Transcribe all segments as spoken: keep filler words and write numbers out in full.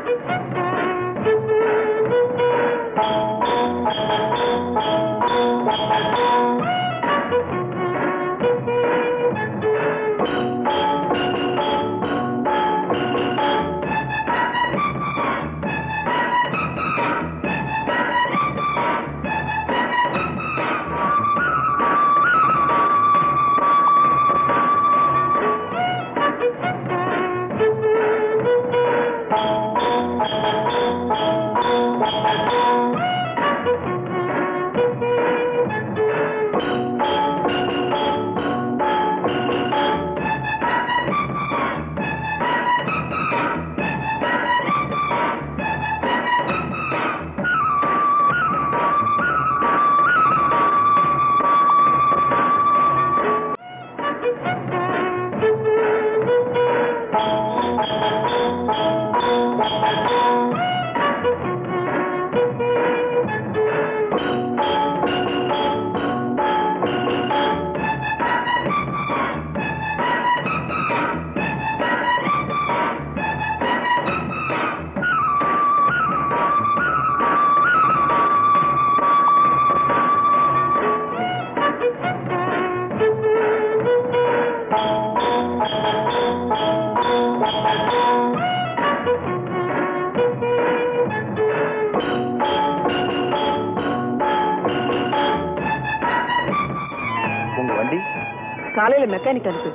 காலையில மெக்கானிக் அனுப்பு.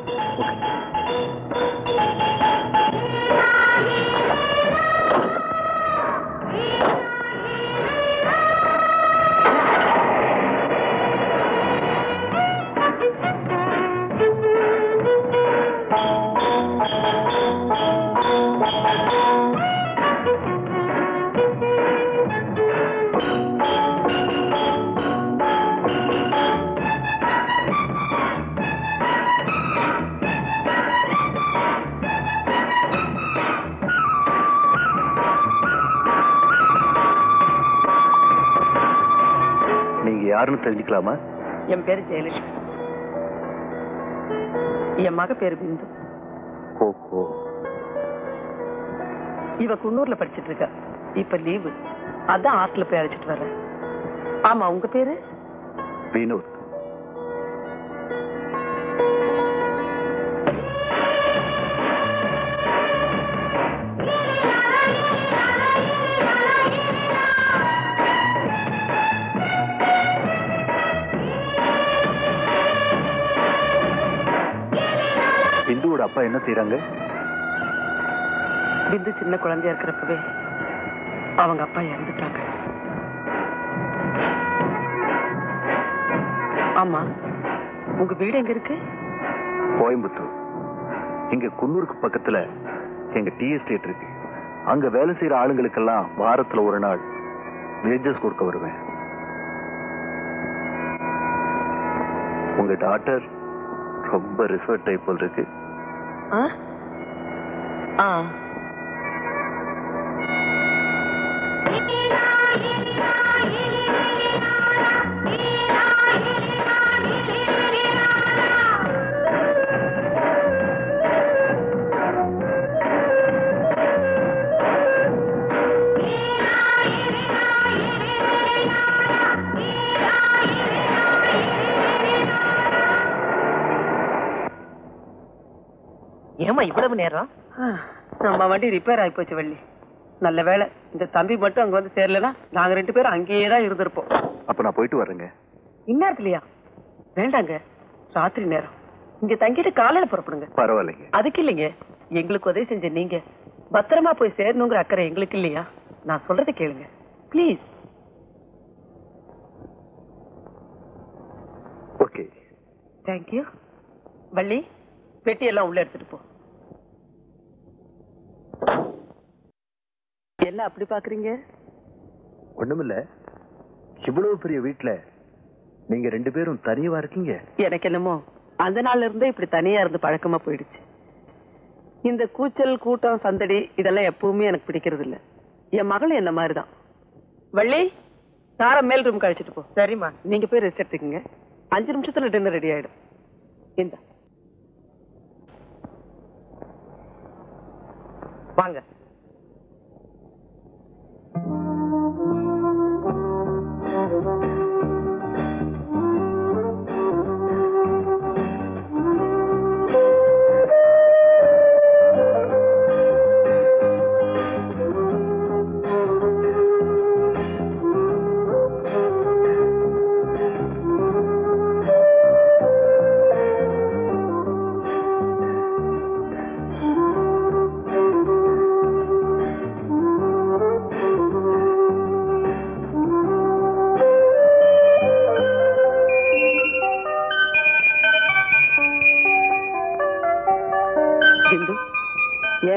யாருன்னு தெரிஞ்சுக்கலாமா? என் பேரு ஜெயலட்சுமி. என் மக பேரு பிந்து. ஓஹோ. இவ குன்னூர்ல படிச்சிட்டு இருக்கா. இப்ப லீவு, அதான் ஹாஸ்டல்ல போய் அழைச்சிட்டு வர்றேன். ஆமா, உங்க பேரு? வினோத். பிந்துவோட அப்பா என்ன செய்யறாங்க? பிந்து சின்ன குழந்தையா இருக்கிறப்பவே அவங்க அப்பா இறந்துட்டாங்க. ஆமா, உங்க வீடு எங்க இருக்கு? கோயம்புத்தூர். இங்க குன்னூருக்கு பக்கத்துல எங்க டீ எஸ்டேட் இருக்கு. அங்க வேலை செய்யற ஆளுங்களுக்கெல்லாம் வாரத்துல ஒரு நாள் வேஜஸ் கொடுக்க வருவேன். உங்க டாக்டர் ரொம்ப ரிசர்வ் டைப் போல் இருக்கு. ஆ ஆ ஏமா இவ்வளவு நேரம்? நம்ம வண்டி ரிப்பேர் ஆகி போச்சு வள்ளி. நல்ல வேலை இந்த தம்பி மட்டும் அங்க வந்து சேரலன்னா நாங்க ரெண்டு பேரும் அங்கேயே தான் இருந்திருப்போம். அப்ப நான் போயிட்டு வரேங்க. இந்நேரத்துலயா? வேண்டாங்க, ராத்திரி நேரம். இங்க தங்கிட்டு காலையில புறப்படுங்க. பரவாயில்லைங்க. அதுக்கு இல்லைங்க, எங்களுக்கு உதவி செஞ்ச நீங்க பத்திரமா போய் சேரணுங்கிற அக்கறை எங்களுக்கு இல்லையா? நான் சொல்றதை கேளுங்க பிளீஸ். ஓகே. தேங்க்யூ. வள்ளி, பெட்டி எல்லாம் உள்ள எடுத்துட்டு போ. என்ன அப்படி பாக்குறீங்க? ஒண்ணுமில்ல, இவ்வளவு பெரிய வீட்டுல நீங்க ரெண்டு பேரும் தனியா இருக்கீங்க. எனக்கு என்னமோ அந்த நாள்ல இருந்தே இப்படி தனியா இருந்து பழக்கமா போயிடுச்சு. இந்த கூச்சல் கூட்டம் சந்தடி இதெல்லாம் எப்பவுமே எனக்கு பிடிக்கிறது இல்ல. என் மகள் என்ன மாதிரிதான். வள்ளி, தார மேல் ரூம் கழிச்சிட்டு போ. சரிம்மா. நீங்க போய் ரெஸ்ட் எடுத்துக்கங்க. அஞ்சு நிமிஷத்துல டின்னர் ரெடி ஆயிடும். இந்த வாங்க.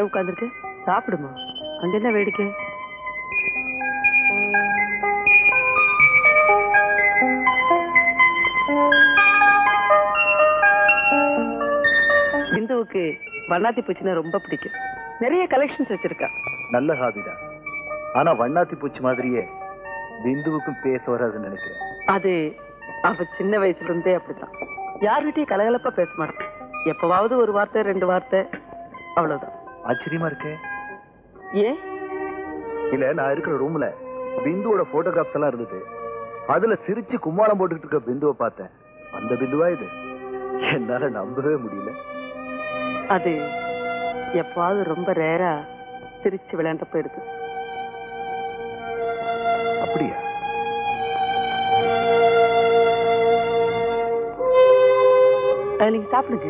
ஏன் உட்கார்ந்துருக்கு? சாப்பிடுமா. அங்க என்ன வேடிக்கை? பிந்துவுக்கு வண்ணாத்தி பூச்சினா ரொம்ப பிடிக்கும். நிறைய கலெக்ஷன்ஸ் வச்சிருக்கா. நல்ல ஹாபிதான். ஆனா வண்ணாத்தி பூச்சி மாதிரியே பிந்துவுக்கும் பேச வராதுன்னு நினைக்கிறேன். அது அவ சின்ன வயசுல இருந்தே அப்படிதான். யார்கிட்டயும் கலகலப்பா பேச மாட்டேன். எப்பவாவது ஒரு வார்த்தை ரெண்டு வார்த்தை, அவ்வளவுதான். ஆச்சரியமா இருக்கே. ஏன்? இல்ல, நான் இருக்கிற ரூம்ல பிந்துவோட போட்டோகிராஃப்ஸ் எல்லாம் இருந்தது. அதுல சிரிச்சு கும்மாளம் போட்டுக்கிட்டு இருக்க பிந்துவை பார்த்தேன். அந்த பிந்துவா இது? என்னால நம்பவே முடியல. அது எப்பாவது ரொம்ப ரேரா சிரிச்சு விளையாண்டப்ப இருக்கு. அப்படியா? நீங்க சாப்பிடுங்க.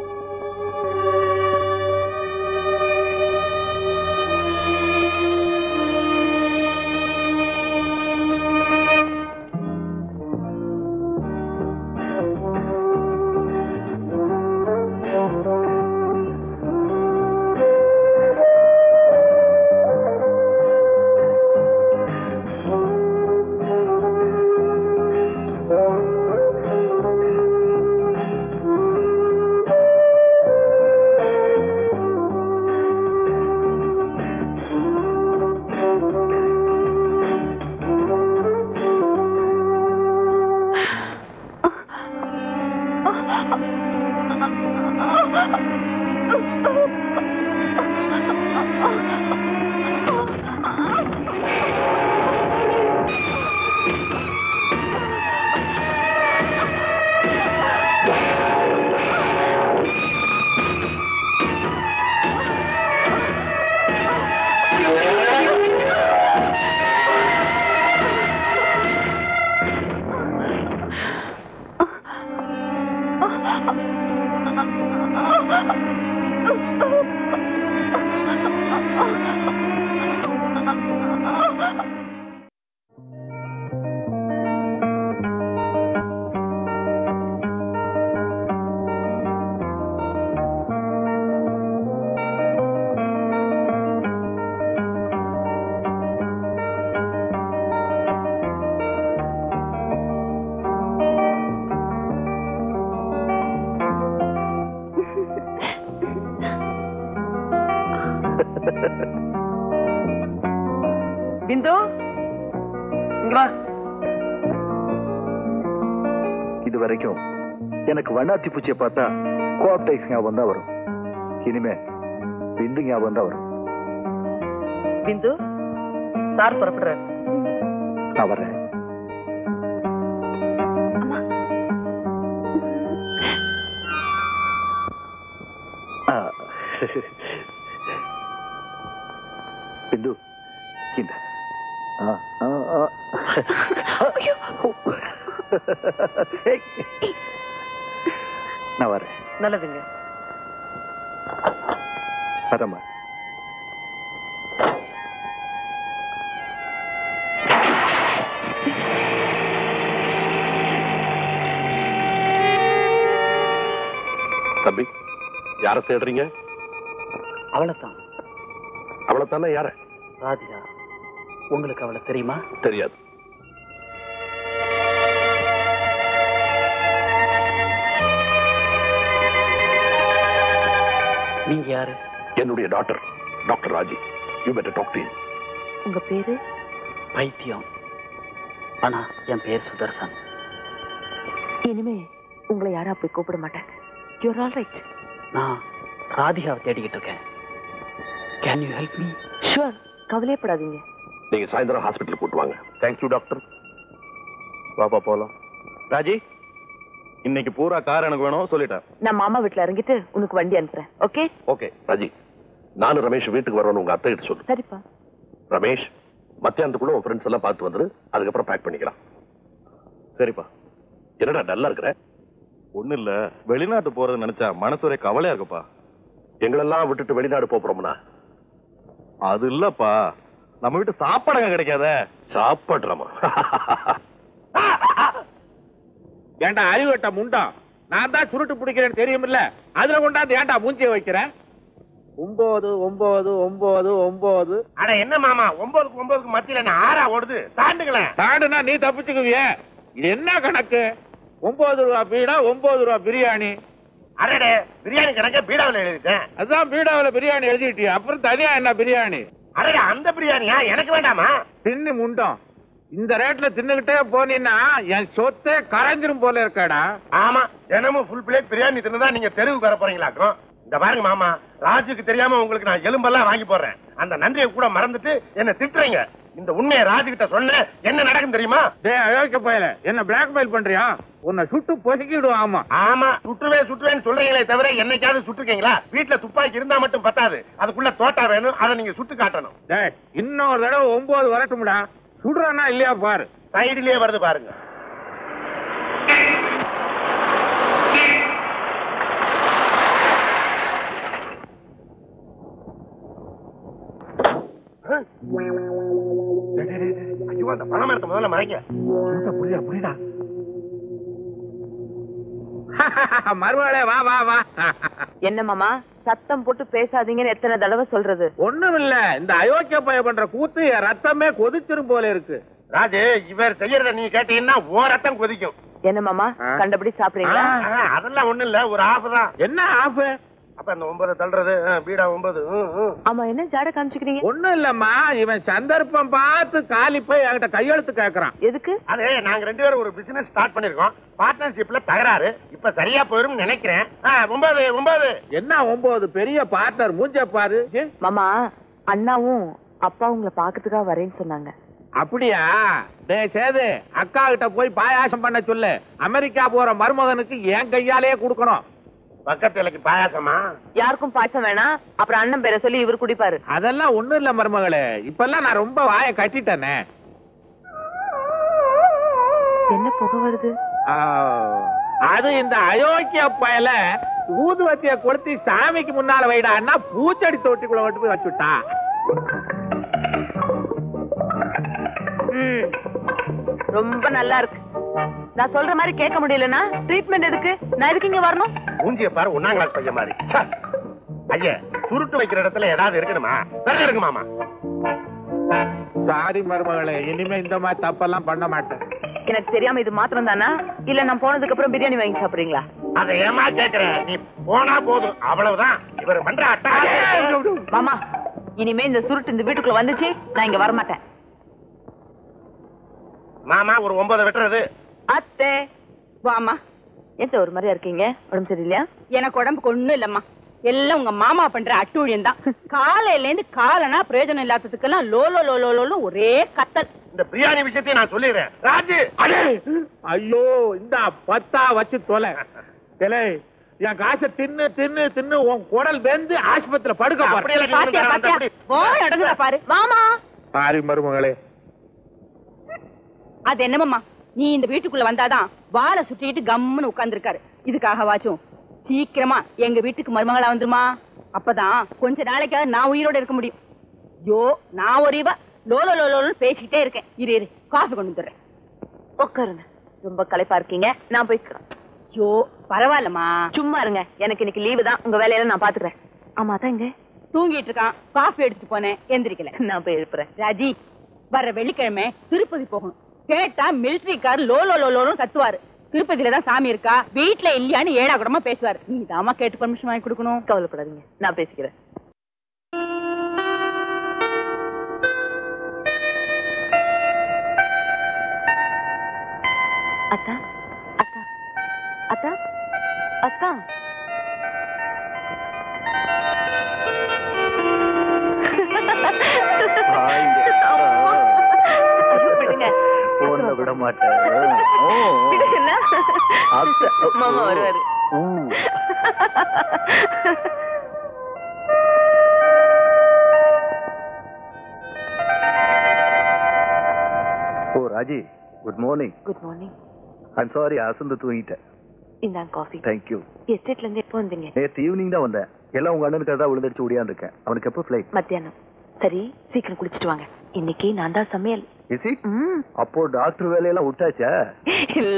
பிந்து, இது வரைக்கும் எனக்கு வண்ணாத்தி பூச்சியை பார்த்தா கோஆப்டைக்ஸ் ஞாபகம் தான் வரும். இனிமே பிந்து ஞாபகம் தான் வரும். பிந்து, சார் புறப்படுற. நான் வர்றேன். பிந்து, இந்த நான் வரேன். நல்லதுங்க. வரமா. தம்பி, யார தேடுறீங்க? அவளைத்தான். அவளைத்தானே? யார? ராதிகா. உங்களுக்கு அவளை தெரியுமா? தெரியாது. நீங்க யாரு? என்னுடைய doctor doctor Raji. You better talk to him. உங்க பேரு? பைத்தியம். ஆனா என் பேர் சுதர்சன். இனிமே உங்களை யாரும் அப்படி கூப்பிட மாட்டாங்க. You are all right. நான் ராதிகாவை தேடிக்கிட்டு இருக்கேன். Can you help me? Sure, கவலைப்படாதீங்க. நீங்க சாயந்தரம் ஹாஸ்பிட்டல் கூட்டு வாங்க. Thank you doctor. வாப்பா போலாம். ராஜி, இன்னைக்கு பூரா கார் எனக்கு வேணும் சொல்லிட்டேன். நான் மாமா வீட்டுல இறங்கிட்டு உனக்கு வண்டி அனுப்புறேன். ஓகே? ஓகே. ராஜி, நானும் ரமேஷ் வீட்டுக்கு வரணும். உங்க அத்தை கிட்ட சொல்லு. சரிப்பா. ரமேஷ், மத்தியானத்துக்குள்ள உன் ஃப்ரெண்ட்ஸ் எல்லாம் பார்த்து வந்துரு. அதுக்கப்புறம் பேக் பண்ணிக்கலாம். சரிப்பா. என்னடா டல்லா இருக்கிற? ஒண்ணு இல்ல, வெளிநாட்டு போறது நினைச்சா மனசு ஒரே கவலையா இருக்குப்பா. எங்களெல்லாம் விட்டுட்டு வெளிநாடு போறோம்னா? அது இல்லப்பா, நம்ம வீட்டு சாப்பாடுங்க கிடைக்காத. சாப்பாடுறமா? ஏண்டா அறிவட்ட முண்டா, நான் தான் சுருட்டு பிடிக்கிறேன்னு தெரியும் இல்ல, அதுல கொண்டாந்து ஏண்டா மூஞ்சிய வைக்கிறேன்? ஒன்பது ஒன்பது ஒன்பது ஒன்பது. அட என்ன மாமா ஒன்பதுக்கு ஒன்பதுக்கு மத்தியில நான் ஆறா ஓடுது தாண்டுங்களேன். தாண்டுனா நீ தப்பிச்சுக்குவிய. இது என்ன கணக்கு? ஒன்பது ரூபா பீடா ஒன்பது ரூபா பிரியாணி. அடடே பிரியாணி கணக்க பீடாவில் எழுதிட்டேன். அதான் பீடாவில் பிரியாணி எழுதிட்டியா? அப்புறம் தனியா என்ன பிரியாணி? அடடே அந்த பிரியாணியா எனக்கு வேண்டாமா? தின்னு முண்டம். இந்த ரேட்ல தின்னுகிட்டே போனீன்னா என் சொத்தே கரைஞ்சிரும் போல இருக்காடா. ஆமா தினமும் ஃபுல் பிளேட் பிரியாணி தின்னுதான் நீங்க தெருவுக்கு வர போறீங்களாக்கும். இந்த பாருங்க மாமா ராஜுக்கு தெரியாம உங்களுக்கு நான் எலும்பெல்லாம் வாங்கி போடுறேன். அந்த நன்றியை கூட மறந்துட்டு என்ன திட்டுறீங்க. இந்த உண்மையை ராஜு கிட்ட சொன்ன என்ன நடக்கும் தெரியுமா? டேய் அயோக்கிய பயலே, என்ன பிளாக்மெயில் பண்றியா? உன்னை சுட்டு பொசுக்கிடுவோம். ஆமா ஆமா சுட்டுவே சுட்டுவேன்னு சொல்றீங்களே தவிர என்னைக்காவது சுட்டுருக்கீங்களா? வீட்டுல துப்பாக்கி இருந்தா மட்டும் பத்தாது, அதுக்குள்ள தோட்டா வேணும், அதை நீங்க சுட்டு காட்டணும். டேய் இன்னொரு தடவை ஒன்பது வரட்டும்டா. சுடுறானா இல்லையா பாரு. சைடுலயே வருது பாருங்க. ஐயோ அந்த பணம் எடுத்த முதல்ல மறைக்க. புரியுதா புரியுதா? மறுவாளே வா வா வா. என்ன மாமா சத்தம் போட்டு பேசாதீங்கன்னு எத்தனை தடவை சொல்றது? ஒண்ணும் இல்ல, இந்த அயோக்கிய பய பண்ற கூத்து என் ரத்தமே கொதிச்சிரும் போல இருக்கு. ராஜு இவர் செய்யறத நீ கேட்டீங்கன்னா ஓ ரத்தம் கொதிக்கும். என்ன மாமா கண்டபடி சாப்பிடுறீங்களா? அதெல்லாம் ஒண்ணு இல்ல, ஒரு ஆஃப் தான். என்ன ஆஃப்? அப்ப அந்த ஒன்பது தள்ளுறது பீடா ஒன்பது. ஆமா என்ன ஜாட காமிச்சுக்கிறீங்க? ஒண்ணும் இல்லம்மா, இவன் சந்தர்ப்பம் பார்த்து காலி போய் என்கிட்ட கையெழுத்து கேக்குறான். எதுக்கு? அது நாங்க ரெண்டு பேரும் ஒரு பிசினஸ் ஸ்டார்ட் பண்ணிருக்கோம். பார்ட்னர்ஷிப்ல தகராறு. இப்ப சரியா போயிரும் நினைக்கிறேன். ஒன்பது ஒன்பது. என்ன ஒன்பது? பெரிய பார்ட்னர் மூஞ்ச பாரு. மாமா அண்ணாவும் அப்பா உங்களை பாக்கிறதுக்காக வரேன்னு சொன்னாங்க. அப்படியா? டேய் சேது, அக்கா கிட்ட போய் பாயாசம் பண்ண சொல்லு. அமெரிக்கா போற மருமகனுக்கு என் கையாலேயே கொடுக்கணும். பக்கத்துலக்கு பாயாசமா? யாருக்கும் பாயசம் வேணாம், அப்புறம் அண்ணன் பேரை சொல்லி இவர் குடிப்பாரு. அதெல்லாம் ஒண்ணும் இல்ல மருமகளே, இப்பெல்லாம் நான் ரொம்ப வாயை கட்டிட்டேனே. என்ன புகை வருது? அது இந்த அயோக்கிய பயல ஊதுவத்திய கொளுத்தி சாமிக்கு முன்னால வைடான்னா பூச்செடி தொட்டிக்குள்ள விட்டு போய் வச்சுட்டா. ரொம்ப நல்லா இருக்கு. நான் சொல்ற மாதிரி கேட்க முடியலன்னா ட்ரீட்மெண்ட் எதுக்கு? நான் எதுக்கு இங்க வரணும்? மூஞ்சிய பாரு, ஒன்னாம் கிளாஸ் பையன் மாதிரி. ஐயா சுருட்டு வைக்கிற இடத்துல ஏதாவது இருக்கணுமா? வெள்ளம் இருக்கு மாமா. சாரி மருமகளே, இனிமே இந்த மாதிரி தப்பெல்லாம் பண்ண மாட்டேன். எனக்கு தெரியாம இது மாத்திரம் தானா? இல்ல நான் போனதுக்கு அப்புறம் பிரியாணி வாங்கி சாப்பிடுறீங்களா? அதை ஏமா கேக்குற? நீ போனா போதும், அவ்வளவுதான். இவர் பண்ற அட்டா. மாமா இனிமே இந்த சுருட்டு இந்த வீட்டுக்குள்ள வந்துச்சு நான் இங்க வரமாட்டேன். மாமா ஒரு ஒன்பது வெட்டுறது. அத்தை வாமா. எந்த ஒரு மாதிரியா இருக்கீங்க? உடம்பு சரியில்லையா? எனக்கு உடம்புக்கு ஒண்ணும் இல்லம்மா, எல்லாம் உங்க மாமா பண்ற அட்டூழியம் தான். காலையில இருந்து காலனா பிரயோஜனம் இல்லாததுக்கெல்லாம் லோலோ லோலோ லோலோ ஒரே கத்தல். இந்த பிரியாணி விஷயத்தையும் நான் சொல்லிடுறேன் ராஜு. ஐயோ இந்த பத்தா வச்சு தொலை. என் காசை தின்னு தின்னு தின்னு உன் குடல் வெந்து ஆஸ்பத்திரியில படுக்க பாரு மாமா. சாரி மருமகளே. அது என்னமாமா, நீ இந்த வீட்டுக்குள்ள வந்தாதான் வாழை சுட்டிட்டு கம்முன்னு உட்கார்ந்து இருக்காரு. இதுக்காக வாச்சும் சீக்கிரமா எங்க வீட்டுக்கு மருமகளா வந்துருமா? அப்பதான் கொஞ்ச நாளைக்காக நான் உயிரோட இருக்க முடியும். யோ நான் ஒரு இவ லோலோ லோலோன்னு பேசிக்கிட்டே இருக்கேன். இரு இரு காஃபி கொண்டு வந்துடுறேன். உட்காருங்க. ரொம்ப களைப்பா இருக்கீங்க, நான் போய்க்கிறேன். யோ பரவாயில்லம்மா, சும்மா இருங்க. எனக்கு இன்னைக்கு லீவு தான், உங்க வேலையில நான் பாத்துக்கிறேன். ஆமா தான் இங்க தூங்கிட்டு இருக்கான். காஃபி எடுத்துட்டு போனேன், எந்திரிக்கல. நான் போய் எழுப்புறேன். ராஜி வர்ற வெள்ளிக்கிழமை திருப்பதி போகணும். கேட்டா மிலிட்டரி கார் லோலோ லோலோன்னு கத்துவாரு. திருப்பதியில தான் சாமி இருக்கா, வீட்டுல இல்லையான்னு ஏழா கூடமா பேசுவாரு. நீ தாமா கேட்டு பர்மிஷன் வாங்கி கொடுக்கணும். கவலைப்படாதீங்க, நான் பேசிக்கிறேன். அத்தா அத்தா அத்தா அத்தா விட மாட்டேன். மாமா வருவாரு. ஓ Raji, good morning. Good morning. I'm sorry, அசந்து தூங்கிட்டேன். இந்தாங்க காஃபி. Thank you. எஸ்டேட்ல இருந்து எப்போ வந்தீங்க? நேத்து ஈவினிங் தான் வந்தேன். எல்லாம் உங்க அண்ணனுக்கு தான் விழுந்துருச்சு ஓடியான் இருக்கேன். அவனுக்கு எப்போ ஃபிளைட்? மத்தியானம். சரி சீக்கிரம் குளிச்சுட்டு வாங்க, இன்னைக்கு நான் தான் சமையல். இசி? அப்போ டாக்டர் வேலையெல்லாம் விட்டாச்சா? இல்ல.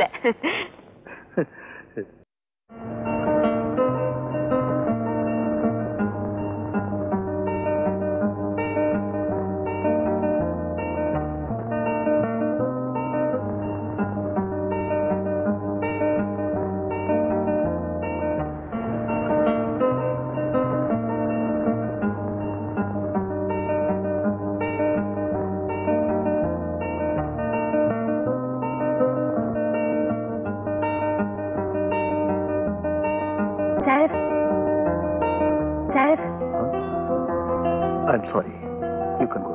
I'm sorry. You can go.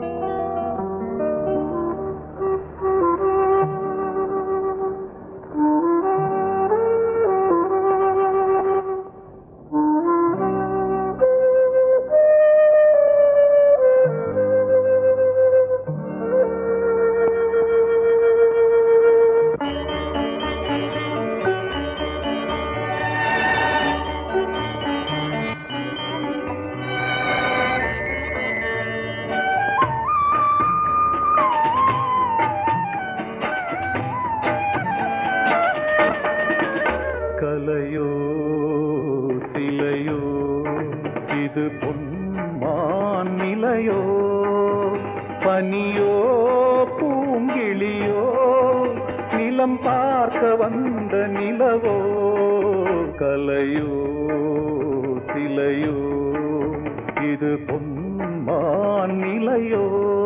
கலையோ சிலையோ இது பொன்மான் நிலையோ பனியோ பூங்கிளியோ நிலம் பார்க்க வந்த நிலவோ கலையோ சிலையோ இது பொன்மான் நிலையோ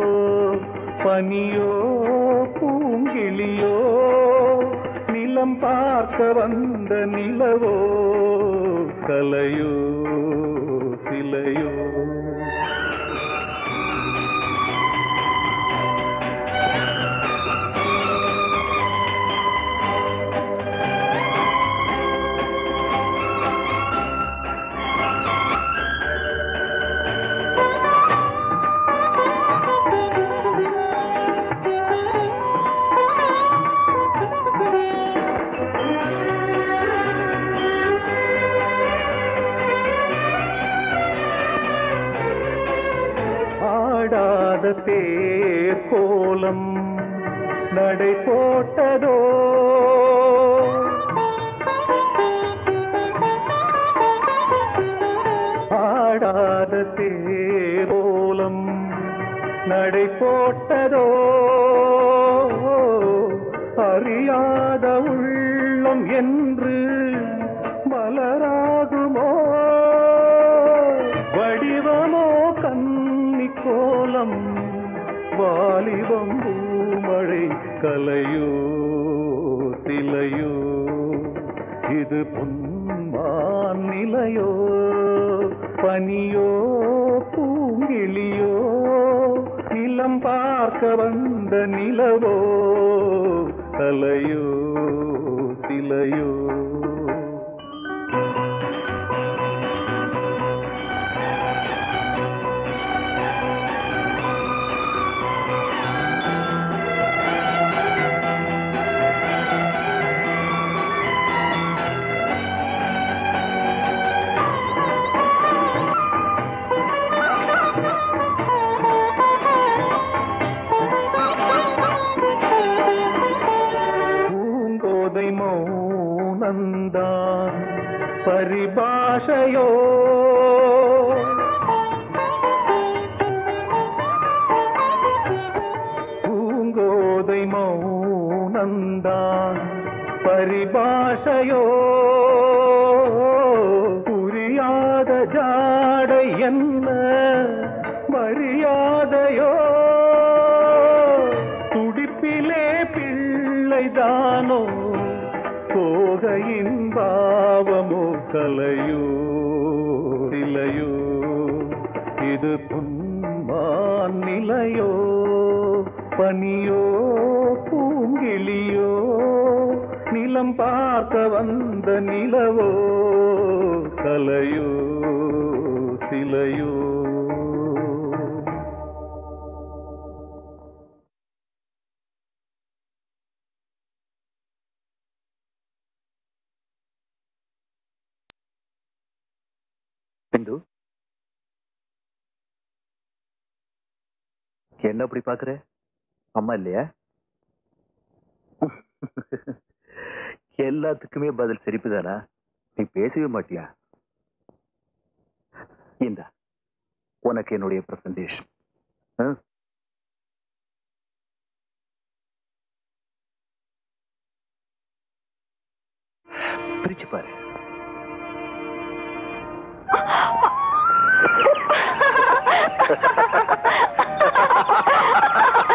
பனியோ பூங்கிளியோ நிலம் பார்க்க வந்த நிலவோ கலையோ சிலையோ தேர் கோலம் நடை போட்டதோ ஆடாத தேர் கோலம் நடை போட்டதோ அறியாத உள்ளம் என்று மலராகுமோ வடிவமோ கன்னி கோலம் வாலிபம் பூமழை கலையோ சிலையோ இது பொன்மான் நிலையோ பனியோ பூங்கிளியோ நிலம் பார்க்க வந்த நிலவோ கலையோ சிலையோ மௌனந்தான் பரிபாஷையோ பூங்கோதை மௌனந்தான் பரிபாஷையோ புரியாத ஜாடை என்ன மரியாதையோ துடிப்பிலே பிள்ளைதானோ கோகையின் பாவமோ கலையோ சிலையோ இது பொன்மான் நிலையோ பனியோ பூங்கிளியோ நிலம் பார்க்க வந்த நிலவோ கலையோ சிலையோ பிந்து என்ன அப்படி பாக்குற? அம்மா இல்லையா? எல்லாத்துக்குமே பதில் சிரிப்புதானா? நீ பேசவே மாட்டியா? இந்த உனக்கு என்னுடைய பிரசன்டேஷன். பிரிச்சு பாரு.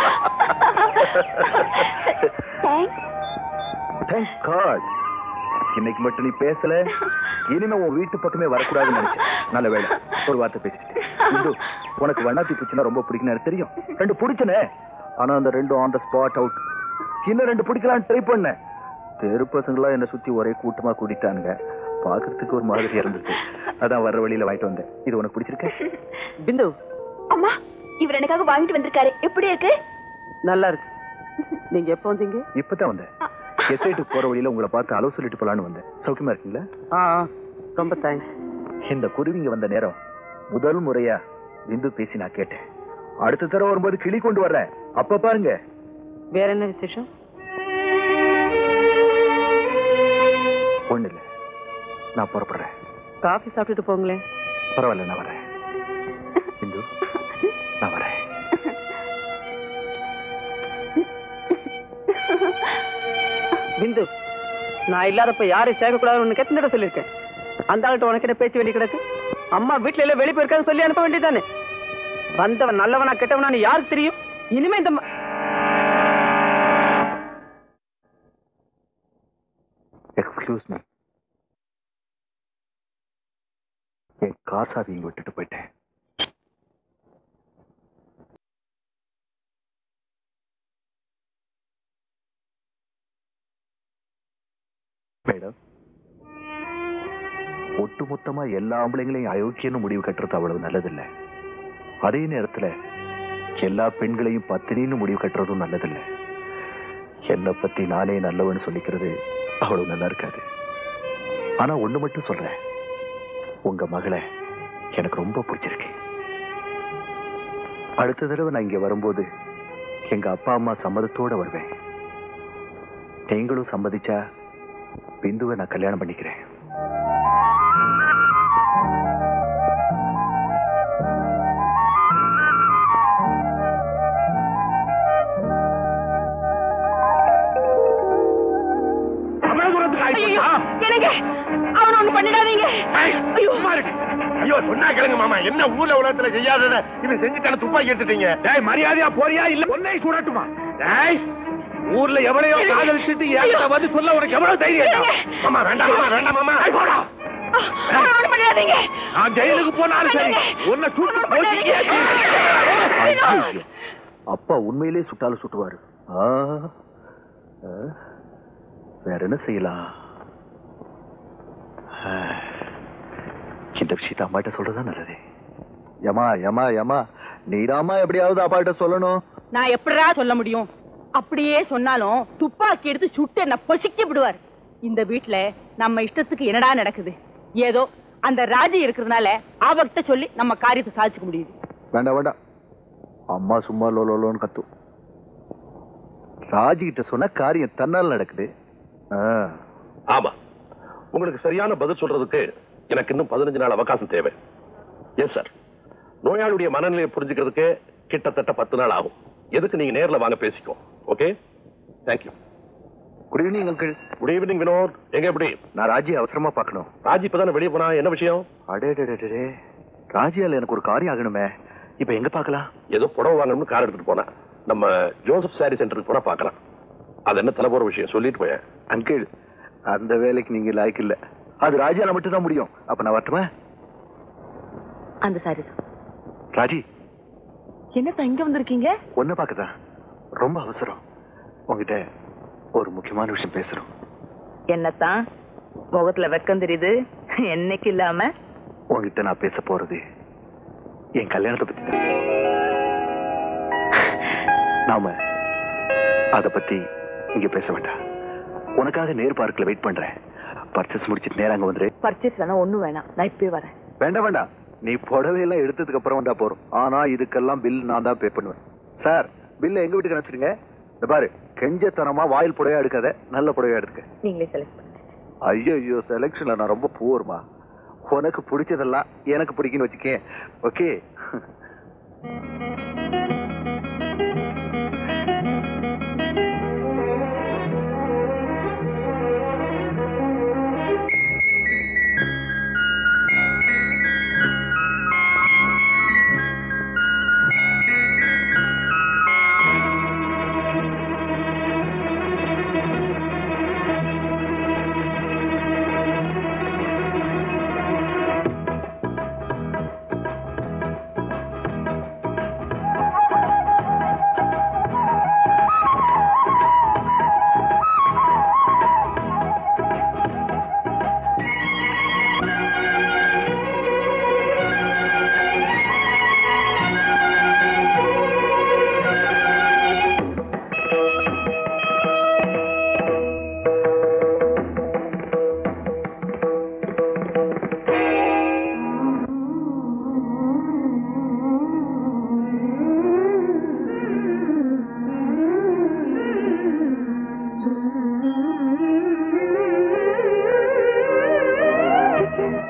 Thank God. இன்னைக்கு மட்டும் நீ பேசல, இனிமே உன் வீட்டு பக்கமே வரக்கூடாதுன்னு நினைச்சேன். நல்ல வேலை ஒரு வார்த்தை பேசிட்டு. இந்து, உனக்கு வண்ணாத்தி பூச்சினா ரொம்ப பிடிக்கும் எனக்கு தெரியும். ரெண்டு பிடிச்சனே, ஆனா அந்த ரெண்டும் ஆன் த ஸ்பாட் அவுட். இன்னும் ரெண்டு பிடிக்கலான்னு ட்ரை பண்ணேன். தெரு பசங்களா என்ன சுத்தி ஒரே கூட்டமா கூட்டிட்டானுங்க. பாக்குறதுக்கு ஒரு மாதிரி இருந்துச்சு. அதான் வர்ற வழியில வாங்கிட்டு வந்தேன். இது உனக்கு பிடிச்சிருக்க? பிந்து, அம்மா இவர் எனக்காக வாங்கிட்டு வந்திருக்காரு. எப்படி இருக்கு? நல்லா இருக்கு. நீங்க எப்ப வந்தீங்க? இப்பதான் வந்தேன். எஸ்ஐட்டுக்கு போற வழியில உங்களை பார்த்து அளவு சொல்லிட்டு போலான்னு வந்தேன். சௌக்கியமா இருக்கீங்களா? ரொம்ப தேங்க்ஸ். இந்த குருவிங்க வந்த நேரம் முதல் முறையா பிந்து பேசி நான் கேட்டேன். அடுத்த தடவை வரும்போது கிளி கொண்டு வர்றேன், அப்ப பாருங்க. வேற என்ன விசேஷம்? ஒண்ணு இல்ல, நான் புறப்படுறேன். காஃபி சாப்பிட்டுட்டு போங்களேன். பரவாயில்ல, நான் வரேன். பிந்து, நான் வரேன். பிந்து, நான் இல்லாதப்ப யாரை சேர்க்கக்கூடாதுன்னு எத்தனை தடவை சொல்லியிருக்கேன். அந்த ஆள்கிட்ட உனக்கு என்ன பேச்சு வேண்டி கிடக்கு? அம்மா வீட்டுல எல்லாம் வெளியே போயிருக்கான்னு சொல்லி அனுப்ப வேண்டியதானே? வந்தவன் நல்லவனா கெட்டவனான்னு யாருக்கு தெரியும்? இனிமே இந்த எக்ஸ்கியூஸ் மீ, என் கார் சாவி இங்க விட்டுட்டு போயிட்டேன். மேடம், ஒட்டுமொத்தமா எல்லா ஆம்பளைங்களையும் அயோக்கியன்னு முடிவு கட்டுறது அவ்வளவு நல்லதில்லை. அதே நேரத்துல எல்லா பெண்களையும் பத்தினின்னு முடிவு கட்டுறதும் நல்லதில்லை. என்னை பத்தி நானே நல்லவன்னு சொல்லிக்கிறது அவ்வளவு நல்லா இருக்காது. ஆனா ஒண்ணு மட்டும் சொல்றேன், உங்க மகளை எனக்கு ரொம்ப பிடிச்சிருக்கு. அடுத்த தடவை நான் இங்க வரும்போது எங்க அப்பா அம்மா சம்மதத்தோட வருவேன். நீங்களும் சம்மதிச்சா பிந்துவை நான் கல்யாணம் பண்ணிக்கிறேன். அவன் ஒண்ணு பண்ணிடாதீங்க. ஐயோ சொன்னா கேளுங்க மாமா, என்ன ஊர்ல உலகத்துல செய்யாதத இவன் செஞ்சுட்டான துப்பாக்கி எடுத்துட்டீங்க. டேய் மரியாதையா போறியா இல்ல ஒன்னை சுடட்டுமா? டேய் ஊர்ல எவளையோ காதலிச்சிட்டு ஏன்டா வந்து சொல்ல உனக்கு எவ்வளவு தைரியம்? மாமா வேண்டாம் மாமா, வேண்டாம் மாமா. போடா. அவன் பண்ணிடாதீங்க. நான் ஜெயிலுக்கு போனாலும் சரி உன்னை சுட்டு போச்சியே. அப்பா உண்மையிலே சுட்டாலும் சுட்டுவாரு. வேற என்ன செய்யலாம்? இந்த விஷயத்த அம்மாட்ட சொல்றதா நல்லது. யமா யமா யமா நீடாமா எப்படியாவது அப்பாட்ட சொல்லணும். நான் எப்படிடா சொல்ல முடியும்? அப்படியே சொன்னாலும் துப்பாக்கி எடுத்து சுட்டு என்ன பொசிக்க விடுவார். இந்த வீட்டுல நம்ம இஷ்டத்துக்கு என்னடா நடக்குது? ஏதோ அந்த ராஜி இருக்கிறதுனால அவகிட்ட சொல்லி நம்ம காரியத்தை சாதிச்சுக்க முடியுது. வேண்டாம் வேண்டாம், அம்மா சும்மா லோலோன்னு கத்தும். ராஜி கிட்ட சொன்ன காரியம் தன்னால் நடக்குது. ஆமா, உங்களுக்கு சரியான பதில் சொல்றதுக்கு எனக்கு இன்னும் பதினஞ்சு நாள் அவகாசம் தேவை. எஸ் சார், நோயாளியுடைய மனநிலையை புரிஞ்சுக்கிறதுக்கு கிட்டத்தட்ட பத்து நாள் ஆகும். எதுக்கு நீங்க நேர்ல வாங்க பேசிக்கோ. Okay, thank you. Good evening uncle. Good evening Vinod. எங்க எப்படி? நான் ராஜி அவசரமா பார்க்கணும். ராஜி இப்பதானே வெளியே போனா, என்ன விஷயம்? அடே டே, ராஜியால எனக்கு ஒரு காரியம் ஆகணுமே. இப்ப எங்க பார்க்கலாம்? ஏதோ புடவை வாங்கணும்னு கார் எடுத்துட்டு போனா நம்ம ஜோசப் சாரி சென்டருக்கு போனா பார்க்கலாம். அது என்ன தலைபோற விஷயம் சொல்லிட்டு போய. அங்கிள், அந்த வேலைக்கு நீங்க லாய்க்கு இல்ல. அது ராஜியால மட்டும் தான் முடியும். அப்ப நான் வரட்டுமா? அந்த சாரி தான். ராஜி, என்னத்தான் இங்க வந்திருக்கீங்க? ஒன்ன பாக்கதான், ரொம்ப அவசரம். உங்ககிட்ட ஒரு முக்கியமான விஷயம் பேசுறோம். என்னத்தான் முகத்துல வெக்கம் தெரியுது? என்னைக்கு இல்லாம உங்ககிட்ட நான் பேச போறது என் கல்யாணத்தை பத்தி தான். நாம அத பத்தி இங்க பேச வேண்டாம். உனக்காக நேர் பார்க்கல வெயிட் பண்றேன். பர்ச்சேஸ் முடிச்சிட்டு நேரா அங்க வந்துரு. பர்ச்சேஸ் வேணா ஒண்ணு வேணாம், நான் இப்பவே வரேன். வேண்டாம் வேண்டாம், நீ புடவை எல்லாம் எடுத்ததுக்கு அப்புறம் வந்தா போறோம். ஆனா இதுக்கெல்லாம் பில் நான் தான் பே பண்ணுவேன். சார், பில்ல எங்க வீட்டுக்கு அனுப்பிச்சிடுங்க. இந்த பாரு, கெஞ்சத்தனமா வாயில் புடவையா எடுக்காத, நல்ல புடவையா எடுக்க. நீங்களே செலக்ட் பண்ணுங்க. ஐயோ ஐயோ, செலக்ஷன்ல நான் ரொம்ப பூர்மா. உனக்கு பிடிச்சதெல்லாம் எனக்கு பிடிக்குன்னு வச்சுக்கேன். ஓகே.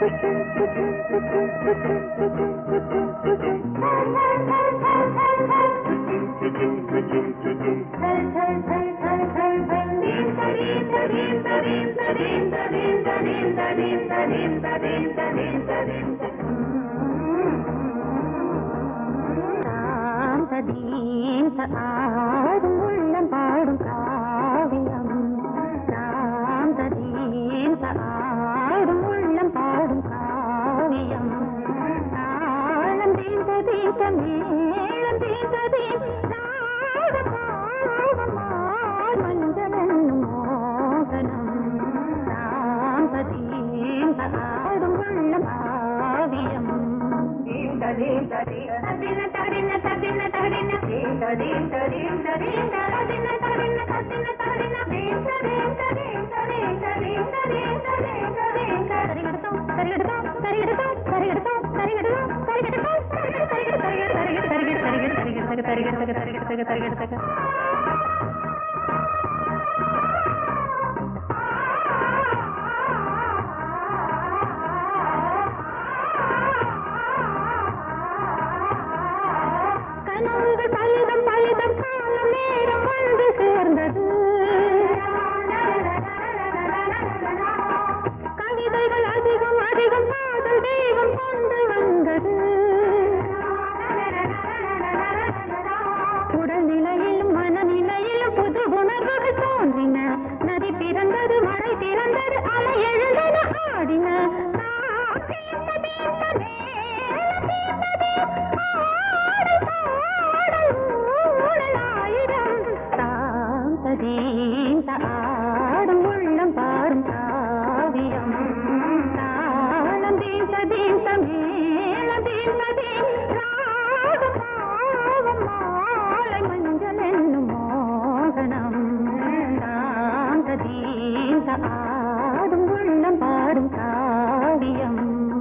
ஆடும் உள்ளம் பாடும் காவியம் நாம் ததீம் ஆடும் உள்ளம் பாடும் காவியம் தாளம் தீந்த தீந்த மேளம் தீந்த தீந்த மஞ்சளும் மோகனம் நாம் ததீம் ஆடும் உள்ளம் காவியம் ததீம் ததீம் ததின ததின ததின ததின ததீம் ததீம் ததீம் ததின ததின ததின ததின ததின ததீம் ததீம் ததீம் ததீம் ததீம் ததீம் ததீம் ததீம் கரிகடதோ கரிகடதோ கரிகடதோ கரிகடதோ கரிகடதோ கரிகடதோ கரிகடதோ கரிகடதோ கரிகடதோ கரிகடதோ கரிகடதோ பலிதம் பலிதம் காலம் நேரம் வந்து சேர்ந்தது கவிதைகள் அதிகம் அதிகம் காதல் தெய்வம் கொண்டு வந்தது உடல்நிலையிலும் மனநிலையிலும் புது உணர்வுகள் தோன்றின நதி பிறந்தது மழை திறந்தது அலை எழுந்தது ஆடின ஆடும் உள்ளம் பாடும் காவியம் தாளம் தீந்த தீந்த மேளம் தீந்த தீம் பாவம் மாலை மஞ்சள் என்னும் மோகனம் தாந்த தீந்த ஆடும் உள்ளம் பாடும் காவியம்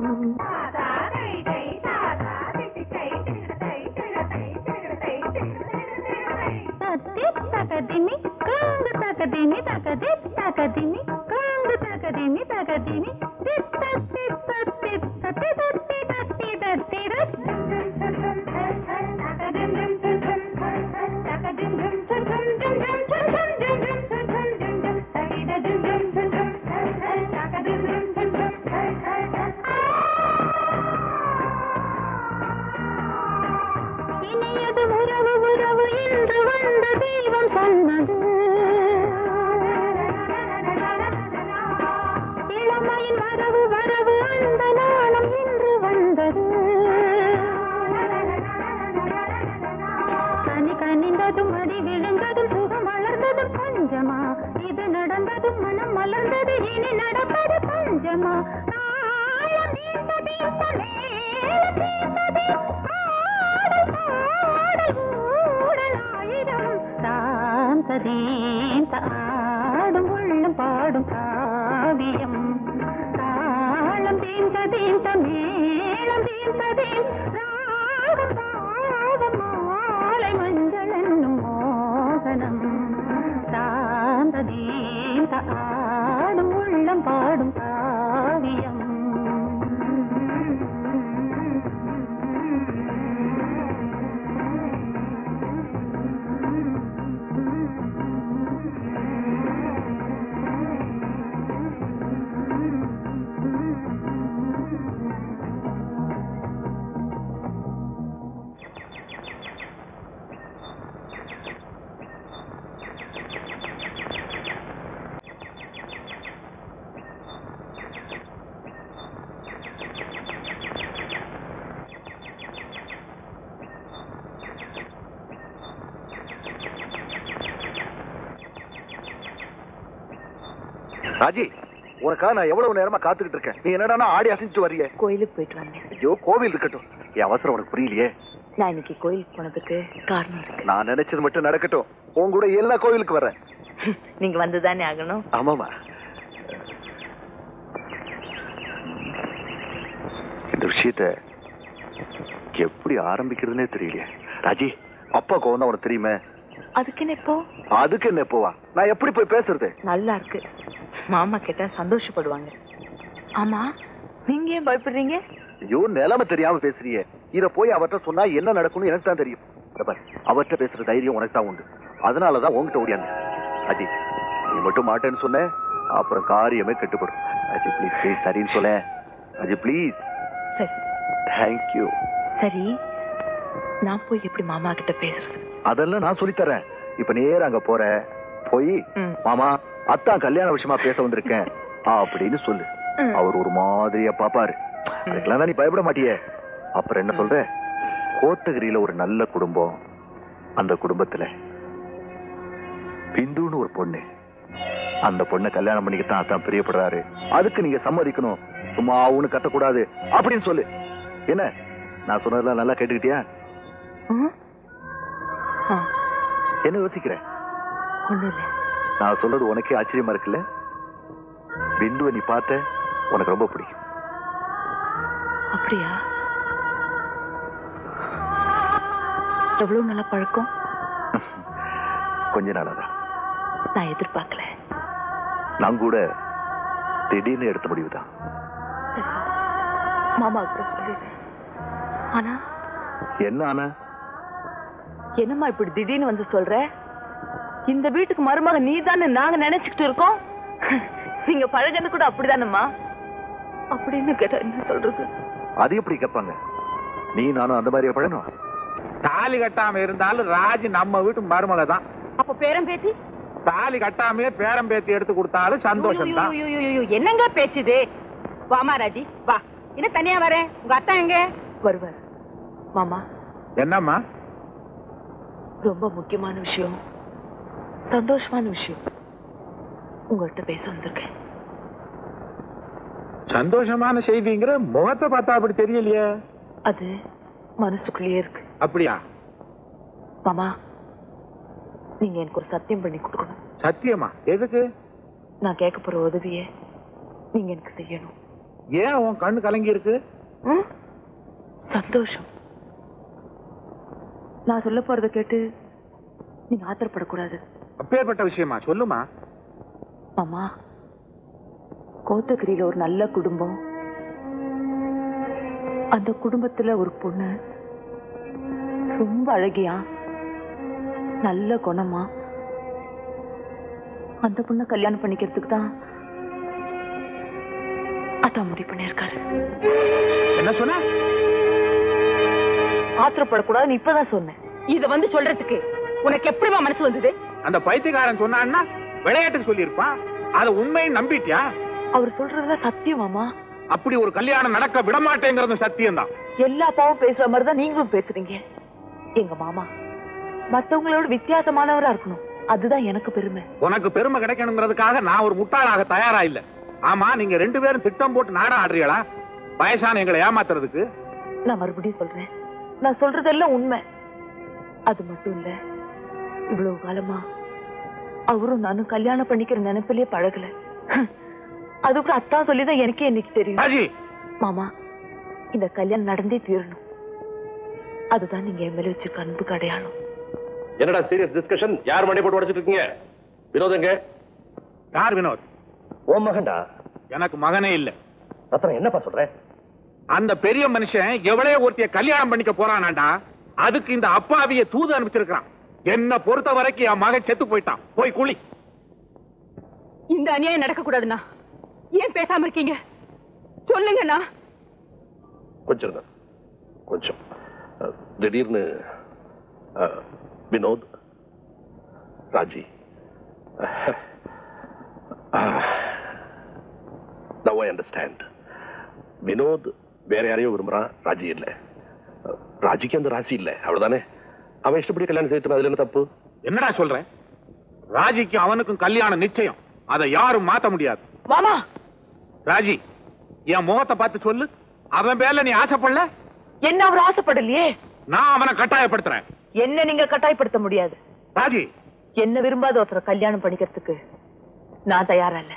தகதினி காங்கு தகதினி தகதி தகதினி காங்கு தகதினி தகதினி தித்த தித்த தித்த தித்தி தத்தி தத்தி இனியது உறவு உறவு என்று வந்த தெய்வம் சொன்னது இளமையின் வரவு வரவு அந்த நாளம் இன்று வந்தது கனி கனிந்ததும் அடி விழுந்ததும் சுகம் வளர்ந்ததும் பஞ்சமா இது நடந்ததும் மனம் மலர்ந்தது இனி நடப்பது பஞ்சமா தாளம் தீர்த்த தீர்த்த மேளம் தீர்த்த தீர்த்த ததீம் ஆடும் உள்ளம் பாடும் காவியம் தாளம் தீந்த தீந்த மேளம் தீந்த தீம் ராகம் பாவம் மாலை மஞ்சள் என்னும் மோகனம் தாந்த தீந்த ஆடும் உள்ளம் பாடும் காவியம் ராஜி, உனக்காக நான் எவ்வளவு நேரமா காத்துக்கிட்டு இருக்கேன். நீ என்னடா ஆடி அசைஞ்சிட்டு வர்றியே? கோயிலுக்கு போயிட்டு வந்தேன். ஐயோ, கோவில் இருக்கட்டும், என் அவசரம் உனக்கு புரியலையே. நான் இன்னைக்கு கோயிலுக்கு போனதுக்கு காரணம் இருக்கு. நான் நினைச்சது மட்டும் நடக்கட்டும். உங்க கூட எல்லா கோவிலுக்கு வரேன். நீங்க வந்துதானே ஆகணும். ஆமாமா. இந்த விஷயத்த எப்படி ஆரம்பிக்கிறதுனே தெரியலையே. ராஜி, அப்பா கோவம் தான் உனக்கு தெரியுமே. அதுக்கு என்ன இப்போ? அதுக்கு என்ன இப்போவா? நான் எப்படி போய் பேசுறது? நல்லா இருக்கு. மாமா கேட்டா சந்தோஷப்படுவாங்க. ஆமா, நீங்க ஏன் பயப்படுறீங்க? ஐயோ நிலைமை தெரியாம பேசுறியே. இத போய் அவர்கிட்ட சொன்னா என்ன நடக்கும்னு எனக்கு தான் தெரியும். அவர்கிட்ட பேசுற தைரியம் உனக்கு தான் உண்டு. அதனாலதான் உங்ககிட்ட ஓடியாங்க. அஜித் நீ மட்டும் மாட்டேன்னு சொன்ன அப்புறம் காரியமே கெட்டுப்படும். அஜித் ப்ளீஸ் ப்ளீஸ் சரின்னு சொல்ல. அஜித் ப்ளீஸ். சரி தேங்க்யூ. சரி நான் போய் எப்படி மாமா கிட்ட பேசுறது? அதெல்லாம் நான் சொல்லித்தரேன். இப்ப நேரம் அங்க போற போய் மாமா அத்தான் கல்யாண விஷயமா பேச வந்திருக்கேன் அப்படின்னு சொல்லு. அவர் ஒரு மாதிரியா பாப்பாரு. அதுக்கெல்லாம் நீ பயப்பட மாட்டியே. அப்புறம் என்ன சொல்ற? கோத்தகிரியில ஒரு நல்ல குடும்பம். அந்த குடும்பத்துல பிந்துன்னு ஒரு பொண்ணு. அந்த பொண்ணை கல்யாணம் பண்ணிக்கத்தான் அத்தான் பிரியப்படுறாரு. அதுக்கு நீங்க சம்மதிக்கணும். சும்மா அவனு கத்தக்கூடாது அப்படின்னு சொல்லு. என்ன நான் சொன்னதெல்லாம் நல்லா கேட்டுக்கிட்டியா? என்ன யோசிக்கிற? நான் சொல்றது உனக்கே ஆச்சரியமா இருக்குல்ல? பிந்துவை நீ பார்த்த உனக்கு ரொம்ப பிடிக்கும். அப்படியா? எவ்வளவு நல்ல பழக்கம்? கொஞ்ச நாளாதான். நான் எதிர்பார்க்கல. நான் கூட திடீர்னு எடுத்த முடிவுதான். மாமா கிட்ட சொல்லிடுறேன். ஆனா என்ன ஆனா? என்னம்மா இப்படி திடீர்னு வந்து சொல்ற? இந்த வீட்டுக்கு மருமக நீ தானே நாங்க நினைச்சுக்கிட்டு இருக்கோம். நீங்க பழகிறது கூட அப்படிதானம்மா அப்படின்னு கேட்டா என்ன சொல்றது? அது எப்படி கேட்பாங்க? நீ நானும் அந்த மாதிரி பழணும். தாலி கட்டாம இருந்தாலும் ராஜி நம்ம வீட்டு மருமக தான். அப்ப பேரம் பேத்தி? தாலி கட்டாமே பேரம் பேத்தி எடுத்து கொடுத்தாலும் சந்தோஷம் தான். என்னங்க பேச்சுது? வாமா ராஜி வா. என்ன தனியா வர? உங்க அத்தா எங்க வருவார்? மாமா. என்னம்மா? ரொம்ப முக்கியமான விஷயம், சந்தோஷமான விஷயம் உங்கள்கிட்ட பேச வந்திருக்கேன். சந்தோஷமான செய்திங்கிற முகத்தை பார்த்தா அப்படி தெரியலையே. அது மனசுக்குள்ளேயே இருக்கு. அப்படியா? மாமா நீங்க எனக்கு ஒரு சத்தியம் பண்ணி கொடுக்கணும். சத்தியமா? எதுக்கு? நான் கேட்க போற உதவியை நீங்க எனக்கு செய்யணும். ஏன் உன் கண்ணு கலங்கி இருக்கு? சந்தோஷம். நான் சொல்ல போறத கேட்டு நீங்க ஆத்திரப்படக்கூடாது. அப்பேற்பட்ட விஷயமா? சொல்லுமா. மாமா கோத்தகிரியில ஒரு நல்ல குடும்பம். அந்த குடும்பத்துல ஒரு பொண்ணு ரொம்ப அழகியா நல்ல குணமா. அந்த பொண்ணை கல்யாணம் பண்ணிக்கிறதுக்கு தான் அதான் முடிவு பண்ணிருக்காரு. என்ன சொன்ன? ஆத்திரப்படக்கூடாதுன்னு இப்பதான் சொன்னேன். இத வந்து சொல்றதுக்கு உனக்கு எப்படிமா மனசு வந்தது? அந்த பைத்தியக்காரன் சொன்னான்னா விளையாட்டுக்கு சொல்லியிருப்பான். அதை உண்மையை நம்பிட்டியா? அவர் சொல்றதுல சத்தியம் மாமா. அப்படி ஒரு கல்யாணம் நடக்க விடமாட்டேங்கிறது சத்தியம் தான். எல்லா அப்பாவும் பேசுற மாதிரிதான் நீங்களும் பேசுறீங்க. எங்க மாமா மத்தவங்களோட வித்தியாசமானவரா இருக்கணும். அதுதான் எனக்கு பெருமை. உனக்கு பெருமை கிடைக்கணுங்கிறதுக்காக நான் ஒரு முட்டாளாக தயாரா இல்ல. ஆமா நீங்க ரெண்டு பேரும் திட்டம் போட்டு நாடகம் ஆடுறீங்களா வயசான எங்களை ஏமாத்துறதுக்கு? நான் மறுபடியும் சொல்றேன், நான் சொல்றதெல்லாம் உண்மை. அது மட்டும் இல்ல, இவ்வளவு காலமா அவரும் நானும் கல்யாணம் பண்ணிக்கிற நினைப்பிலே பழகல. அது கூட அத்தான் சொல்லிதான் எனக்கே இன்னைக்கு தெரியும். மாமா இந்த கல்யாணம் நடந்தே தீரணும். அதுதான் நீங்க என் மேல வச்சிருக்க அன்புக்கு அடையாளம். என்னடா சீரியஸ் டிஸ்கஷன்? யார் மணி போட்டு உடைச்சிட்டு இருக்கீங்க? வினோத் எங்க? யார் வினோத்? ஓ மகன்டா. எனக்கு மகனே இல்ல. ரத்னம் என்னப்பா சொல்ற? அந்த பெரிய மனுஷன் எவ்வளவு ஒருத்திய கல்யாணம் பண்ணிக்க போறானாண்டா, அதுக்கு இந்த அப்பாவிய தூது அனுப்பிச்சிருக்கான். என்ன பொறுத்த வரைக்கும் என் மகன் செத்து போயிட்டான். போய் குழி. இந்த அநியாயம் நடக்க கூடாதுண்ணா. ஏன் பேசாம இருக்கீங்க? சொல்லுங்கண்ணா. கொஞ்சம் கொஞ்சம் திடீர்னு Vinod, Raji, now I understand. Vinod வேற யாரையும் விரும்புறான், ராஜி இல்ல. ராஜிக்கு அந்த ராசி இல்ல, அவ்வளவுதானே? அவன் இஷ்டப்படி கல்யாணம் செய்து அதுல என்ன தப்பு? என்னடா சொல்ற? ராஜிக்கு அவனுக்கும் கல்யாணம் நிச்சயம். அதை யாரும் மாத்த முடியாது. மாமா ராஜி என் முகத்தை பார்த்து சொல்லு, அவன் பேர்ல நீ ஆசைப்படல? என்ன அவர் ஆசைப்படலையே. நான் அவனை கட்டாயப்படுத்துறேன். என்ன நீங்க கட்டாயப்படுத்த முடியாது. ராஜி என்ன விரும்பாத ஒருத்தரை கல்யாணம் பண்ணிக்கிறதுக்கு நான் தயாரா இல்ல.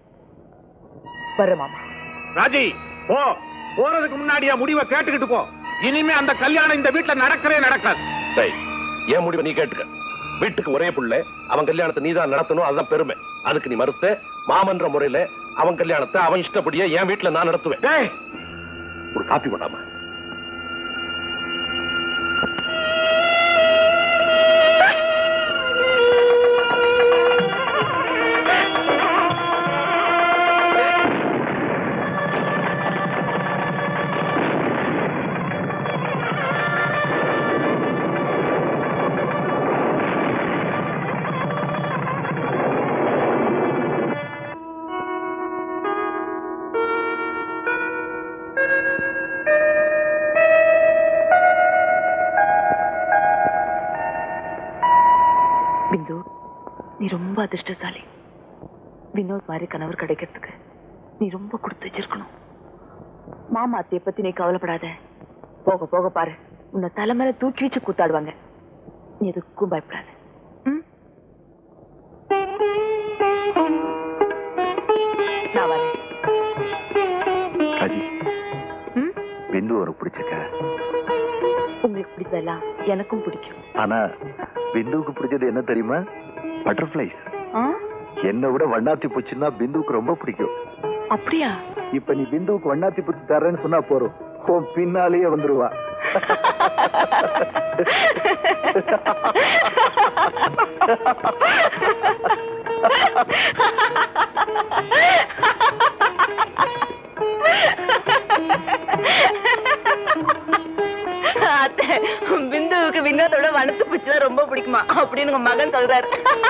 வர மாமா. ராஜி போ. போறதுக்கு முன்னாடியா முடிவை கேட்டுக்கிட்டு போ. இனிமே அந்த கல்யாணம் இந்த வீட்டுல நடக்கவே நடக்காது. ஏன் முடிவை நீ கேட்டுக்க. வீட்டுக்கு ஒரே புள்ள, அவன் கல்யாணத்தை நீதான் நடத்தணும், அதுதான் பெருமை. அதுக்கு நீ மறுத்த மாமன்ற முறையில அவன் கல்யாணத்தை அவன் இஷ்டப்படியே என் வீட்டுல நான் நடத்துவேன். ஒரு காப்பி கொண்டாமா. பிந்து, நீ ரொம்ப அதிர்ஷ்டசாலி. வினோத் மாதிரி கணவர் கிடைக்கிறதுக்கு நீ ரொம்ப கொடுத்து வச்சிருக்கணும். மாமா அத்தைய பத்தி நீ கவலைப்படாத. போக போக பாரு, உன்னை தலைமையில தூக்கி வச்சு கூத்தாடுவாங்க. நீ எதுக்கும் பயப்படாத. நான் வரேன். பிந்து உனக்கு பிடிச்சிருக்க? உங்களுக்கு பிடிச்சதெல்லாம் எனக்கும் பிடிக்கும். ஆனா பிந்துவுக்கு பிடிச்சது என்ன தெரியுமா? பட்டர்ஃபிளைஸ். என்னை விட வண்ணாத்தி பூச்சின்னா பிந்துவுக்கு ரொம்ப பிடிக்கும். அப்படியா? இப்ப நீ பிந்துவுக்கு வண்ணாத்தி பூச்சி தர்றேன்னு சொன்னா போறோம், உன் பின்னாலேயே வந்துருவா. பிந்துவுக்கு வினோதோட வனத்து பூச்சிதான் ரொம்ப பிடிக்குமா அப்படின்னு உங்க மகன் சொல்றாரு.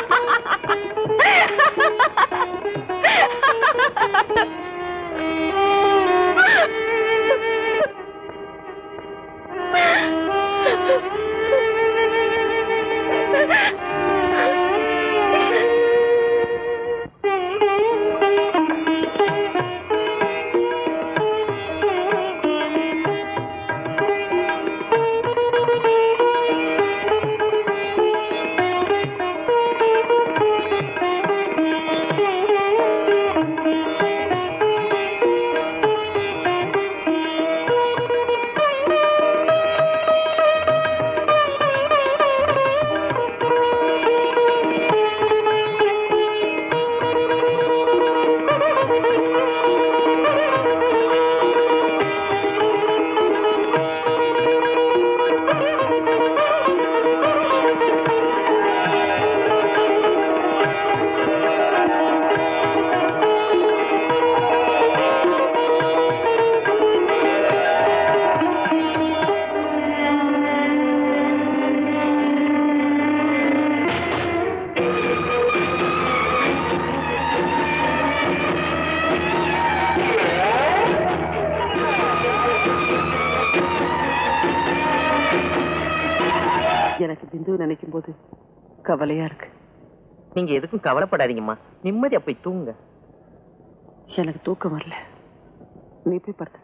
எனக்கு பிந்து நினைக்கும் போது கவலையா இருக்கு. நீங்க எதுக்கும் கவலைப்படாதீங்கம்மா, நிம்மதியா போய் தூங்க. எனக்கு தூக்கம் வரல, நீ போய் படுத்துக்க.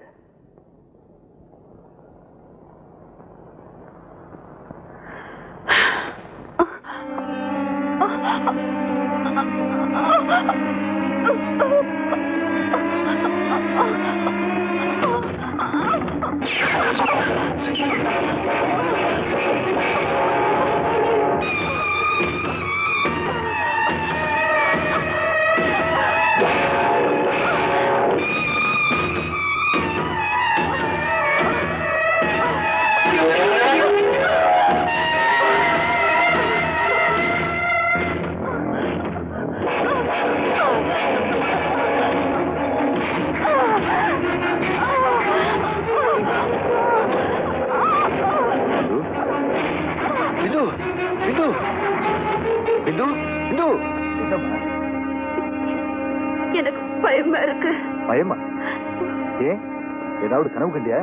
எனக்கு பயமா இருக்கு. பயமா? ஏன், ஏதாவது கனவு கண்டியா?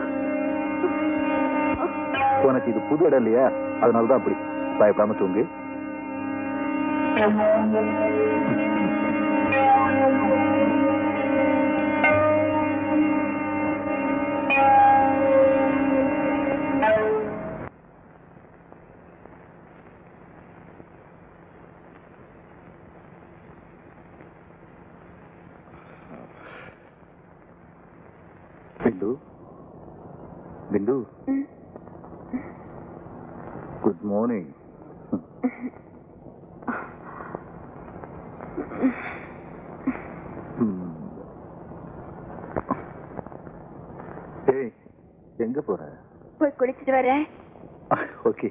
உனக்கு இது புது இடம் இல்லையா, அதனாலதான் அப்படி. பயப்படாம தூங்கு. Bindu, Bindu. Good morning. Hmm. எங்க போற? போய் குளிச்சுட்டு வரேன். ஓகே.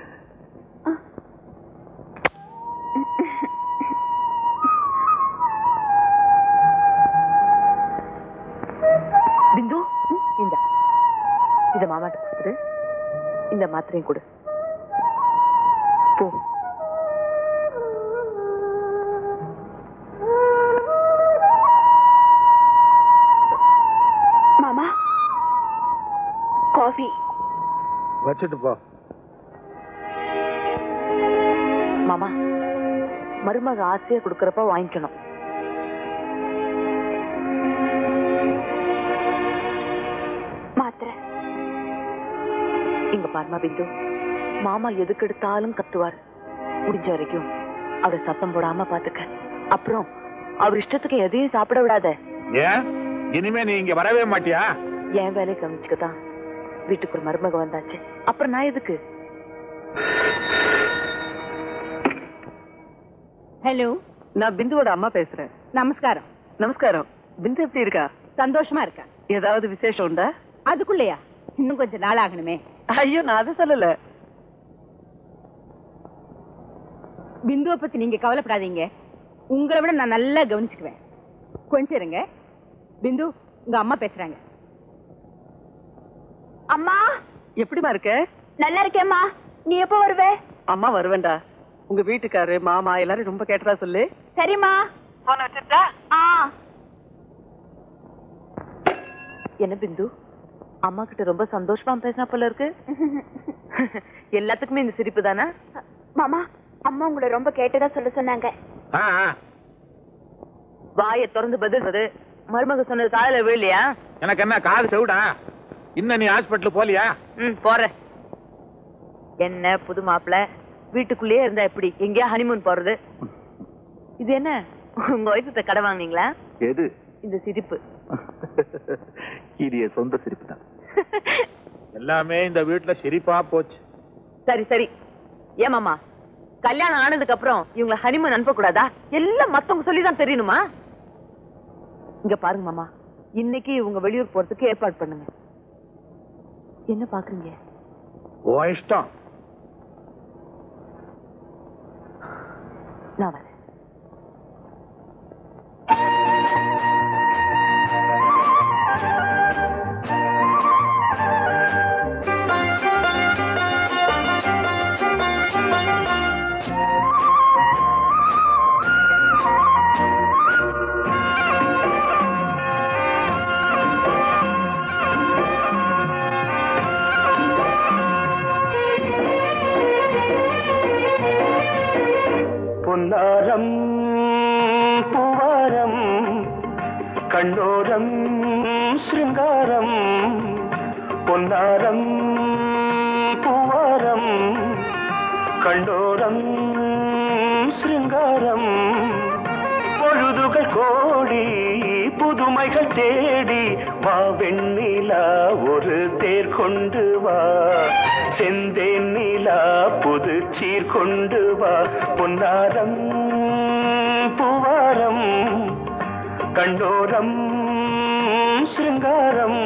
பிந்து, இந்த இத மாமாட்ட கொடுத்துரு. இந்த மாத்திரையும் கொடு. போ. மாமா, காஃபி வச்சுட்டு போ. மாமா, மருமக ஆசையா கொடுக்கறப்ப வாங்கிக்கணும். மாத்திரை இங்க பாருமா பிந்து, மாமா எதுக்கு எடுத்தாலும் கத்துவார். முடிஞ்ச வரைக்கும் அவரை சத்தம் போடாம பாத்துக்க. அப்புறம் அவர் இஷ்டத்துக்கு எதையும் சாப்பிட விடாத. ஏன் இனிமே நீ இங்க வரவே மாட்டியா? என் வேலையை கவனிச்சுக்கதான் வீட்டுக்கு ஒரு மருமக வந்தாச்சு. அப்புறம் நான் எதுக்கு? ஹலோ, நான் பிந்துவோட அம்மா பேசுறேன். நமஸ்காரம். நமஸ்காரம். பிந்து எப்படி இருக்கா? சந்தோஷமா இருக்கா. ஏதாவது விசேஷம் உண்டா? அதுக்குள்ளயா? இன்னும் கொஞ்சம் நாள் ஆகணுமே. ஐயோ, நான் அதை சொல்லல. பிந்துவை பத்தி நீங்க கவலைப்படாதீங்க. உங்களை விட நான் நல்லா கவனிச்சுக்குவேன். கொஞ்சம் இருங்க. பிந்து, உங்க அம்மா பேசுறாங்க. அம்மா, எப்படிமா இருக்க? நல்லா இருக்கேம்மா. நீ எப்போ வருவே? அம்மா வருவேன்டா. உங்க வீட்டுக்காரு மாமா எல்லாரும் ரொம்ப கேட்டதா சொல்லு. சரிம்மா. போன வச்சிருக்கா? ஆ. என்ன பிந்து, அம்மா கிட்ட ரொம்ப சந்தோஷமா பேசினா போல இருக்கு. எல்லாத்துக்குமே இந்த சிரிப்பு தானே? மாமா, அம்மா உங்களை ரொம்ப கேட்டதா சொல்ல சொன்னாங்க. வாயை திறந்து பதில். மருமக சொன்னது காலையில விழலையா? எனக்கு என்ன காது செவிடா? இன்னும் நீ ஹாஸ்பிட்டல் போலியா? ம், போறேன். என்ன புது மாப்பிள்ள, வீட்டுக்குள்ளேயே இருந்தா எப்படி? எங்கேயா ஹனிமூன் போறது? இது என்ன, உங்க ஒய்ஃப்ட்ட கடை வாங்குனீங்களா? எது? இந்த சிரிப்பு. இது என் சொந்த சிரிப்பு தான். எல்லாமே இந்த வீட்டுல சிரிப்பா போச்சு. சரி சரி. ஏமாமா, கல்யாணம் ஆனதுக்கு அப்புறம் இவங்களை ஹனிமூன் அனுப்ப கூடாதா? எல்லாம் மத்தவங்க சொல்லிதான் தெரியணுமா? இங்க பாருங்க மாமா, இன்னைக்கு இவங்க வெளியூர் போறதுக்கு ஏற்பாடு பண்ணுங்க. என்ன பாக்குறீங்க? ஓ இஷ்டம். நான் வரேன். பொன்னாரம் பூவாரம் கண்ணோரம் சிருங்காரம். பொன்னாரம் பூவாரம் கண்ணோரம் சிருங்காரம். பொழுதுகள் கோடி புதுமைகள் தேடி வா வெண்ணிலா ஒரு தேர் கொண்டு வா. செந்தேன் நிலா புது சீர் கொண்டு வா. பொன்னாரம் பூவாரம் கண்ணோரம் சிருங்காரம்.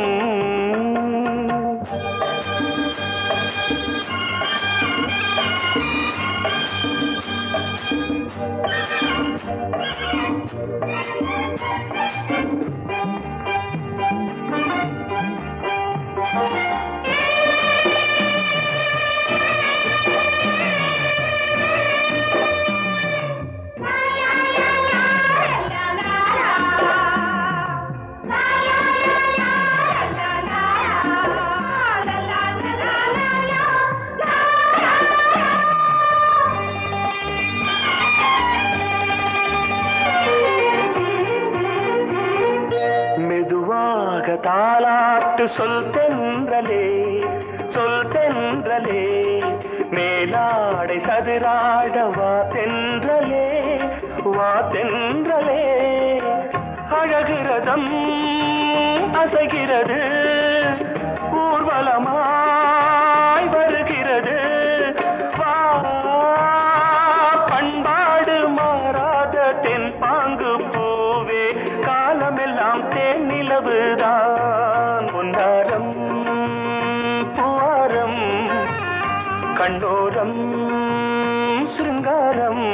தாலாட்டு சொல் தென்றலே சொல் தென்றலே. மேலாடை சதுராட வா தென்றலே வா தென்றலே. அழகிறதம் அசைகிறது ஊர்வலமாய் வருகிறது. வா பண்பாடு மாறாத தென் பாங்கு பூவே. காலமெல்லாம் தேன் நிலவுதான். பொன்னாரம் கண்ணோரம் சிருங்காரம்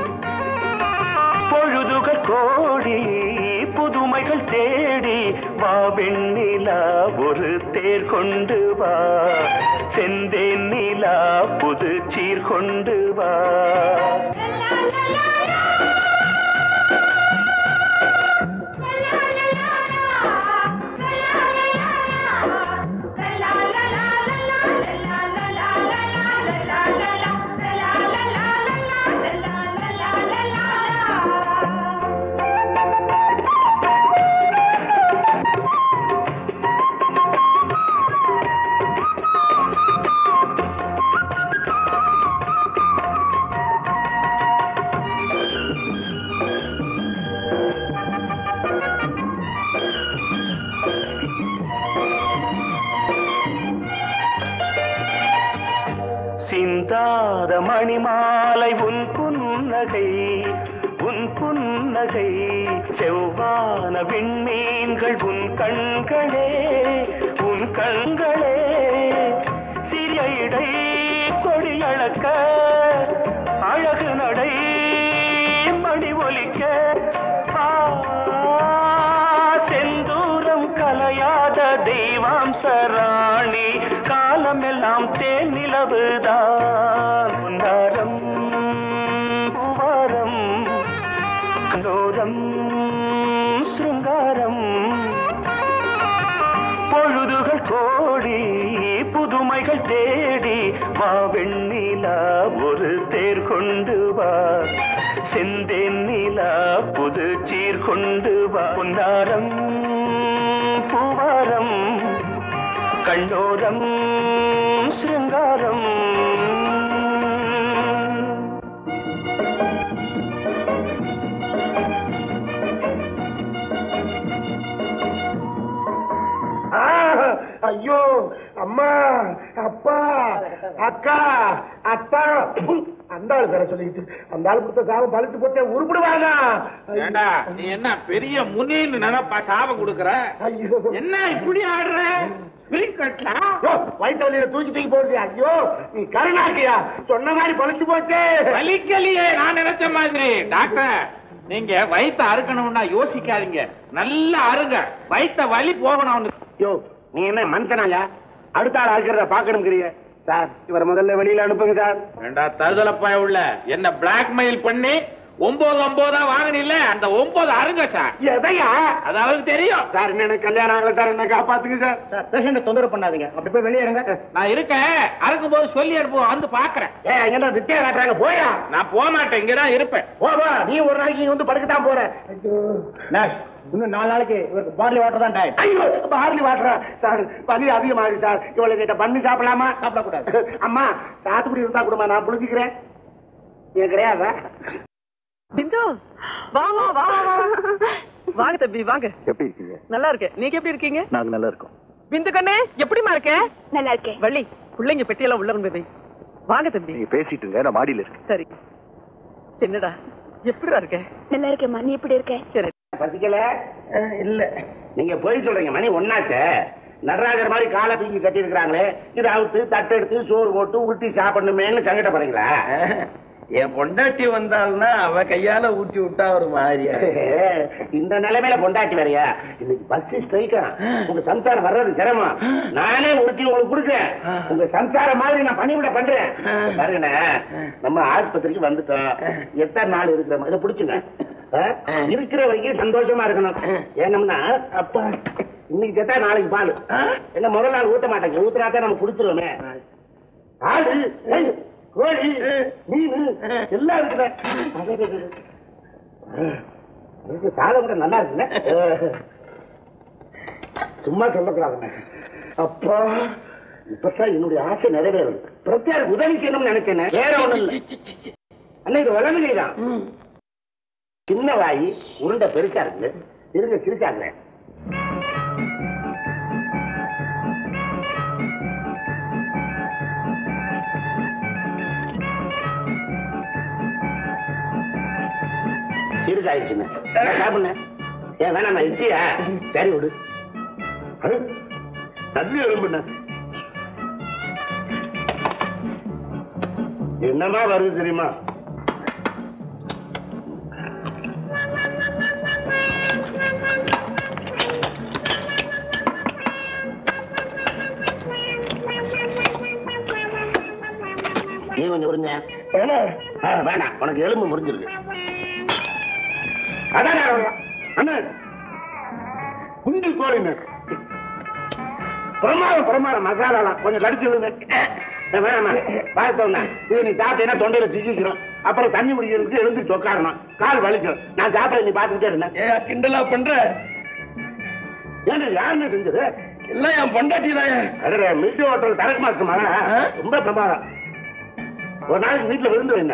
பொழுதுகள் கோடி புதுமைகள் தேடி வா வெண்ணிலா ஒரு தேர் கொண்டு வா செந்தேன் நிலா புது சீர் கொண்டு வா சிந்தாத மணிமாலை உன் புன்னகை உன் புன்னகை செவ்வான விண்மீன்கள் உன் கண்களே உன் கண்களே சிறிய இடை கொடியளக்க அழகு நடை மணி ஒலிக்க செந்தூரம் கலையாத தெய்வாம்சராணி காலமெல்லாம் தேன் நிலவுதான் பொன்னாரம் பூவாரம் கண்டோரம் சிருங்காரம் பொழுதுகள் கோடி புதுமைகள் தேடி வா வெண்ணிலா ஒரு தேர் கொண்டு வா செந்தேன் நிலா புது சீர் கொண்டு வா பொன்னாரம் பூவாரம் கண்டோரம் சிருங்காரம் ஐயோ அம்மா அப்பா அக்கா அத்தா அந்த ஆளு பேர சொல்லிக்கிட்டு அந்த ஆளு கொடுத்த சாபம் பழிச்சு போட்டே உருப்பிடுவாங்க. ஏண்டா நீ என்ன பெரிய முனின்னு நினைப்பா சாபம் கொடுக்கற? என்ன இப்படி ஆடுற? வயிற்று வலியில தூக்கி தூக்கி போடுது. ஐயோ நீ கருணாக்கியா சொன்ன மாதிரி பழிச்சு போச்சு. வலிக்கலையே நான் நினைச்ச மாதிரி. டாக்டர் நீங்க வயிற்ற அறுக்கணும்னா யோசிக்காதீங்க, நல்லா அருங்க, வயிற்ற வலி போகணும். யோ நீ என்ன மனுஷனாயா அடுத்த ஆள் அறுக்கிறத பாக்கணுங்கிறிய? சார் இவரை முதல்ல வெளியில அனுப்புங்க சார். ரெண்டா தருதலப்பாய உள்ள என்ன பிளாக்மெயில் பண்ணி ஒன்பது ஒன்பதா வாங்கினில்ல, அந்த ஒன்பது அருங்க சார். எதையா? அதாவது தெரியும் சார். என்ன கல்யாணம் ஆகல சார், என்ன காப்பாத்துங்க சார். சார் பேஷண்ட தொந்தரவு பண்ணாதீங்க, அப்படி போய் வெளியே இருங்க. நான் இருக்கேன், அறுக்கும் போது சொல்லி அனுப்புவோம், வந்து பாக்குறேன். ஏ என்ன வித்தியா காட்டுறாங்க, போயா. நான் போக மாட்டேன், இங்கதான் இருப்பேன். போவா நீ ஒரு நாளைக்கு இங்க வந்து படுக்கத்தான் போற. இன்னும் நாலு நாளைக்கு இவருக்கு பார்லி வாட்டர் தான் டைம். ஐயோ பார்லி வாட்டரா சார்? பனி அதிகமாகுது சார். இவளை கிட்ட பண்ணி சாப்பிடலாமா? சாப்பிடக்கூடாது. அம்மா சாத்துக்குடி இருந்தா கூடமா, நான் புளிஞ்சுக்கிறேன். ஏன் கிடையாதா? பிந்து வா வா வா வா வாங்க தம்பி வாங்க. எப்படி இருக்கீங்க? நல்லா இருக்கேன், நீங்க எப்படி இருக்கீங்க? நாங்க நல்லா இருக்கோம். பிந்து கண்ணே எப்படிமா இருக்க? நல்லா இருக்கேன். வள்ளி பிள்ளைங்க பெட்டியெல்லாம் உள்ள கொண்டு போய் வாங்க தம்பி. நீங்க பேசிட்டு இருங்க, நான் மாடியில இருக்கேன். சரி. என்னடா எப்படிடா இருக்க? நல்லா இருக்கேம்மா, நீ எப்படி இருக்க? சரி. பசிக்கல இல்ல நீங்க போய் சொல்றீங்க. மணி ஒன்னாச்ச நடராஜர் மாதிரி காலை தூக்கி கட்டி இருக்கிறாங்களே, இதை அவுத்து தட்டெடுத்து சோறு போட்டு ஊட்டி சாப்பிடணுமேன்னு சங்கடப்படுறீங்களா? என் பொண்டாட்டி வந்தாள்னா அவ கையால ஊட்டி விட்டா ஒரு மாதிரியா. இந்த நிலைமையில பொண்டாட்டி வேறையா? இன்னைக்கு பஸ் ஸ்ட்ரைக்கா, உங்க சம்சாரம் வர்றது சிரமம். நானே ஊட்டி உங்களுக்கு கொடுக்குறேன். உங்க சம்சாரம் மாதிரி நான் பணிவிட பண்றேன். பாருங்கண்ணே, நம்ம ஆஸ்பத்திரிக்கு வந்துட்டோம். எத்தனை நாள் இருக்கிற மாதிரி பிடிச்சுங்க. இருக்கிற வரைக்கும் சந்தோஷமா இருக்கணும். ஏனம்னா அப்பா இன்னைக்கு செத்தா நாளைக்கு பால் என்ன முதல் நாள் ஊத்த மாட்டாங்க, ஊத்துனாத்தான் நம்ம குடிச்சிருவோமே. ஆடு கோழி மீன் எல்லாம் இருக்குல்ல, சாதம் கூட நல்லா இருக்குல்ல. சும்மா சொல்லக்கூடாதுங்க. அப்பா இப்பதான் என்னுடைய ஆசை நிறைவேறும். பிரத்யேக உதவி செய்யணும்னு நினைச்சேன், வேற ஒண்ணும் இல்லை. அண்ணா இது வளர்ந்துதான் சின்ன வாயி உருண்டை பெருசா இருக்கு. இருங்க சிரிச்சாங்க. சிரிச்சாயிடுச்சுன்னு சாப்பிடுங்க. ஏன் வேணாம் இச்சியா? சரி விடு. தண்ணி எலும்புண்ண என்னமா வருது தெரியுமா? நீ கொஞ்சம் புரிஞ்ச வேணாம், உனக்கு எலும்பு முறிஞ்சிருக்கு. அதான் அண்ணன் குஞ்சு கோழின்னு பிரமாதம் பிரமாதம் மசாலாலாம் கொஞ்சம் கடிச்சு வேணாமா பார்த்தோம்னா இது நீ சாப்பிட்டீங்கன்னா தொண்டையில சிக்கிக்கிறோம். அப்புறம் தண்ணி குடிக்கிறதுக்கு எழுந்து சொக்காடணும், கால் வலிக்கும். நான் சாப்பிட நீ பார்த்துக்கிட்டே இருந்தேன். கிண்டலா பண்ற? ஏன்னா யாருன்னு செஞ்சது? எல்லாம் என் பொண்டாட்டி தான். மீட்டு ஹோட்டல் தரக்கு மாசமா ரொம்ப பிரமாதம். ஒரு நாளைக்கு வீட்டுல விருந்து வைங்க.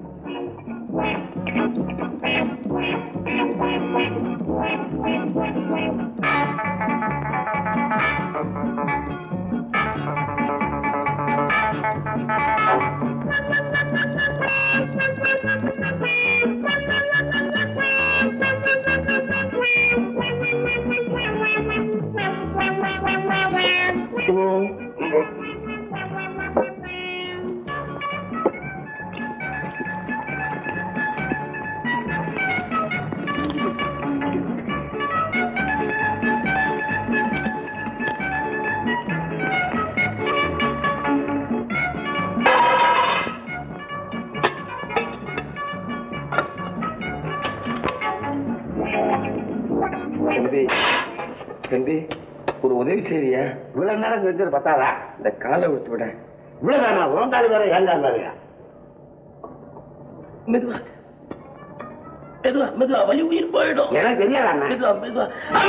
தம்பி ஒரு உதவி செய்றியா? இவ்வளவு நேரம் செஞ்சது பத்தாதா? இந்த காலை விட்டு விட. இவ்வளவு வேணாம், உங்காது வேற ஏங்காது வேறையா? மெதுவா மெதுவா மெதுவா வலி உயிர் போயிடும். எனக்கு தெரியாதா? மெதுவா மெதுவா.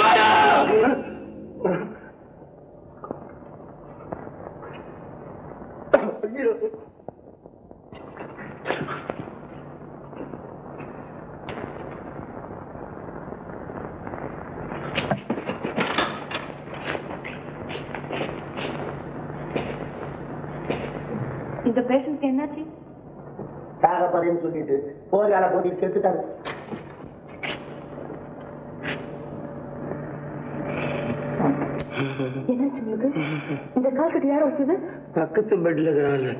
இந்த பேஷண்ட் என்னாச்சு? சாகப்படின்னு சொல்லிட்டு போரால போட்டு செத்துட்டாரு. என்னாச்சு உங்களுக்கு? இந்த கால் கட்டி யாரும் வச்சது? பக்கத்து பெட்ல இருக்கிறாங்க.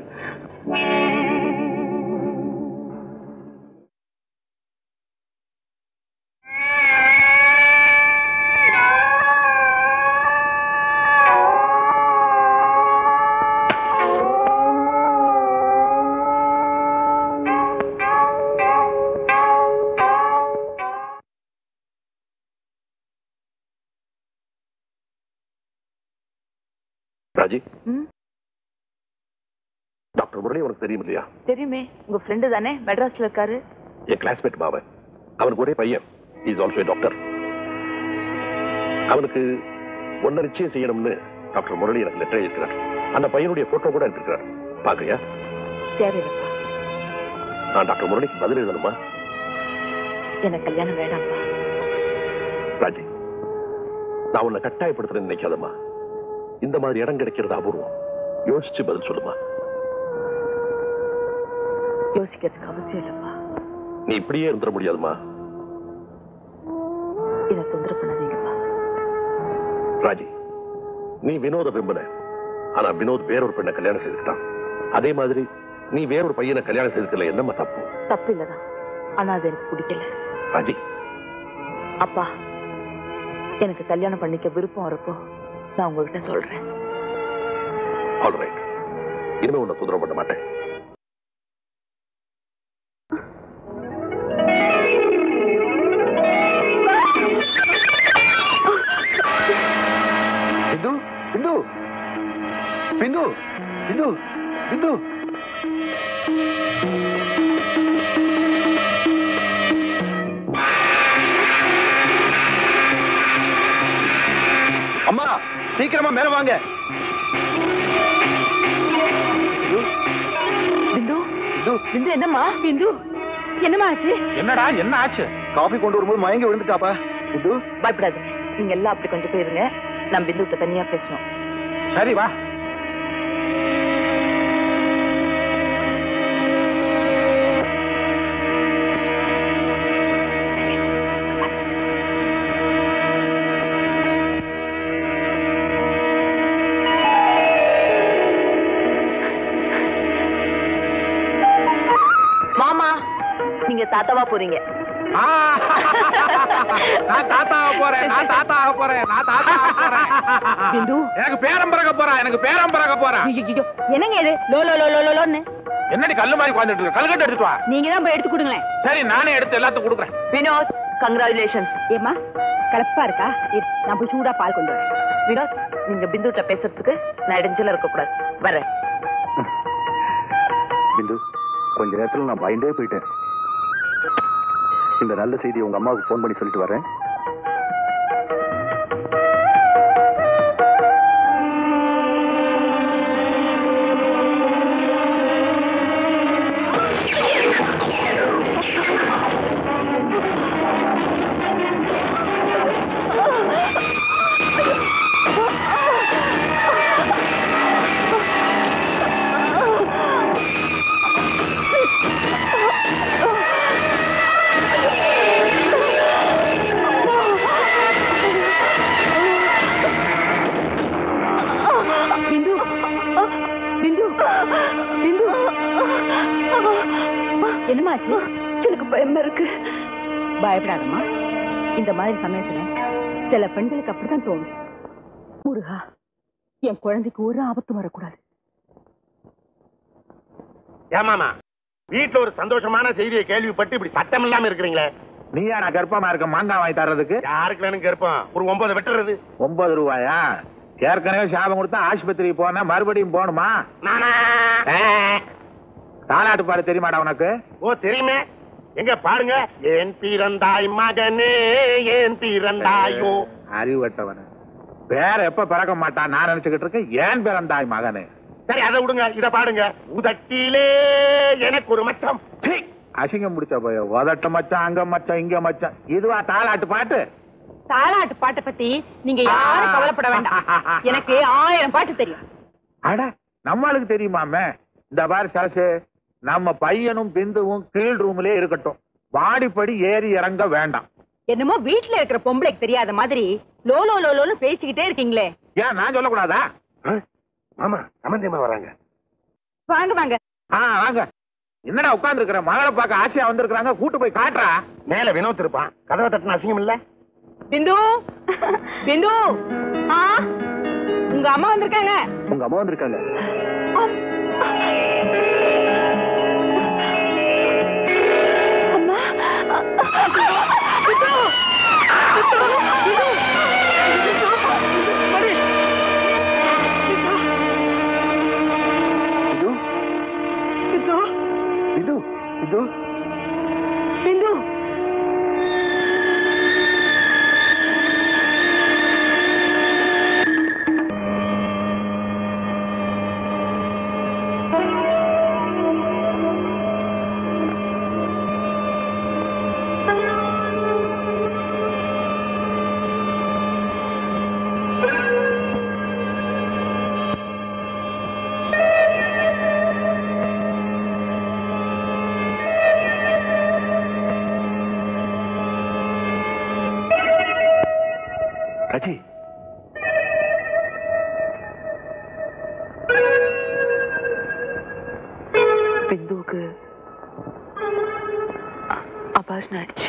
ராஜி, டாக்டர் முரளி உனக்கு தெரியும் இல்லையா? தெரியுமே, உங்க ஃப்ரெண்டு தானே, மெட்ராஸ்ல இருக்காரு. என் கிளாஸ்மேட் மாவன். அவனுக்கு ஒரே பையன், இஸ் ஆல்சோ டாக்டர். அவனுக்கு ஒன்ன நிச்சயம் செய்யணும்னு டாக்டர் முரளி எனக்கு லெட்டர் எழுதியிருக்கிறார். அந்த பையனுடைய போட்டோ கூட எடுத்துக்கிறார். பாக்குறியா? தேவையில்லைப்பா. நான் டாக்டர் முரளிக்கு பதில் எழுதணுமா? எனக்கு கல்யாணம் வேண்டாம்ப்பா. ராஜி, நான் உன்னை கட்டாயப்படுத்துறேன்னு நினைக்காதம்மா. இந்த மாதிரி இடம் கிடைக்கிறது அபூர்வம். யோசிச்சு பதில் சொல்லுமா. யோசிக்கிறதுக்கு அவசியம் இல்லப்பா. நீ இப்படியே இருந்துட முடியாதுமா. என்ன தொந்தரவு பண்ணாதீங்கப்பா. ராஜி, நீ வினோத விரும்பின, ஆனா வினோத் வேறொரு பெண்ணை கல்யாணம் செய்துட்டான். அதே மாதிரி நீ வேறொரு பையனை கல்யாணம் செய்துக்கல. என்னம்மா தப்பு? தப்பு இல்லதான், ஆனா அது எனக்கு பிடிக்கல. ராஜி, அப்பா எனக்கு கல்யாணம் பண்ணிக்க விருப்பம் வரப்போ நான் உங்ககிட்ட சொல்றேன். All right. இனிமே உன்னை தொந்தரவு பண்ண மாட்டேன். பிந்து பிந்து பிந்து பிந்து பிந்து அம்மா, சீக்கிரமா மேல வாங்க. பிந்து பிந்து என்னம்மா? பிந்து என்னம்மா ஆச்சு? என்னடா என்ன ஆச்சு? காபி கொண்டு வரும்போது மயங்கி விழுந்துட்டாப்பா. பிந்து பயப்படாது, நீங்க எல்லாம் அப்படி கொஞ்சம் போயிருங்க. நான் பிந்துட்ட தனியா பேசணும். சரி வா. தாத்தாவா போறீங்க. நான் தாத்தாக போறேன் நான் தாத்தாக போறேன் நான் தாத்தாக போறேன். பிந்து எனக்கு பேரம் பிறக்க போறா எனக்கு பேரம் பிறக்க போறா. என்னங்க இது லோ லோ லோ லோ லோன்னு என்னடி கல்லு மாதிரி உட்கார்ந்துட்டு இருக்க? கல்கட்டு எடுத்துட்டு வா. நீங்க தான் போய் எடுத்து கொடுங்களேன். சரி நானே எடுத்து எல்லாத்துக்கும் கொடுக்குறேன். வினோத் கங்க்ராச்சுலேஷன்ஸ். ஏமா கலப்பா இருக்கா? நான் போய் சூடா பால் கொண்டு வரேன். வினோத் நீங்க பிந்துட்ட பேசுறதுக்கு நான் இடைஞ்சல இருக்க கூடாது. வரேன். பிந்து கொஞ்ச நேரத்துல நான் பயந்தே போயிட்டேன். இந்த நல்ல செய்தி உங்க அம்மாவுக்கு போன் பண்ணி சொல்லிட்டு வரேன். என்னமாச்சு? எனக்கு பயமா இருக்கு. பயப்படாதம்மா. இந்த மாதிரி சமயத்துல சில பெண்களுக்கு அப்படித்தான் தோணும். முருகா என் குழந்தைக்கு ஒரு ஆபத்து வரக்கூடாது. ஏமாமா வீட்டுல ஒரு சந்தோஷமான செய்தியை கேள்விப்பட்டு இப்படி சட்டம் இல்லாம இருக்கிறீங்களே. நீயா நான் கர்ப்பமா இருக்க மாங்காய் வாங்கி தர்றதுக்கு? யாருக்கு வேணும் கர்ப்பம்? ஒரு ஒன்பது வெட்டுறது. ஒன்பது ரூபாயா? ஏற்கனவே சாபம் கொடுத்தா ஆஸ்பத்திரிக்கு போனா மறுபடியும் போகணுமா? தாலாட்டு பாடு தெரியுமாடா உனக்கு? ஓ தெரியுமே. எங்க பாருங்க. ஏன் பிறந்தாய் மகனே ஏன் பிறந்தாயோ. அறிவட்டவன பேர எப்ப பிறக்க மாட்டான் நான் நினைச்சுக்கிட்டு இருக்கேன். ஏன் பிறந்தாய் மகனே. சரி அதை விடுங்க. இத பாடுங்க. உதட்டிலே எனக்கு ஒரு மச்சம். அசிங்கம் முடிச்ச போய உதட்ட மச்சான் அங்க மச்சான் இங்க மச்சான். இதுவா தாலாட்டு பாட்டு? தாலாட்டு பாட்டை பத்தி நீங்க யாரும் கவலைப்பட வேண்டாம். எனக்கு ஆயிரம் பாட்டு தெரியும். அட நம்மளுக்கு தெரியுமாமே. இந்த பாரு சரசு நம்ம பையனும் பிந்துவும் கீழ் ரூம்லயே இருக்கட்டும். வாடிப்படி ஏறி இறங்க வேண்டாம். என்னமோ வீட்டுல இருக்கிற பொம்பளைக்கு தெரியாத மாதிரி லோலோ லோலோன்னு பேசிக்கிட்டே இருக்கீங்களே. ஏன் நான் சொல்லக்கூடாதா? ஆமா சம்பந்தியமா வராங்க. வாங்க வாங்க. ஆ வாங்க. என்னடா உட்கார்ந்து இருக்கிற? மகளை பார்க்க ஆசையா வந்திருக்காங்க. கூட்டு போய் காட்டுறா. மேல வினோத் இருப்பான். கதவை தட்டின அசிங்கம் இல்ல? பிந்து பிந்து ஆ உங்க அம்மா வந்திருக்காங்க. உங்க அம்மா வந்திருக்காங்க. பிந்து பிந்து பிந்து ரஜி பிந்துவுக்கு அபாஷன் ஆயிடுச்சு.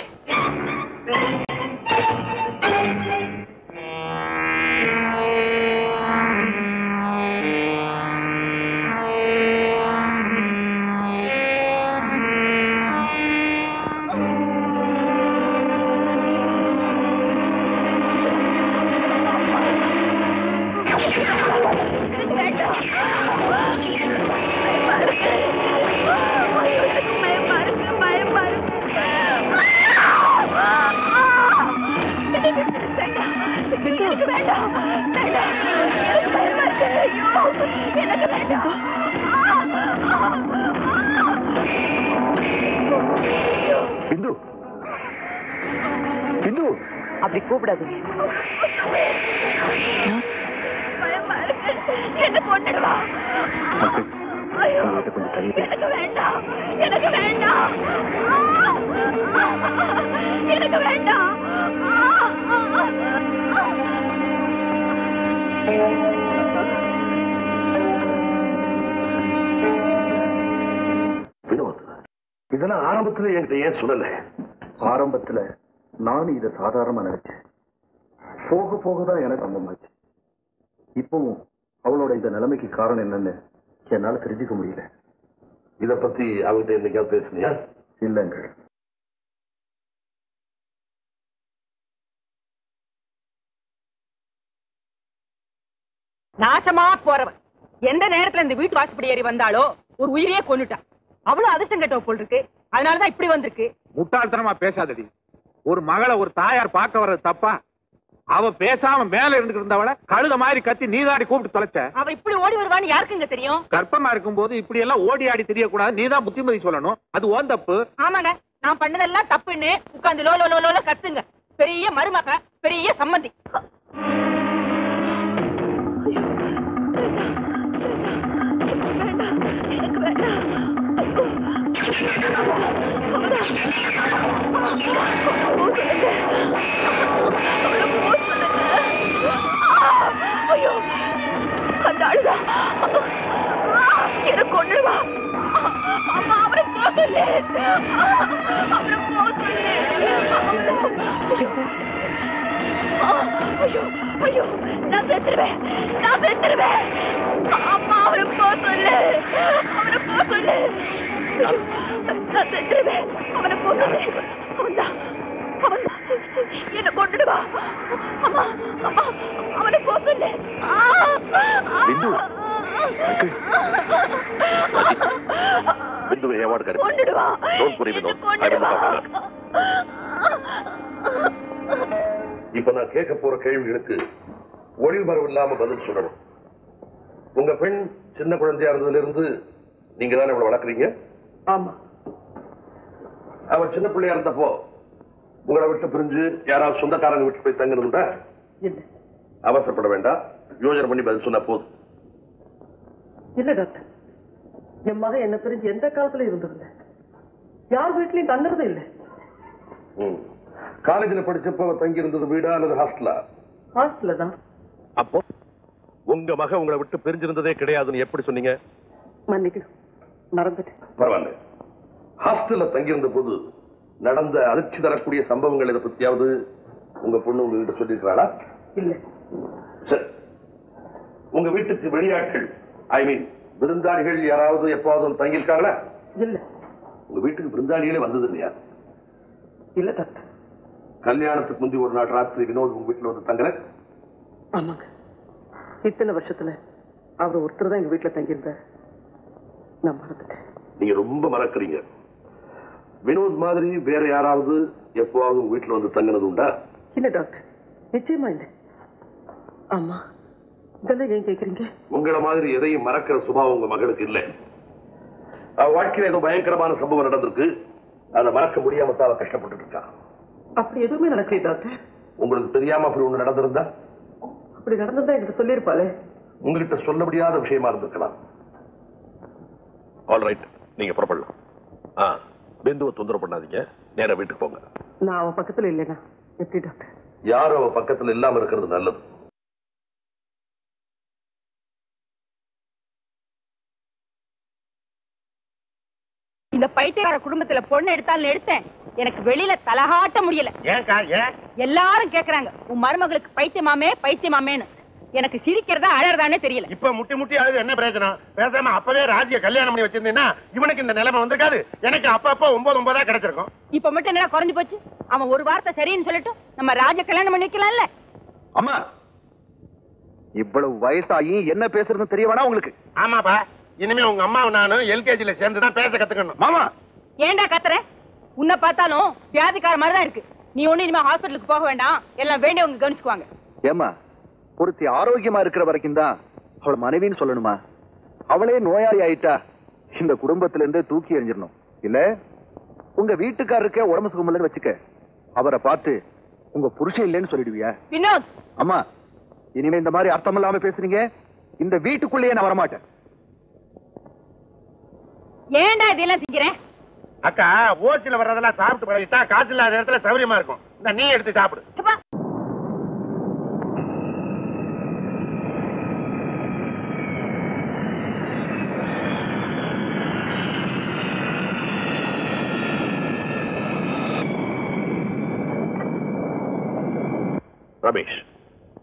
பிந்து பிந்து அப்படி கூப்பிடாதீங்க. என்ன கொண்டுடுவா. கொஞ்சம் தள்ளி எனக்கு வேண்டாம் எனக்கு வேண்டாம் எனக்கு வேண்டாம். வினோத் இதெல்லாம் ஆரம்ப ஆரம்பத்துல என்கிட்ட ஏன் சொல்லல? ஆரம்பத்துல நானும் இதை சாதாரணமா நினைச்சேன். போக போகதான் எனக்கு அந்தமாச்சு. இப்பவும் அவளோட இந்த நிலைமைக்கு காரணம் என்னன்னு என்னால தெரிஞ்சுக்க முடியல. இத பத்தி அவகிட்ட என்னைக்காவது பேசுனியா? இல்லைங்க. நாசமா போறவன் எந்த நேரத்துல இந்த வீட்டு வாசப்படி ஏறி வந்தாலோ ஒரு உயிரையே கொன்னுட்டான். அவ்வளவு அதிர்ஷ்டம் கெட்டவ போல் இருக்கு. அதனாலதான் இப்படி வந்திருக்கு. முட்டாள்தனமா பேசாதடி. ஒரு மகளை ஒரு தாயார் பார்க்க வர்றது தப்பா? அவ பேசாம மேல இருந்துட்டு இருந்தவளை கழுத மாதிரி கத்தி நீதாடி கூப்பிட்டு தொலைச்ச. அவ இப்படி ஓடி வருவான்னு யாருக்குங்க தெரியும்? கர்ப்பமா இருக்கும் போது இப்படி எல்லாம் ஓடி ஆடி தெரியக்கூடாது. நீதான் புத்திமதி சொல்லணும். அது ஓன் தப்பு. ஆமாங்க, நான் பண்ணதெல்லாம் தப்புன்னு உட்கார்ந்து லோ லோ லோல கத்துங்க. பெரிய மருமக, பெரிய சம்மந்தி. ஐயோ, அந்த அழுதா எனக்கு கொண்டுடுவா. அம்மா அவரை போகல, அவரை போகல. ஐயோ ஐயோ, நான் செத்துருவேன், நான் செத்துருவேன். அம்மா அவரை போக சொல்லு, அவரை போக சொல்லு. நான் செத்துருவேன், அவனை போக சொல்லு. அவன்தான் அவன் என்ன கொண்டுடுவா. அம்மா அம்மா அவனை போக சொல்லு. பிந்துவை ஏவாடு கரு கொண்டுடுவா. Don't worry Vinod. I will talk. இப்ப நான் கேட்க போற கேள்விகளுக்கு ஒளிபரவு இல்லாம பதில் சொல்லணும். உங்க பெண் சின்ன குழந்தையா இருந்ததுல இருந்து நீங்க தானே இவ்வளவு வளர்க்குறீங்க? ஆமா. அவ சின்ன பிள்ளையா இருந்தப்போ உங்களை விட்டு பிரிஞ்சு யாராவது சொந்தக்காரங்க விட்டு போய் தங்கினதுண்டா? இல்ல. அவசரப்பட வேண்டாம், யோசனை பண்ணி பதில் சொன்னா போதும். இல்ல டாக்டர், என் மகன் என்ன பிரிஞ்சு எந்த காலத்துல இருந்ததில்லை. யார் வீட்லயும் தங்குறதும் இல்லை. காலேஜில் படிச்சப்ப தங்கி இருந்தது வீடா அல்லது ஹாஸ்டலா? ஹாஸ்டல்ல தான். அப்போ உங்க மகன் உங்களை விட்டு பிரிஞ்சிருந்ததே கிடையாதுன்னு எப்படி சொன்னீங்க? மன்னிக்கு, மறந்துட்டேன். பரவாயில்ல. ஹாஸ்டல்ல தங்கியிருந்த போது நடந்த அதிர்ச்சி தரக்கூடிய சம்பவங்கள் இதை பத்தியாவது உங்க பொண்ணு உங்ககிட்ட சொல்லியிருக்கிறாளா? இல்ல. சரி, உங்க வீட்டுக்கு வெளியாட்கள், ஐ மீன் விருந்தாளிகள் யாராவது எப்பாவது தங்கியிருக்காங்களா? இல்ல. உங்க வீட்டுக்கு விருந்தாளிகளே வந்தது இல்லையா? இல்ல டாக்டர். கல்யாணத்துக்கு முந்தி ஒரு நாள் ராத்திரி வினோத் உங்க வீட்டுல வந்து தங்குற? ஆமாங்க. இத்தனை வருஷத்துல அவர் ஒருத்தர் தான் எங்க வீட்டுல தங்கியிருந்தார். நான் மறந்துட்டேன். நீங்க ரொம்ப மறக்கிறீங்க. வினோத் மாதிரி வேற யாராவது எப்பவாவது உங்க வீட்டுல வந்து தங்கினது உண்டா? இல்ல டாக்டர், நிச்சயமா இல்லை. ஆமா, இதெல்லாம் ஏன் கேக்குறீங்க? உங்களை மாதிரி எதையும் மறக்கிற சுபாவம் உங்க மகளுக்கு இல்லை. அவ வாழ்க்கையில ஏதோ பயங்கரமான சம்பவம் நடந்திருக்கு. அதை மறக்க முடியாம தான் அவ கஷ்டப்பட்டு இருக்கா. அப்படி எதுவுமே நடக்கல டாக்டர். உங்களுக்கு தெரியாம அப்படி ஒண்ணு நடந்திருந்தா? அப்படி நடந்திருந்தா என்கிட்ட சொல்லியிருப்பாளே. உங்ககிட்ட சொல்ல முடியாத விஷயமா இருந்திருக்கலாம். ஆல் ரைட், நீங்க புறப்படலாம். ஆ, பிந்துவை தொந்தரவு பண்ணாதீங்க, நேரா வீட்டுக்கு போங்க. நான் அவன் பக்கத்துல இல்லைனா எப்படி டாக்டர்? யாரும் அவ பக்கத்துல இல்லாம இருக்கிறது நல்லது. இந்த பைத்தியக்கார குடும்பத்துல பொண்ணு எடுத்தாலும் எடுத்தேன், எனக்கு வெளியில தலகாட்ட முடியல. ஏன்க்கா? ஏன்? எல்லாரும் கேக்குறாங்க, உன் மருமகளுக்கு பைத்தியமாமே பைத்தியமாமேன்னு. எனக்கு சிரிக்கிறதா அழறதானே தெரியல. இப்ப முட்டி முட்டி அழுது என்ன பிரயோஜனம்? பேசாம அப்பவே ராஜிய கல்யாணம் பண்ணி வச்சிருந்தீங்கன்னா இவனுக்கு இந்த நிலைமை வந்திருக்காது. எனக்கு அப்பப்ப ஒன்பது ஒன்பதா கிடைச்சிருக்கும். இப்ப மட்டும் என்ன குறைஞ்சு போச்சு? அவன் ஒரு வார்த்தை சரின்னு சொல்லட்டும், நம்ம ராஜ கல்யாணம் பண்ணி வைக்கலாம்ல. அம்மா, இவ்வளவு வயசாகி என்ன பேசுறதுன்னு தெரிய வேணா உங்களுக்கு? ஆமாப்பா, இனிமே உங்க அம்மா நானும் எல்கேஜில சேர்ந்துதான் பேச கத்துக்கணும். மாமா, ஏண்டா கத்துற? உன்னை பார்த்தாலும் வியாதிக்கார மாதிரி தான் இருக்கு. நீ ஒண்ணு இனிமே ஹாஸ்பிட்டலுக்கு போக வேண்டாம், எல்லாம் வேண்டியவங்க கவனிச்சுக்குவாங்க. ஏமா, ஒருத்தி ஆரோக்கியமா இருக்கிற வரைக்கும் தான் அவளை மனைவின்னு சொல்லணுமா? அவளே நோயாளி ஆயிட்டா இந்த குடும்பத்தில இருந்தே தூக்கி எறிஞ்சிடணும். இல்ல உங்க வீட்டுக்காரருக்கே உடம்பு சுகமில்லன்னு வச்சுக்க, அவரை பார்த்து உங்க புருஷன் இல்லைன்னு சொல்லிடுவியா? வினோத், அம்மா, இனிமே இந்த மாதிரி அர்த்தம் இல்லாம பேசுறீங்க, இந்த வீட்டுக்குள்ளேயே நான் வரமாட்டேன். ஏண்டா இதெல்லாம் திங்கிறேன்? அக்கா, ஓச்சில வர்றதெல்லாம் சாப்பிட்டு பழகிட்டா காசு இல்லாத இடத்துல சௌரியமா இருக்கும். இந்த நீ எடுத்து சாப்பிடு.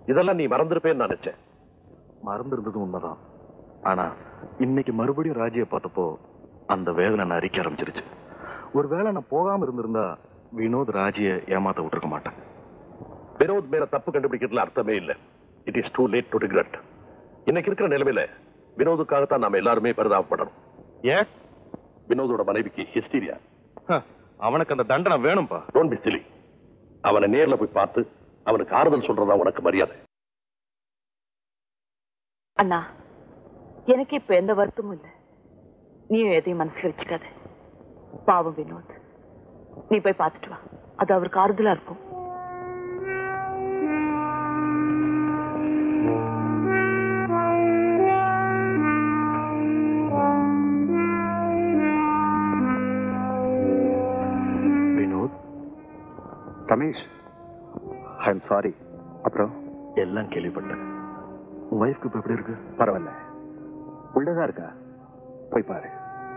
இதெல்லாம் நீ மறந்துருப்பேன்னு நினைச்சேன். மறந்துருந்தது உண்மைதான். ஆனா இன்னைக்கு மறுபடியும் ராஜியை பார்த்தப்போ அந்த வேதனை நான் அரிக்க ஆரம்பிச்சிருச்சு. ஒருவேளை நான் போகாம இருந்திருந்தா வினோத் ராஜியை ஏமாத்த விட்டுருக்க மாட்டேன். வினோத் மேல தப்பு கண்டுபிடிக்கிறதுல அர்த்தமே இல்லை. It is too late to regret. இன்னைக்கு இருக்கிற நிலைமையில வினோதுக்காகத்தான் நாம எல்லாருமே பரிதாபப்படணும். ஏன்? வினோதோட மனைவிக்கு ஹிஸ்டீரியா. அவனுக்கு அந்த தண்டனை வேணும்பா. Don't be Chile. அவனை நேர்ல போய் பார்த்து அவனுக்கு ஆறுதல் சொல்றதா உனக்கு மரியாதை. அண்ணா, எனக்கு இப்ப எந்த வருத்தமும் இல்லை. நீயும் எதையும் மனசுல வச்சுக்காத. பாவம் வினோத், நீ போய் பார்த்துட்டு வா. அது அவருக்கு ஆறுதலா இருக்கும். Ramesh, I am sorry. அப்புறம் எல்லாம் கேள்விப்பட்டேன். உன் வைஃப்க்கு இப்ப எப்படி இருக்கு? பரவாயில்ல, உள்ளதா இருக்கா? போய் பாரு.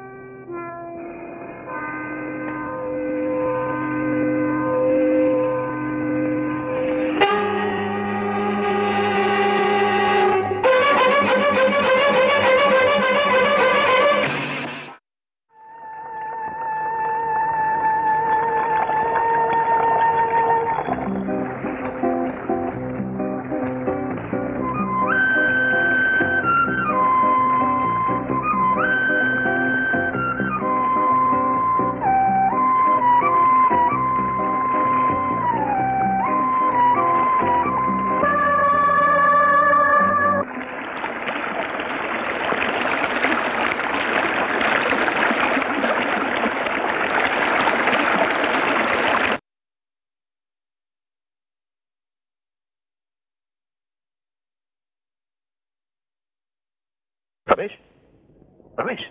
ரமேஷ், ரமேஷ்,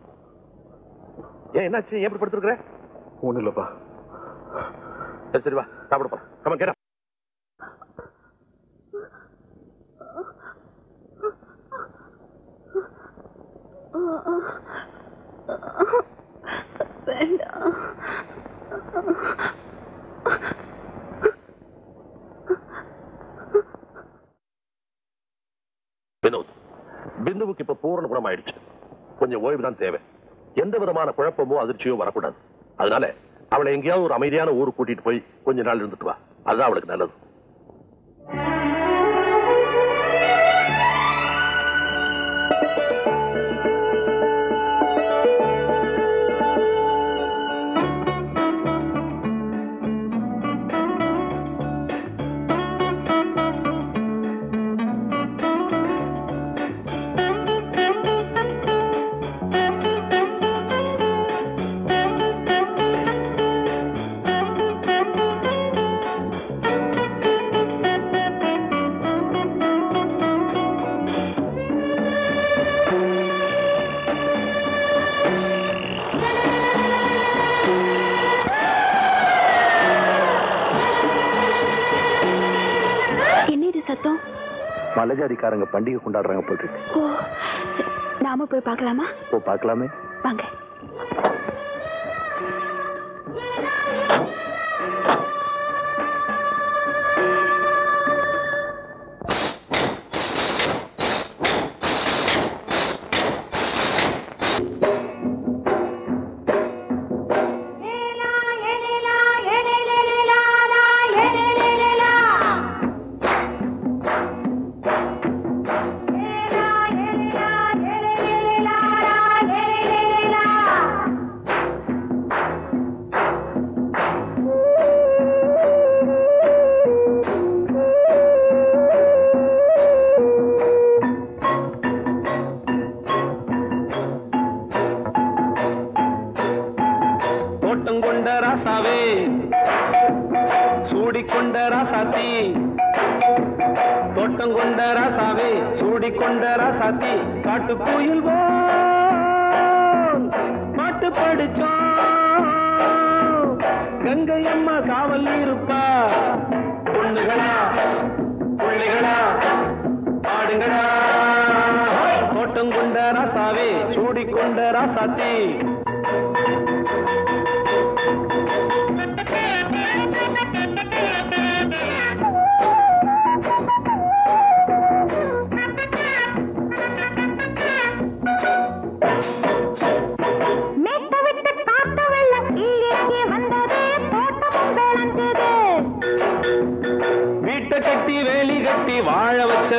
ஏன் என்னாச்சு? ஏன் படுத்திருக்கிற? ஒண்ணு இல்லப்பா. சரி சரி வா, சாப்பிடுப்பா. கமன் கேடா. வேண்டாம். வினோத், பிந்துவுக்கு இப்ப பூரண குணம் ஆயிடுச்சு. கொஞ்சம் ஓய்வு தான் தேவை. எந்த விதமான குழப்பமோ அதிர்ச்சியோ வரக்கூடாது. அதனால அவளை எங்கேயாவது ஒரு அமைதியான ஊருக்கு கூட்டிட்டு போய் கொஞ்ச நாள் இருந்துட்டு வா. அதுதான் அவளுக்கு நல்லது. மலைஜாதிக்காரங்க பண்டிகை கொண்டாடுறாங்க போட்டுருக்கு. நாம போய் பார்க்கலாமா? ஓ, பார்க்கலாமே, வாங்க.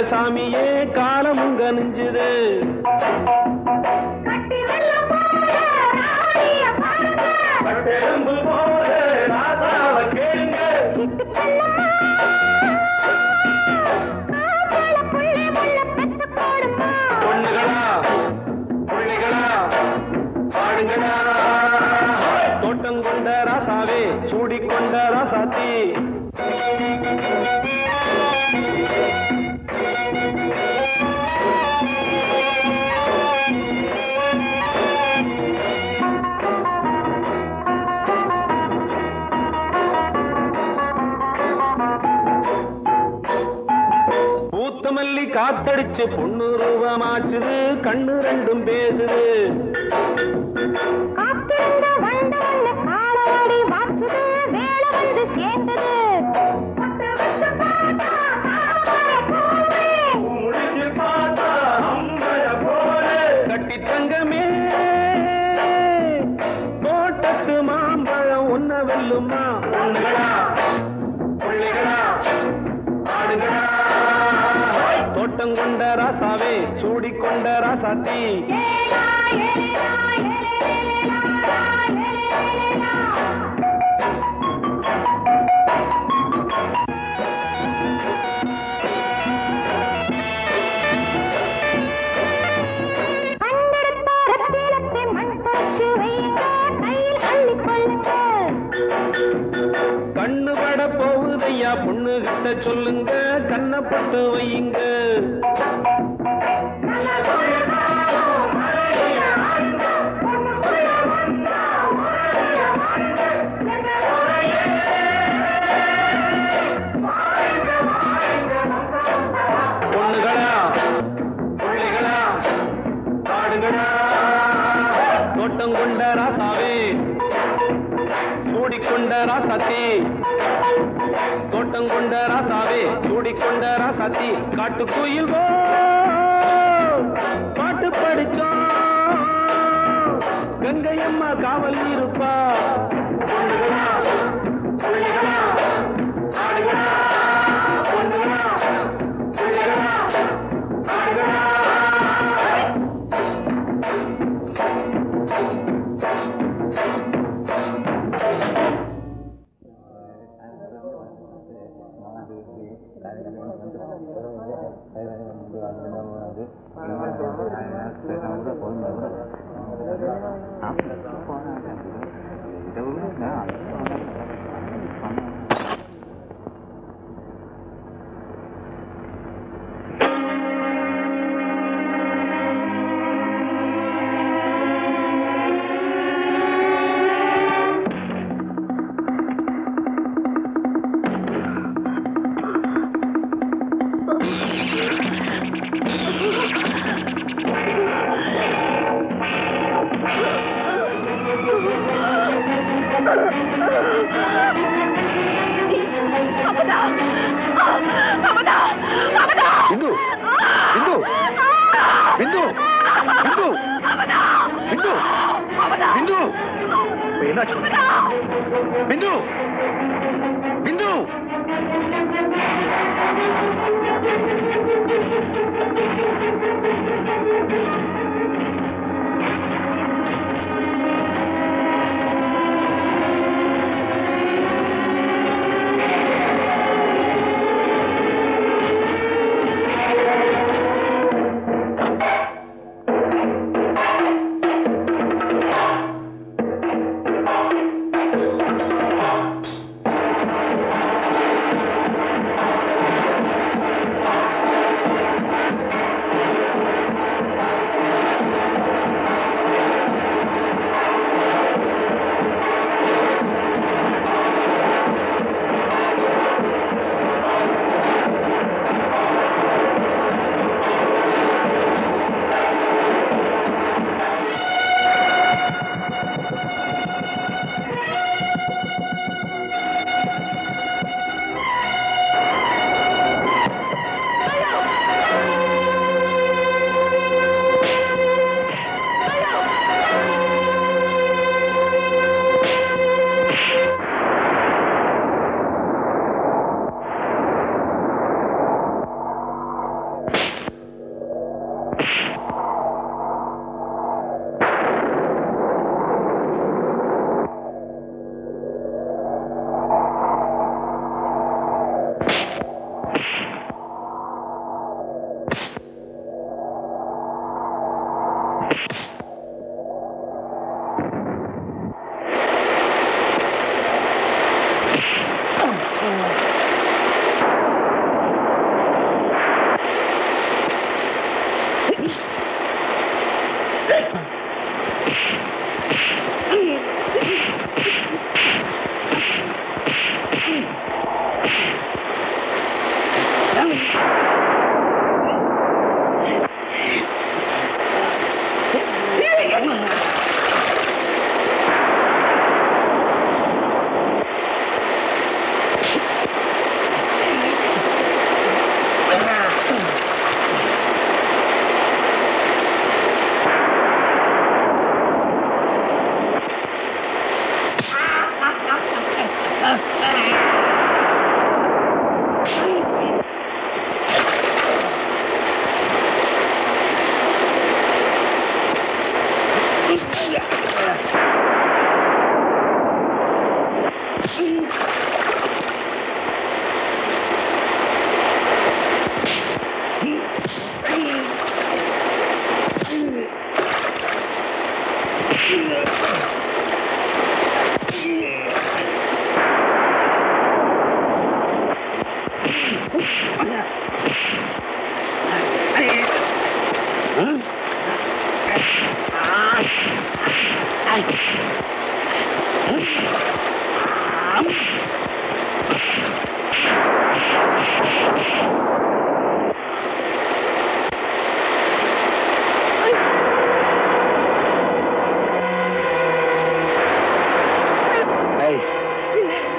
சாமியே காலமுங்க நெஞ்சுது பட்டெலும்பு போல ராசாவ கேளுங்க பொண்ணுகளா புள்ளிகளா பாடுங்களா தோட்டம் கொண்ட ராசாவே சூடிக்கொண்ட ராசாத்தி பூத்தமல்லி காத்தடிச்சு பொண்ணு ரூபமாச்சுது கண்ணு ரெண்டும் பேசுது கட்டி தங்கமே தோட்டத்து மாம்பழம் ஒன்ன வெல்லுமா பொண்ணுகளா புள்ளிகளா ஆடுகளா தோட்டம் கொண்ட ராசாவே சூடிக்கொண்ட ராசாத்தி கண்ணு பட போகுதையா பொண்ணு கிட்ட சொல்லுங்க கண்ணப்பட்டு வையுங்க பொண்ணுகளா புள்ளிகளா பாடுங்களா தோட்டம் கொண்ட ராசாவே சூடிக்கொண்ட ராசாத்தி தோட்டம் கொண்ட ராசாவே சூடிக்கொண்ட ராசாத்தி காட்டு கோயில் பாட்டு படிச்சோம் கங்கையம்மா காவல் இருப்பா பொண்ணுகளா புள்ளிகளா ஆடுகளா பொண்ணுகளா புள்ளிகளா ஆடுகளா Bindu! Bindu! Bindu! Bindu! Bindu! Bindu! என்னாச்சு? Bindu! Bindu!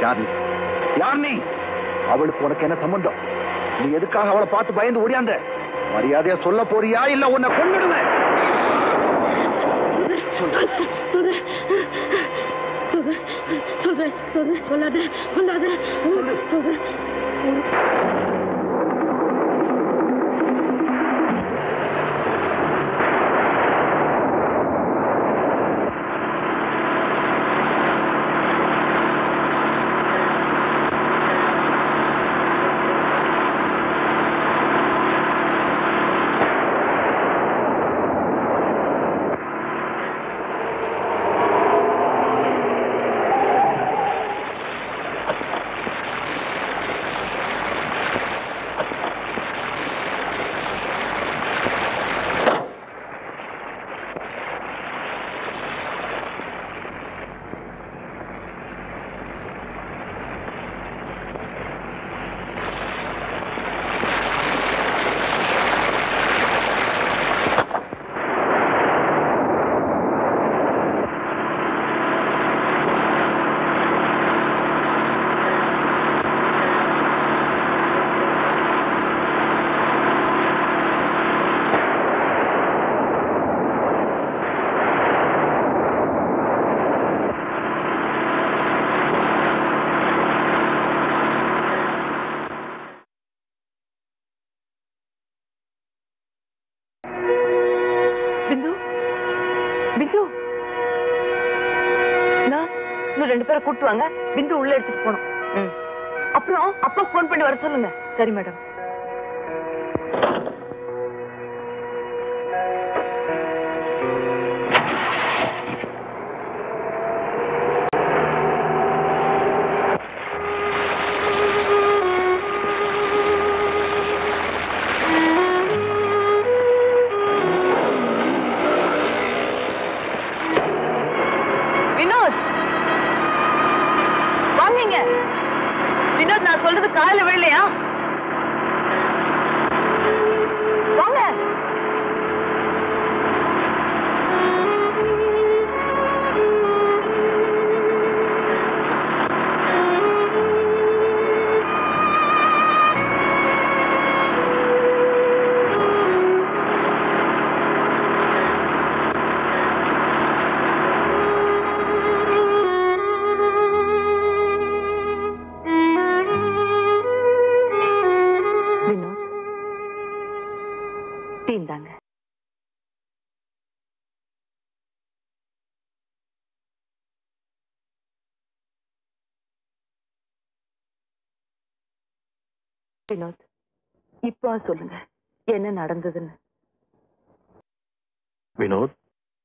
யார் நீ யார் நீ அவளுக்கு உனக்கு என்ன சம்பந்தம்? நீ எதுக்காக அவளை பார்த்து பயந்து ஓடியாந்த? மரியாதையா சொல்ல போறியா இல்ல உன்னை கொன்னுடுவேன். சொல்லாத சொல்லாத ரெண்டு பேரை கூட்டு வாங்க, பிந்து உள்ள எடுத்துட்டு போனோம். அப்புறம் அப்பா போன் பண்ணி வர சொல்லுங்க. சரி மேடம். சொல்றது காலையில விழலையா? வாங்க. வினோத், இப்போ சொல்லுங்க என்ன நடந்ததுன்னு. வினோத்,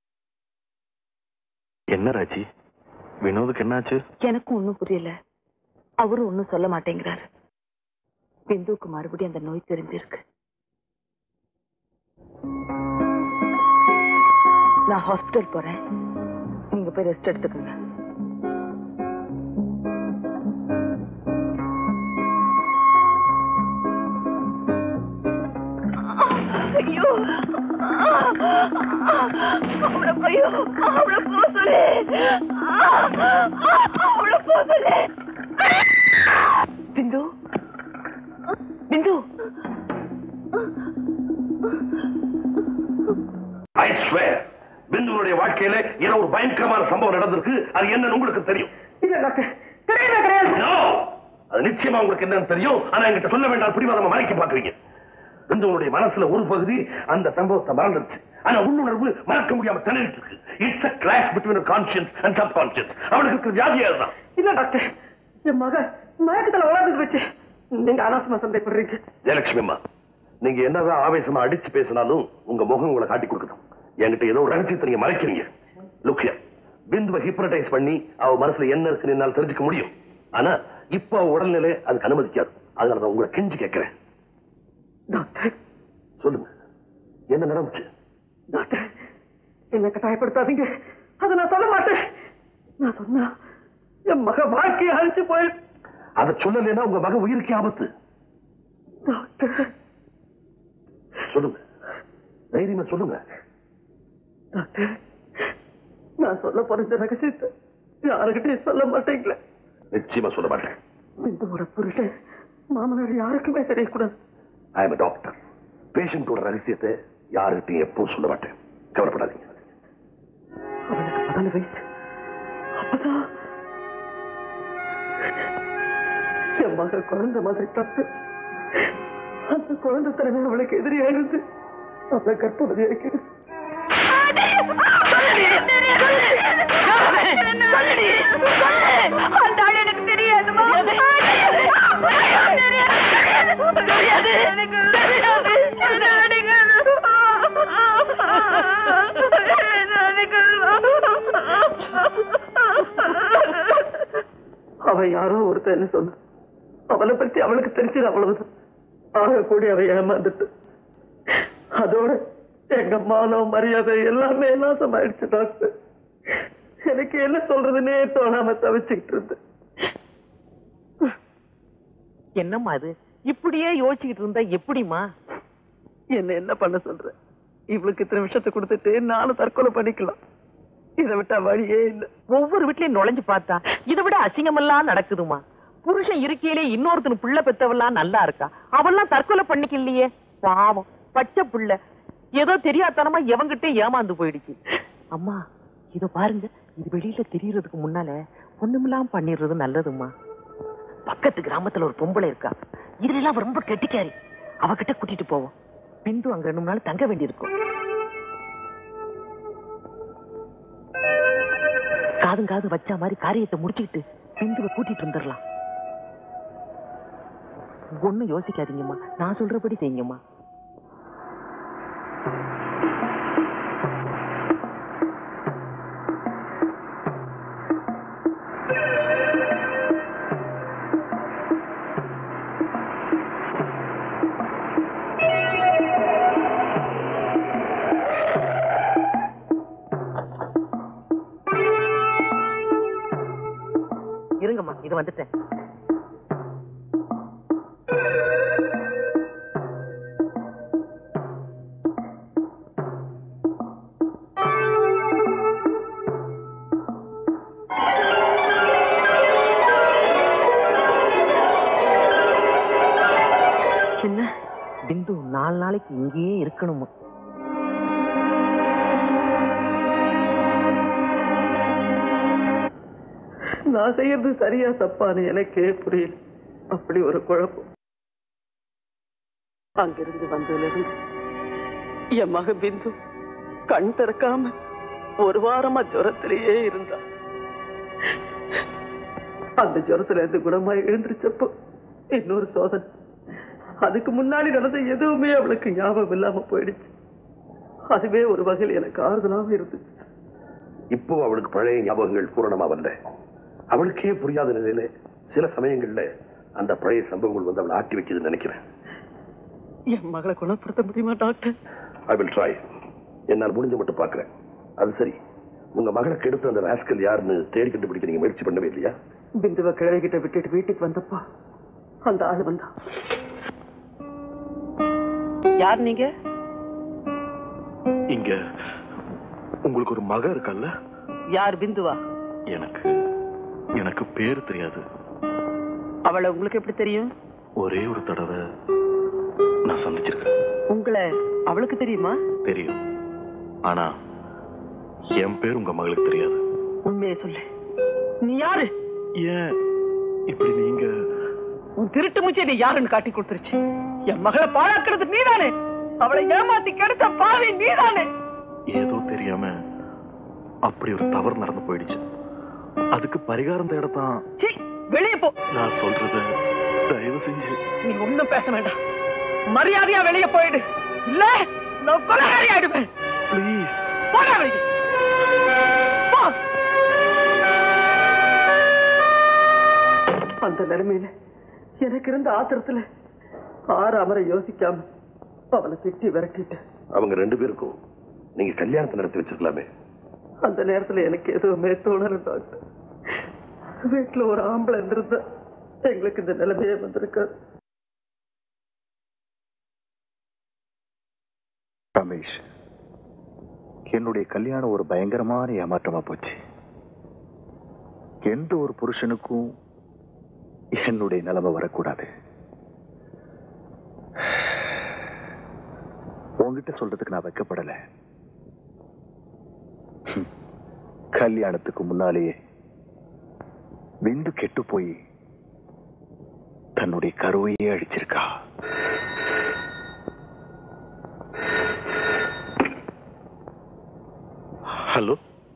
என்ன ராஜி? வினோதுக்கு என்னாச்சு? எனக்கும் ஒன்னும் புரியல. அவரும் ஒன்னும் சொல்ல மாட்டேங்கிறாரு. பிந்துவுக்கு மறுபடியும் அந்த நோய் தெரிஞ்சிருக்கு. நான் ஹாஸ்பிட்டல் போறேன், நீங்க போய் ரெஸ்ட் எடுத்துக்கோங்க. ஐயோ, அவளை ஐயோ அவளை போ சொல்லு, அவளை போ சொல்லு. பிந்து, பிந்து. I swear, பிந்துவுடைய வாழ்க்கையில ஏதோ ஒரு பயங்கரமான சம்பவம் நடந்திருக்கு. அது என்னன்னு உங்களுக்கு தெரியும்? இல்ல டாக்டர், கிடையவே கிடையாது. அது நிச்சயமா உங்களுக்கு என்னன்னு தெரியும். ஆனா என்கிட்ட சொல்ல வேண்டாம், பிடிவாதமா மறைக்க பாக்குறீங்க. பிந்துவுடைய மனசுல ஒரு பகுதி அந்த சம்பவத்தை மறந்துருச்சு, ஆனா உள்ளுணர்வு மறக்க முடியாம திணறிட்டு இருக்கு. It's a clash between her conscience and subconscious. அவளுக்கு இருக்கிற வியாதியா இருந்தான். இல்ல டாக்டர், என் மக மயக்கத்துல உலகத்துக்கு வச்சு நீங்க அனாவசியமா சந்தேகப்படுறீங்க. ஜெயலட்சுமி அம்மா, நீங்க என்னதான் ஆவேசமா அடிச்சு பேசினாலும் உங்க முகம் உங்களை காட்டி கொடுக்கணும். என்கிட்ட ஏதோ ஒரு ரகசியத்தை நீங்க மறைக்கிறீங்க. லுக்கியா, பிந்துவை ஹிப்னடைஸ் பண்ணி அவ மனசுல என்ன இருக்குன்னு என்னால தெரிஞ்சுக்க முடியும். ஆனா இப்ப அவ உடல்நிலை அதுக்கு அனுமதிக்காது. அதனாலதான் உங்களை கெஞ்சி கேட்கிறேன். டாக்டர் சொல்லுங்க, என்ன நடந்துச்சு? டாக்டர், என்ன கட்டாயப்படுத்தாதீங்க. அதை நான் சொல்ல மாட்டேன். நான் சொன்னா என் மக வாழ்க்கையை அழிச்சு போய் அதை சொல்லலைன்னா உங்க மக உயிருக்கு ஆபத்து. டாக்டர் சொல்லுங்க, தைரியமா சொல்லுங்க. டாக்டர், நான் சொல்ல போற இந்த ரகசியத்தை யாருக்கிட்டே சொல்ல மாட்டேங்களே. நிச்சயமா சொல்ல மாட்டேன். இந்த ஒரு புருஷன் மாமனார் யாருக்குமே தெரியக்கூடாது. I am doctor. பேஷண்டோட ரகசியத்தை யாருக்கிட்டையும் எப்பவும் சொல்ல மாட்டேன். கவலைப்படாதீங்க. அவனுக்கு பதினஞ்சு வயசு. அப்பதான் என் மக குழந்தை மாதிரி தப்பு. அந்த குழந்தை திறமை அவளுக்கு எதிரியா இருந்து அவளை கற்பவதியா இருக்கிறது. எனக்கு தெரியாது. அவ யாரோ ஒருத்தன்னு சொன்ன. அவளை பத்தி அவளுக்கு தெரிஞ்சது அவ்வளவுதான். ஆக கூடி அவ ஏமாந்துட்டு அதோட எங்க மானம் மரியாதை எல்லாமே நாசமாயிடுச்சு டாக்டர். எனக்கு என்ன சொல்றதுன்னே தோணாம தவிச்சுக்கிட்டு இருந்து. என்னம்மா அது இப்படியே யோசிச்சுக்கிட்டு இருந்தா எப்படிமா? என்ன என்ன பண்ண சொல்ற? இவளுக்கு இத்தனை விஷயத்தை கொடுத்துட்டு நானும் தற்கொலை பண்ணிக்கலாம். இதை விட்டா வழியே இல்ல. ஒவ்வொரு வீட்லயும் நுழைஞ்சு பார்த்தா இதை விட அசிங்கமெல்லாம் நடக்குதுமா. புருஷன் இருக்கையிலே இன்னொருத்தனு புள்ள பெத்தவெல்லாம் நல்லா இருக்கா, அவெல்லாம் தற்கொலை பண்ணிக்கலையே. பாவம் பச்சை புள்ள ஏதோ தெரியாதனமா எவங்கிட்ட ஏமாந்து போயிடுச்சு. அம்மா இத பாருங்க, இது வெளியில தெரியறதுக்கு முன்னால ஒண்ணுமில்லாம் பண்ணிடுறது நல்லதுமா. பக்கத்து கிராமத்துல ஒரு பொம்பளை இருக்கா, இதுல எல்லாம் ரொம்ப கெட்டிக்காரி. அவகிட்ட கூட்டிட்டு போவோம். பிந்து அங்க ரெண்டு மூணு நாள் தங்க வேண்டியிருக்கும். காதும் காது வச்சா மாதிரி காரியத்தை முடிச்சுக்கிட்டு பிந்துவை கூட்டிட்டு வந்துடலாம். ஒண்ணும் யோசிக்காதீங்கம்மா, நான் சொல்றபடி செய்யுங்கம்மா. இருங்கம்மா, இது வந்துட்டேன். சின்ன பிந்து நாலு நாளைக்கு இங்கேயே இருக்கணுமா? நான் செய்யறது சரியா தப்பான்னு எனக்கே புரியல. அப்படி ஒரு குழப்பம். அங்கிருந்து வந்ததிலிருந்து என் மக பிந்து கண் திறக்காம ஒரு வாரமா ஜுரத்திலேயே இருந்தா. அந்த ஜுரத்துல இருந்து குணமா எழுந்திருச்சப்போ இன்னொரு சோதனை. அதுக்கு முன்னாடி நடந்த எதுவுமே அவளுக்கு ஞாபகம் இல்லாம போயிடுச்சு. அதுவே ஒரு வகையில் எனக்கு ஆறுதலாக இருந்துச்சு. இப்போ அவளுக்கு பழைய ஞாபகங்கள் பூரணமா வரல. அவளுக்கே புரியாத நிலையில சில சமயங்கள்ல அந்த பழைய சம்பவங்கள் வந்து அவளை ஆட்டி வைக்குதுன்னு நினைக்கிறேன். என் மகளை குணப்படுத்த முடியுமா டாக்டர்? I will try. என்னால் முடிஞ்ச மட்டும் பாக்குறேன். அது சரி, உங்க மகளை கெடுத்த அந்த ராஸ்கல் யாருன்னு தேடி கண்டுபிடிக்க நீங்க முயற்சி பண்ணவே இல்லையா? பிந்துவை கிழவிகிட்ட விட்டுட்டு வீட்டுக்கு வந்தப்பா அந்த ஆளு வந்தா. யார் நீங்க? இங்க உங்களுக்கு ஒரு மக இருக்கல்ல? யார் பிந்துவா? எனக்கு எனக்கு பேரு தெரியாது. அவளை உங்களுக்கு எப்படி தெரியும்? ஒரே ஒரு தடவை நான் சந்திச்சிருக்கேன். உங்களை அவளுக்கு தெரியுமா? தெரியும். ஆனா என் பேர் உங்க மகளுக்கு தெரியாது. உண்மையை சொல்லு, நீ யாரு? ஏன் இப்படி நீங்க? உன் திருட்டு மூச்சை நீ யாருன்னு காட்டி கொடுத்துருச்சு. என் மகளை பாழாக்குறது நீதானே. அவளை ஏமாத்தி கெடுத்த பாவி நீதானே. ஏதோ தெரியாம அப்படி ஒரு தவறு நடந்து போயிடுச்சு. அதுக்கு பரிகாரம் தேடத்தான். வெளியே போ. நான் சொல்றது தயவு செஞ்சு நீ ஒண்ணும் பேச வேண்டாம். மரியாதையா வெளியே போயிடு, இல்ல நான் கொலைகாரி ஆயிடுவேன். பிளீஸ் போடா வெளியே. போ. அந்த நிலைமையில எனக்கு இருந்த ஆத்திரத்துல ஆறு அமரை யோசிக்காம அவளை திட்டி விரட்டிட்டு. அவங்க ரெண்டு பேருக்கும் நீங்க கல்யாணத்தை நடத்தி வச்சிருக்கலாமே. அந்த நேரத்துல எனக்கு எதுவுமே தோணல டாக்டர். வீட்டுல ஒரு ஆம்பளை இருந்திருந்தா எங்களுக்கு இந்த நிலைமையே வந்திருக்காது. ரமேஷ், என்னுடைய கல்யாணம் ஒரு பயங்கரமான ஏமாற்றமா போச்சு. எந்த ஒரு புருஷனுக்கும் என்னுடைய நிலைமை வரக்கூடாது. உங்ககிட்ட சொல்றதுக்கு நான் வைக்கப்படல. கல்யாணத்துக்கு முன்னாலேயே விந்து கெட்டு போய் தன்னுடைய கருவையே அழிச்சிருக்கா. ஹலோ,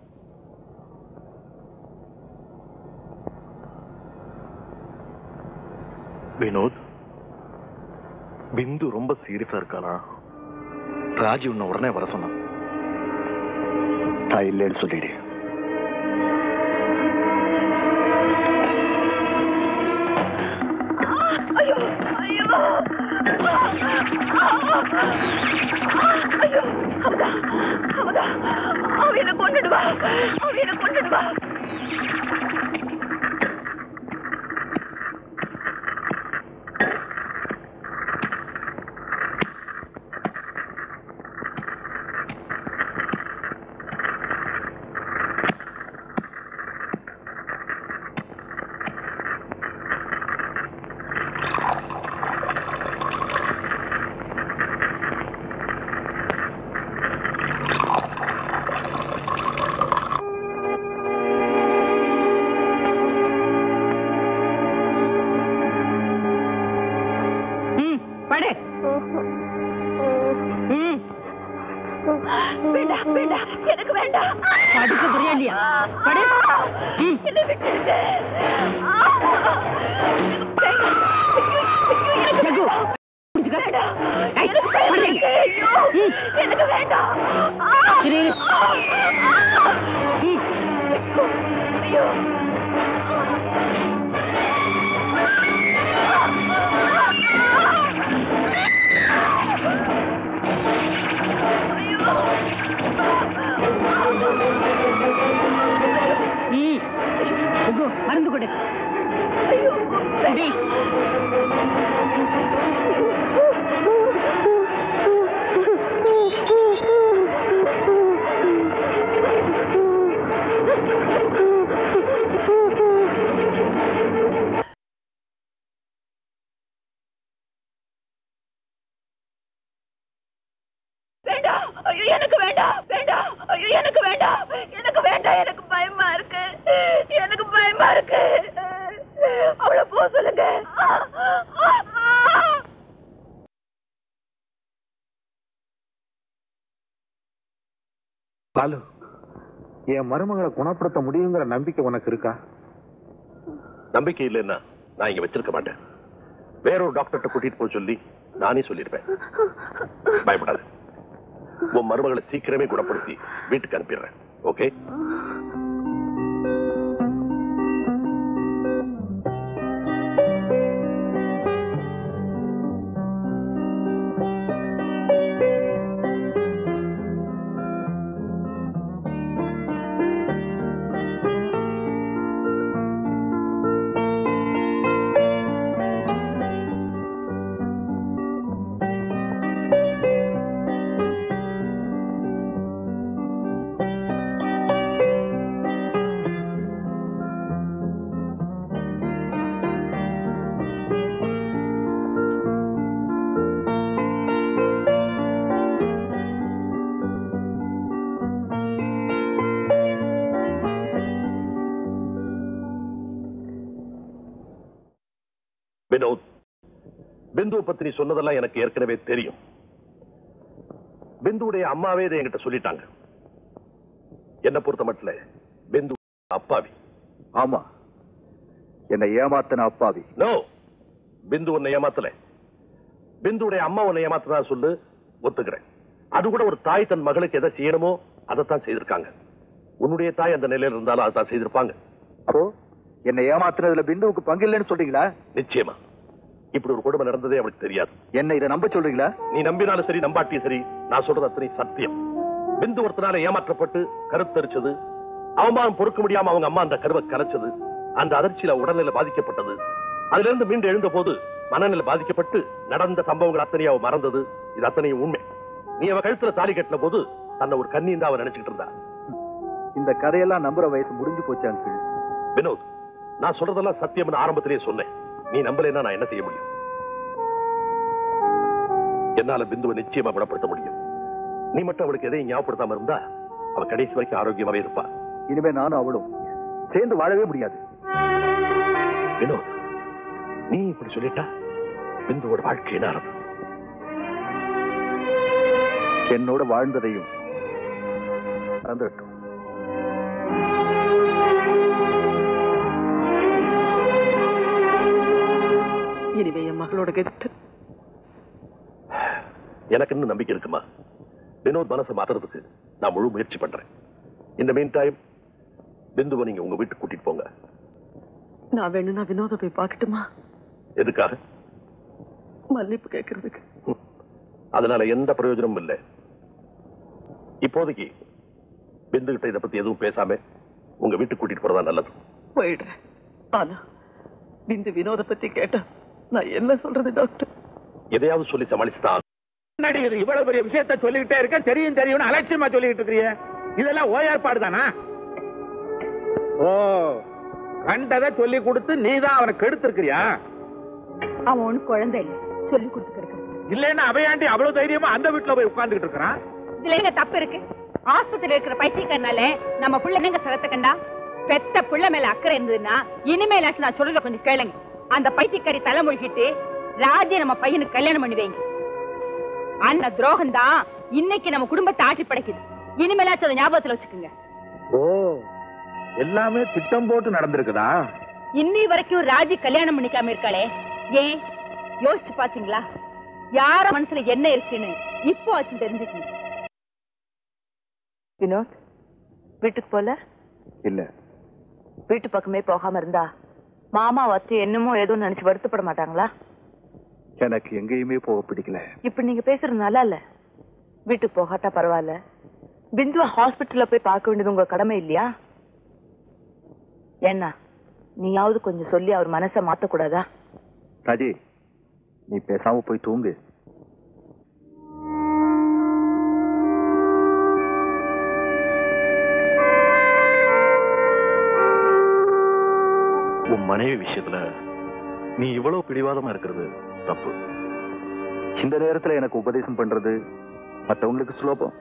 வினோத், பிந்து ரொம்ப சீரியஸா இருக்கானா? ராஜி உன்னை உடனே வர சொன்னான். நான் இல்லைன்னு சொல்லிடு. ஐயோ ஐயோ ஐயோ அவதா அவதா அவ என்ன கொண்டுடுவா, அவ என்ன கொண்டுடுவா. வேண்டாம் வேண்டாம், எனக்கு வேண்டாம். படுக்க புரியலையா? படு. என்ன விட்டுடுங்க. எனக்கு வேண்டாம். ஐயோ மருந்து கொடு. வேண்டாம். ஐயோ எனக்கு வேண்டாம் வேண்டாம். ஐயோ எனக்கு வேண்டாம் எனக்கு வேண்டாம். எனக்கு பயமா இருக்கு, எனக்கு பயமா இருக்கு. அவளை போக சொல்லுங்க. பாலு, என் மருமகளை குணப்படுத்த முடியுங்கிற நம்பிக்கை உனக்கு இருக்கா? நம்பிக்கை இல்லைன்னா நான் இங்க வச்சிருக்க மாட்டேன். வேறொரு டாக்டர்கிட்ட கூட்டிட்டு போய் சொல்லி நானே சொல்லிருப்பேன். பயப்படாது, உன் மருமகளை சீக்கிரமே குணப்படுத்தி வீட்டுக்கு அனுப்பிடுறேன். ஓகே? வினோத், பிந்துவை பத்தி நீ சொன்னதெல்லாம் எனக்கு ஏற்கனவே தெரியும். பிந்துடைய அம்மாவே இதை என்கிட்ட சொல்லிட்டாங்க. என்ன பொறுத்த மட்டும் பிந்து அப்பாவி. ஆமா, என்னை ஏமாத்தின அப்பாவி. நோ, பிந்து உன்னை ஏமாத்தல. பிந்துடைய அம்மா உன்னை ஏமாத்ததா சொல்லு, ஒத்துக்கிறேன். அது கூட ஒரு தாய் தன் மகளுக்கு எதை செய்யணுமோ அதைத்தான் செய்திருக்காங்க. உன்னுடைய தாய் அந்த நிலையில இருந்தாலும் அதைத்தான் செய்திருப்பாங்க. அப்போ என்னை ஏமாத்துறதுல பிந்துவுக்கு பங்கு இல்லைன்னு சொல்றீங்களா? நிச்சயமா. இப்படி ஒரு கொடுமை நடந்ததே அவளுக்கு தெரியாது. என்ன இதை நம்ப சொல்றீங்களா? நீ நம்பினாலும் சரி நம்பாட்டியும் சரி, நான் சொல்றது அத்தனை சத்தியம். பிந்து ஒருத்தனால ஏமாற்றப்பட்டு கருத்தரிச்சது, அவமானம் பொறுக்க முடியாம அவங்க அம்மா அந்த கருவை கலைச்சது, அந்த அதிர்ச்சியில உடல்நிலை பாதிக்கப்பட்டது. அதுல இருந்து மீண்டு எழுந்த போது மனநிலை பாதிக்கப்பட்டு நடந்த சம்பவங்கள் அத்தனையும் அவ மறந்தது. இது அத்தனையும் உண்மை. நீ அவ கழுத்துல தாலி கட்டின போது தன்னை ஒரு கண்ணி தான் அவ நினைச்சுட்டு இருந்தா. இந்த கதையெல்லாம் நம்புற வயசு முடிஞ்சு போச்சு அங்கிள். வினோத், நான் சொல்றதெல்லாம் சத்தியம்னு ஆரம்பத்திலேயே சொன்னேன். நீ நம்பலைன்னா நான் என்ன செய்ய முடியும்? என்னால பிந்துவை நிச்சயமா குணப்படுத்த முடியும். நீ மட்டும் அவளுக்கு எதையும் ஞாபகப்படுத்தாம இருந்தா அவ கடைசி வரைக்கும் ஆரோக்கியமாவே இருப்பா. இனிமே நானும் அவளும் சேர்ந்து வாழவே முடியாது. வினோத், நீ இப்படி சொல்லிட்டா பிந்துவோட வாழ்க்கை என்ன ஆரம்பம்? என்னோட வாழ்ந்ததையும் மறந்துவிட்டோம். இனிமே என் மகளோட கெட்டு எனக்கு இன்னும் நம்பிக்கை இருக்குமா? வினோத் மனசை மாத்துறதுக்கு நான் முழு முயற்சி பண்றேன். இந்த மீன் டைம் பிந்துவை நீங்க உங்க வீட்டுக்கு கூட்டிட்டு போங்க. நான் வேணும்னா வினோத போய் பார்க்கட்டுமா? எதுக்காக? மன்னிப்பு கேட்கறதுக்கு. அதனால எந்த பிரயோஜனமும் இல்லை. இப்போதைக்கு பிந்து கிட்ட இதை பத்தி எதுவும் பேசாம உங்க வீட்டுக்கு கூட்டிட்டு போறதா நல்லது. போயிடுறேன். ஆனா பிந்து வினோத பத்தி கேட்டா நான் என்ன சொல்றது டாக்டர்? எதையாவது சொல்லி சமாளிச்சுதான். இவ்வளவு பெரிய விஷயத்த சொல்லிக்கிட்டே இருக்க, தெரியும் தெரியும் அலட்சியமா சொல்லிட்டு இருக்கிறீங்க. இதெல்லாம் ஓயாற்பாடு தானா? ஓ, கண்டதை சொல்லி கொடுத்து நீதான் அவனை கெடுத்திருக்கிறியா? அவன் ஒண்ணு குழந்தை இல்லை, சொல்லி கொடுத்து கெடுக்க. இல்லன்னா அவையாண்டி அவ்வளவு தைரியமா அந்த வீட்டுல போய் உட்கார்ந்துட்டு இருக்கிறான். இதுல எங்க தப்பு இருக்கு? ஆஸ்பத்திரியில இருக்கிற பைத்தியக்காரனால நம்ம பிள்ளைங்க சரத்தை கண்டா பெத்த பிள்ளை மேல அக்கறை இருந்ததுன்னா இனிமேலாச்சும் நான் சொல்றத கொஞ்சம் கேளுங்க. அந்த பைத்தியக்காரி தலைமொழிகிட்டு ராஜி நம்ம பையனுக்கு கல்யாணம் பண்ணி வைங்க. அந்த துரோகம் தான் இன்னைக்கு நம்ம குடும்பத்தை ஆட்சி படைக்குது. இனிமேலாச்சும் அதை ஞாபகத்துல வச்சுக்கோங்க. ஓ, எல்லாமே திட்டம் போட்டு நடந்திருக்குதா? இன்னி வரைக்கும் ராஜி கல்யாணம் பண்ணிக்காம இருக்காளே, ஏன் யோசிச்சு பாத்தீங்களா? யார மனசுல என்ன இருக்குன்னு இப்போ ஆச்சு தெரிஞ்சுக்கணும். வினோத், வீட்டுக்கு போல இல்ல. வீட்டு பக்கமே போகாம இருந்தா மாமா வச்சு என்னமோ ஏதோ நினைச்சு வருத்தப்பட மாட்டாங்களா? எனக்கு எங்கேயுமே போக பிடிக்கல. இப்ப நீங்க பேசுறது நல்லா இல்ல. வீட்டுக்கு போகாட்டா பரவாயில்ல, பிந்துவ ஹாஸ்பிட்டல்ல போய் பார்க்க வேண்டியது உங்க கடமை இல்லையா? என்ன நீயாவது கொஞ்சம் சொல்லி அவர் மனசை மாத்தக்கூடாதா? ராஜி, நீ பேசாம போய் தூங்கு. உன் மனைவி விஷயத்துல நீ இவ்வளவு பிடிவாதமா இருக்கிறது தப்பு. இந்த நேரத்துல எனக்கு உபதேசம் பண்றது மற்றவங்களுக்கு சுலபம்.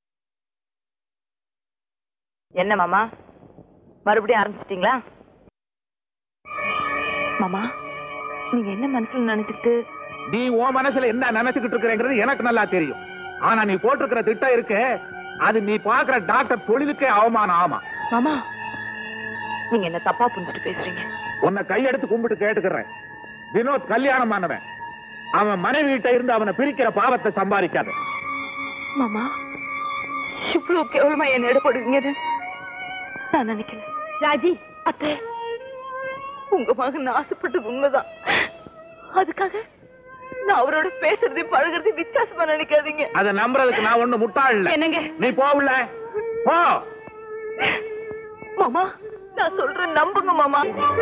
என்ன மாமா, மறுபடியும் ஆரம்பிச்சிட்டீங்களா? மாமா, நீங்க என்ன மனசுல நினைச்சிட்டு? நீ உன் மனசுல என்ன நினைச்சுக்கிட்டு இருக்கிறேங்கிறது எனக்கு நல்லா தெரியும். ஆனா நீ போட்டிருக்கிற திட்டம் இருக்கு, அது நீ பாக்குற டாக்டர் தொழிலுக்கே அவமானம். ஆமா மாமா, நீங்க என்ன தப்பா புரிஞ்சுட்டு பேசுறீங்க. உன்னை கையெடுத்து கும்பிட்டு கேட்டுக்கிறேன். வினோத் கல்யாணம் ஆனவன். அவன் மனைவி கிட்ட இருந்து அவனை பிரிக்கிற பாவத்தை சம்பாதிக்காத. மாமா, இவ்வளவு கேவலமா என்ன எடுப்படுவீங்க நான் நினைக்கல. ராஜி, அத்தை, உங்க மகன் ஆசைப்பட்டது உண்மைதான். அதுக்காக நான் அவரோட பேசுறதையும் பழகிறதையும் வித்தியாசமா நினைக்காதீங்க. அதை நம்புறதுக்கு நான் ஒண்ணு முட்டாள் இல்ல. என்னங்க நீ போகல போ. மாமா, நான் சொல்றேன் நம்புங்க மாமா.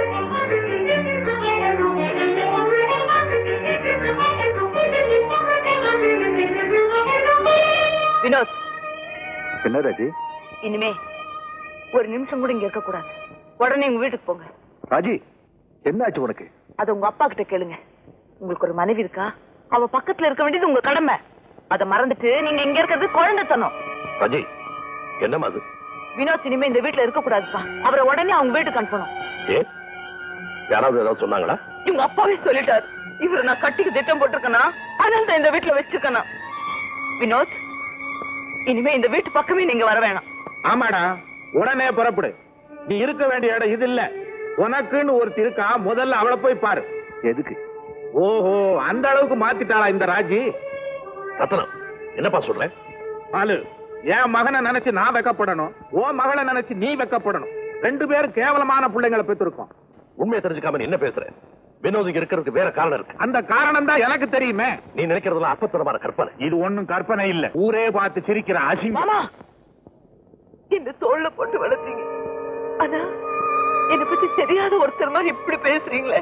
வினோத். என்ன ராஜி? இனிமே ஒரு நிமிஷம் கூட இங்க இருக்க கூடாது. உடனே உங்க வீட்டுக்கு போங்க. ராஜி, என்ன ஆச்சு உனக்கு? அது உங்க அப்பா கிட்ட கேளுங்க. உங்களுக்கு ஒரு மனைவி இருக்கா? அவ பக்கத்துல இருக்க வேண்டியது உங்க கடமை. அதை மறந்துட்டு நீங்க இங்க இருக்கிறது குழந்தைத்தனம். ராஜி, என்னமா அது? வினோத் இனிமே இந்த வீட்டுல இருக்க கூடாதுப்பா. அவரை உடனே அவங்க வீட்டுக்கு அனுப்பணும். ஏ, யாராவது ஏதாவது சொன்னாங்களா? இவங்க அப்பாவே சொல்லிட்டாரு. இவரை நான் கட்டிக்கு திட்டம் போட்டிருக்கேனா, அதனால இந்த வீட்டுல வச்சிருக்கேனா. வினோத், இனிமே இந்த வீட்டு பக்கமே நீங்க வர வேணாம். ஆமாடா, உடனே புறப்படு. நீ இருக்க வேண்டிய இடம் இது இல்ல. உனக்குன்னு ஒருத்தி இருக்கா, முதல்ல அவளை போய் பாரு. எதுக்கு? ஓஹோ, அந்த அளவுக்கு மாத்திட்டாளா இந்த ராஜி? ரத்னம், என்னப்பா சொல்ற? பாலு, என் மகனை நினைச்சு நான் வெக்கப்படணும், உன் மகளை நினைச்சு நீ வெக்கப்படணும். ரெண்டு பேரும் கேவலமான பிள்ளைங்களை பெற்றிருக்கோம். உண்மையை தெரிஞ்சுக்காம நீ என்ன பேசுற? வினோதிக்கு இருக்கிறதுக்கு வேற காரணம் இருக்கு. அந்த காரணம் தான் எனக்கு தெரியுமே. நீ நினைக்கிறதுலாம் அப்பத்தனமான கற்பனை. இது ஒண்ணும் கற்பனை இல்ல. ஊரே பார்த்து சிரிக்கிற அசிங்கம். மாமா, இந்த தோல்ல போட்டு வளர்த்தீங்க. ஆனா என்னை பத்தி தெரியாத ஒருத்தர் மாதிரி இப்படி பேசுறீங்களே.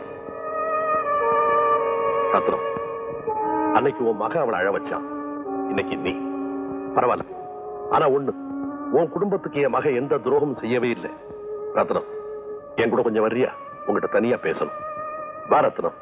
ரத்னம், அன்னைக்கு உன் மகன் அவளை அழ வச்சான், இன்னைக்கு நீ. பரவாயில்ல, ஆனா ஒண்ணு, உன் குடும்பத்துக்கு என் மகன் எந்த துரோகமும் செய்யவே இல்லை. ரத்னம், என் கூட கொஞ்சம் வர்றியா? உங்ககிட்ட தனியா பேசணும். பாரத்னம்.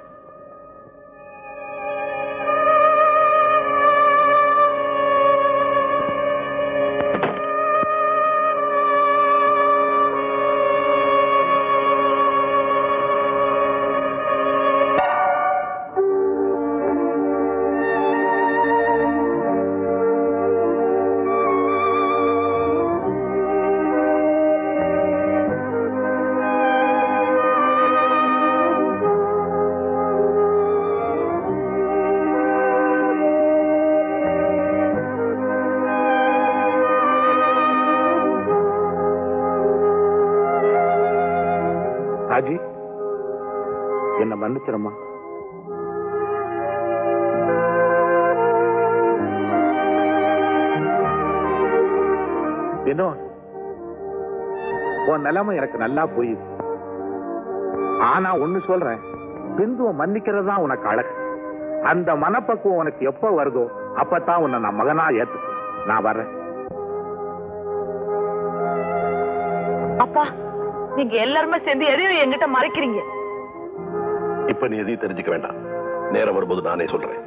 ராஜி, என்ன மன்னிச்சிடமா. வினோத், உன் நிலைமை எனக்கு நல்லா போயுது. ஆனா ஒண்ணு சொல்றேன், பிந்துவ மன்னிக்கிறது தான் உனக்கு அழகு. அந்த மனப்பக்குவம் உனக்கு எப்ப வருதோ அப்பதான் உன்னை நான் மகனா ஏத்துக்கு. நான் வர்றேன். அப்பா, நீங்க எல்லாருமே சேர்ந்து எதையும் என்கிட்ட மறைக்கிறீங்க. இப்ப நீ எதையும் தெரிஞ்சுக்க வேண்டாம். நேரம் வரும்போது நானே சொல்றேன்.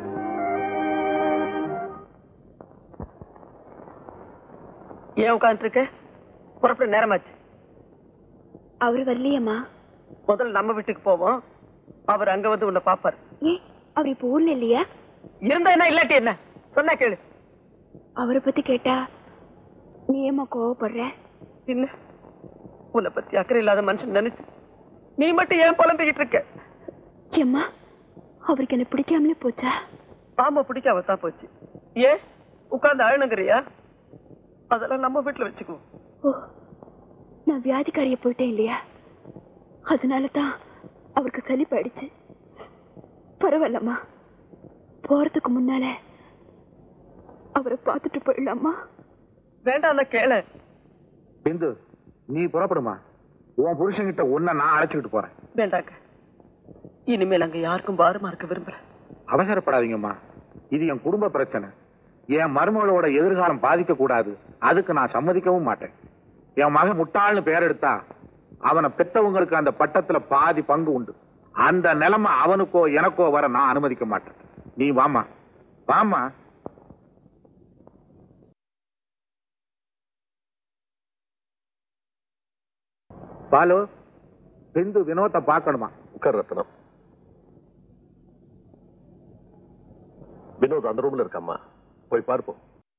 ஏன் உட்கார்ந்து இருக்க? புறப்பட நேரமாச்சு. அவரு வரலையம்மா. முதல்ல நம்ம வீட்டுக்கு போவோம். அவர் அங்க வந்து உன்னை பாப்பாரு. ஏன் அவர் இப்ப ஊர்ல இல்லையா? இருந்தா என்ன, இல்லாட்டி என்ன? சொன்னா கேளு. அவரை பத்தி கேட்டா நீ ஏமா கோவப்படுற? இல்ல, உன்னை பத்தி அக்கறை இல்லாத மனுஷன் நினைச்சு நீ மட்டும் ஏன் புலம்பிக்கிட்டு இருக்க? ஏம்மா, அவருக்கு என்ன பிடிக்காமலே போச்சா? ஆமா, பிடிக்காம தான் போச்சு. ஏன் உட்கார்ந்து அழணுங்கிறியா? அதெல்லாம் நம்ம வீட்டுல வச்சுக்குவோம். ஓ, நான் வியாதிக்காரிய போயிட்டேன் இல்லையா? அதனாலதான் அவருக்கு சளி போயிடுச்சு. பரவாயில்லம்மா, போறதுக்கு முன்னால அவரை பார்த்துட்டு போயிடலாமா? வேண்டாம், கேள. பிந்து, நீ புறப்படுமா. உன் புருஷன்கிட்ட உன்னை நான் அழைச்சிக்கிட்டு போறேன். வேண்டாங்க, இனிமேல் அங்க யாருக்கும் பாரமா இருக்க விரும்பல. அவசரப்படாதீங்கம்மா, இது என் குடும்ப பிரச்சனை. என் மருமகளோட எதிர்காலம் பாதிக்க கூடாது. அதுக்கு நான் சம்மதிக்கவும் மாட்டேன். என் மகன் முட்டாள்னு பேர் எடுத்தா அவனை பெற்றவங்களுக்கு அந்த பட்டத்துல பாதி பங்கு உண்டு. அந்த நிலைமை அவனுக்கோ எனக்கோ வர நான் அனுமதிக்க மாட்டேன். நீ வாமா, வாமா. பாலு, பிந்து வினோத்தை பார்க்கணுமா? உட்கார் ரத்னம். வினோத் அந்த ரூம்ல இருக்காம்மா, போய் பார்ப்போம்.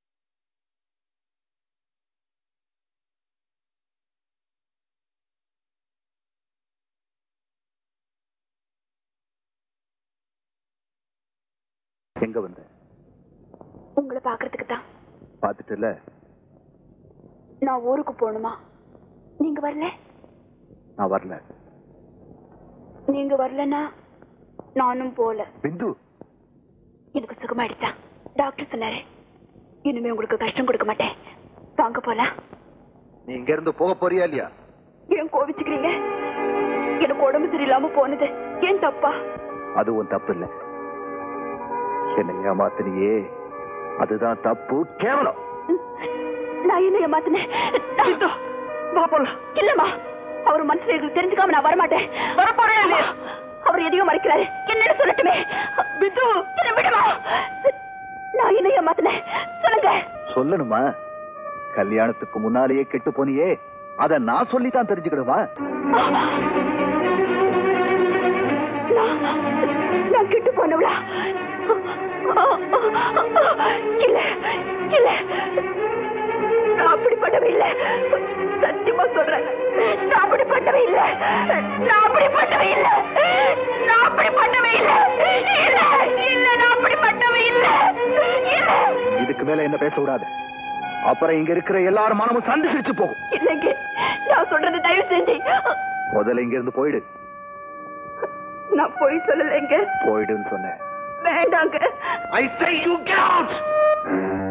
எங்க வந்த? உங்களை பாக்குறதுக்கு தான். பாத்துட்டு இல்ல, நான் ஊருக்கு போகணுமா? நீங்க வரல? நான் வரல. நீங்க வரலன்னா நானும் போல. பிந்து, எனக்கு சுகமாயிடுச்சா? டாக்டர் சொன்னாரு இனிமே உங்களுக்கு கஷ்டம் கொடுக்க மாட்டேன். வாங்க போலாம். நீ இங்க இருந்து போக போறியா இல்லையா? ஏன் கோவிச்சுக்கிறீங்க? எனக்கு உடம்பு சரியில்லாம போனது ஏன் தப்பா? அது உன் தப்பு இல்ல. என்னை ஏமாத்தினியே, அதுதான் தப்பு, கேவலம். நான் என்ன ஏமாத்தினேன்? இல்லம்மா, அவர் மனசுல இருக்கு தெரிஞ்சுக்காம நான் வரமாட்டேன். வரப்போறேன் இல்லையா? அவர் எதையும் மறைக்கிறாரு. என்னன்னு சொல்லட்டுமே? பிந்து, என்ன விடுமா? நான் என்ன ஏமாத்தினேன் சொல்லுங்க. சொல்லணுமா? கல்யாணத்துக்கு முன்னாலேயே கெட்டு போனியே, அத நான் சொல்லித்தான் தெரிஞ்சுக்கணுமா? நான் கெட்டு போனவளா? இல்ல இல்ல, நான் அப்படிப்பட்டவே இல்ல. சத்தியமா சொல்றேன், நான் அப்படிப்பட்டவே இல்ல. நான் அப்படிப்பட்டவே இல்ல. நான் அப்படிப்பட்டவே இல்ல. இல்ல இல்ல, நான் அப்படிப்பட்டவே இல்ல. இதுக்கு மேல என்ன பேச கூடாது. அப்புறம் இங்க இருக்கிற எல்லாரும் மனமும் சந்திச்சு போகும். இல்லைங்க, நான் சொல்றது தயவு செஞ்சு முதல்ல இங்க இருந்து போயிடு. நான் போய் சொல்லலைங்க. போயிடுன்னு சொன்னேன். வேண்டாங்க. I say you get out.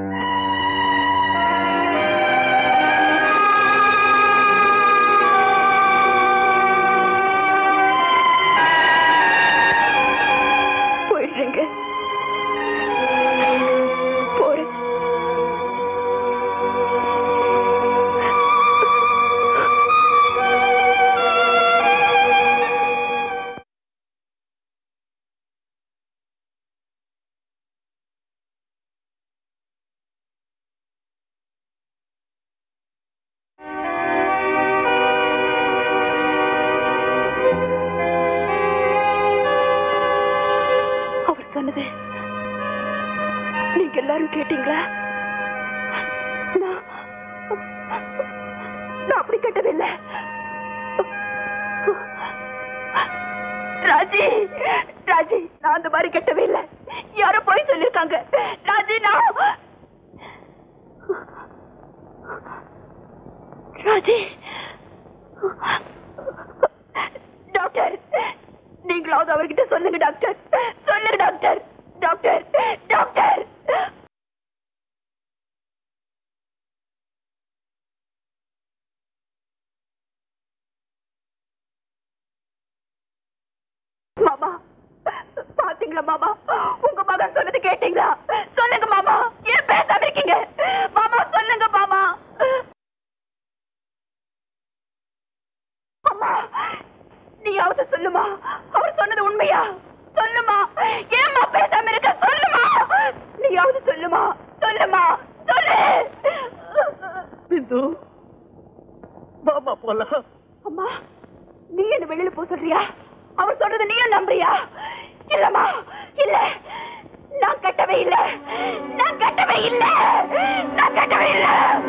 கெட்டவே இல்லை. ராஜி ராஜி நான் அந்த மாதிரி கெட்டவே இல்லை. யாரோ போய் சொல்லிருக்காங்க. ராஜி நான் ராஜி டாக்டர் நீங்களாவது அவர்கிட்ட சொல்லுங்க டாக்டர். சொல்லுங்க டாக்டர். டாக்டர் டாக்டர் மாமா பாத்தீங்களா மாமா? உங்க மகன் சொன்னது கேட்டீங்களா? சொல்லுங்க மாமா. ஏன் பேசாம இருக்கீங்க மாமா? சொல்லுங்க மாமா. அம்மா நீயாவது சொல்லுமா, அவர் சொன்னது உண்மையா? சொல்லுமா. ஏம்மா பேசாம இருக்க? சொல்லுமா. நீயாவது சொல்லுமா. சொல்லுமா. சொல்லு. பிந்து மாமா போலாம். அம்மா நீ என்ன வெளியில போ சொல்றியா? அவர் சொல்றது நீயும் நம்புறியா? இல்லம்மா இல்ல, நான் கட்டவே இல்ல. நான் கட்டவே இல்ல. நான் கட்டவே இல்ல.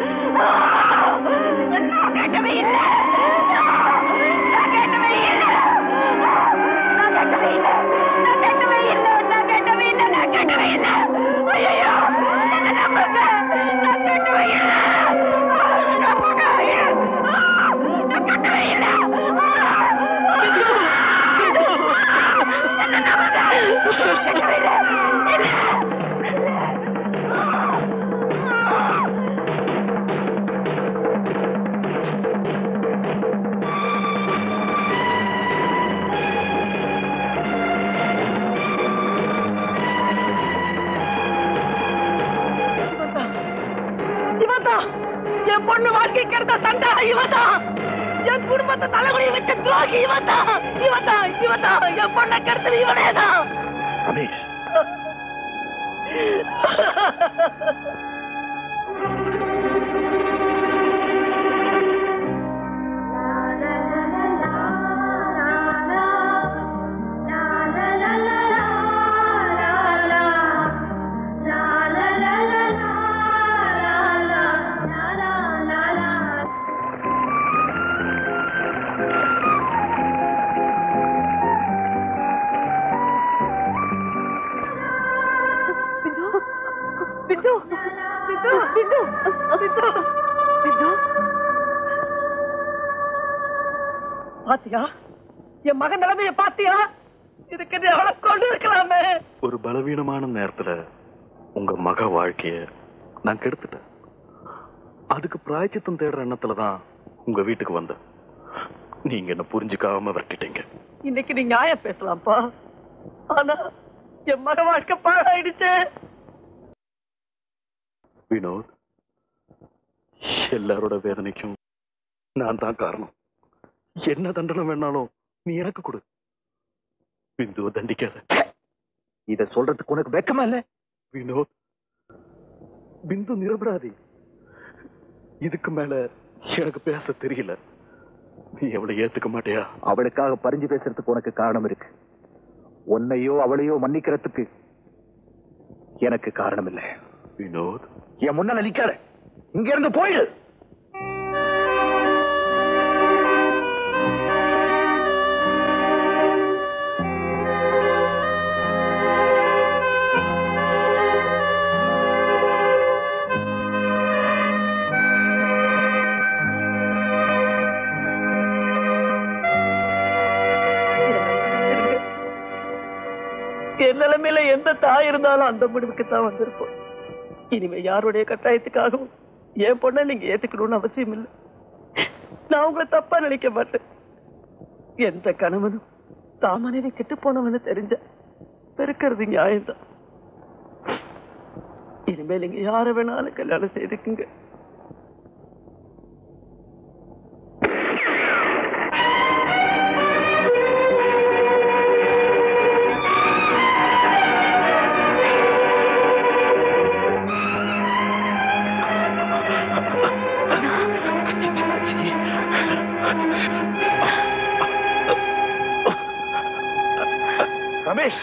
நான் கட்டவே இல்ல. நான் கட்டவே இல்ல. நான் கட்டவே இல்ல. நான் கட்டவே இல்ல. நான் கட்டவே இல்ல. நான் கட்டவே இல்ல. ஐயோ என்ன நம்புங்க. நான் கட்டவே இல்ல. நான் கட்டவே இல்ல. என் பொண்ணு வாழ்க்கை கெடுத்த சண்டை இவதான். என் குடும்பத்தை தலைமுறை வச்ச துரோகி இவதான். இவதான் இவதான் என் பொண்ணை கெடுத்தது இவனேதான். ரமேஷ் பிந்து பிந்து பிந்து பிந்து பிந்து பாத்தியா? என் மகன் நிலைமைய பாத்தியா? இதுக்கு நீ அவளை கொண்டு இருக்கலாமே. ஒரு பலவீனமான நேரத்துல உங்க மக வாழ்க்கைய நான் கெடுத்துட்டேன். அதுக்கு பிராயச்சித்தம் தேடுற எண்ணத்துலதான் உங்க வீட்டுக்கு வந்தேன். நீங்க என்ன புரிஞ்சுக்காம விரட்டிட்டீங்க. இன்னைக்கு நீ நியாயம் பேசலாம்ப்பா. ஆனா என் மக வாழ்க்கை பாழாயிடுச்சு. வினோத், எல்லாரோட வேதனைக்கும் நான் தான் காரணம். என்ன தண்டனை வேணாலும் நீ எனக்கு கொடு. பிந்துவை தண்டிக்காத. இத சொல்றதுக்கு உனக்கு வெக்கமா இல்ல? வினோத், பிந்து நிரபராதி. இதுக்கு மேல எனக்கு பேச தெரியல. நீ அவளை ஏத்துக்க மாட்டியா? அவளுக்காக பறிஞ்சு பேசுறதுக்கு உனக்கு காரணம் இருக்கு. உன்னையோ அவளையோ மன்னிக்கிறதுக்கு எனக்கு காரணம் இல்லை. வினோத், என் முன்னால நிக்காத. இங்க இருந்து போயிடு. என் நிலைமையில எந்த தாய் இருந்தாலும் அந்த முடிவுக்கு தான் வந்திருப்போம். இனிமே யாருடைய கட்டாயத்துக்காகவும் என் பொண்ணை நீங்க ஏத்துக்கணும்னு அவசியம் இல்லை. நான் உங்களை தப்பா நினைக்க மாட்டேன். எந்த கணவனும் தான் மனைவி கெட்டு போனவன்னு தெரிஞ்ச பெருக்கிறது நியாயம்தான். இனிமே நீங்க யார வேணாலும் கல்யாணம் செய்துக்குங்க. ரமேஷ்,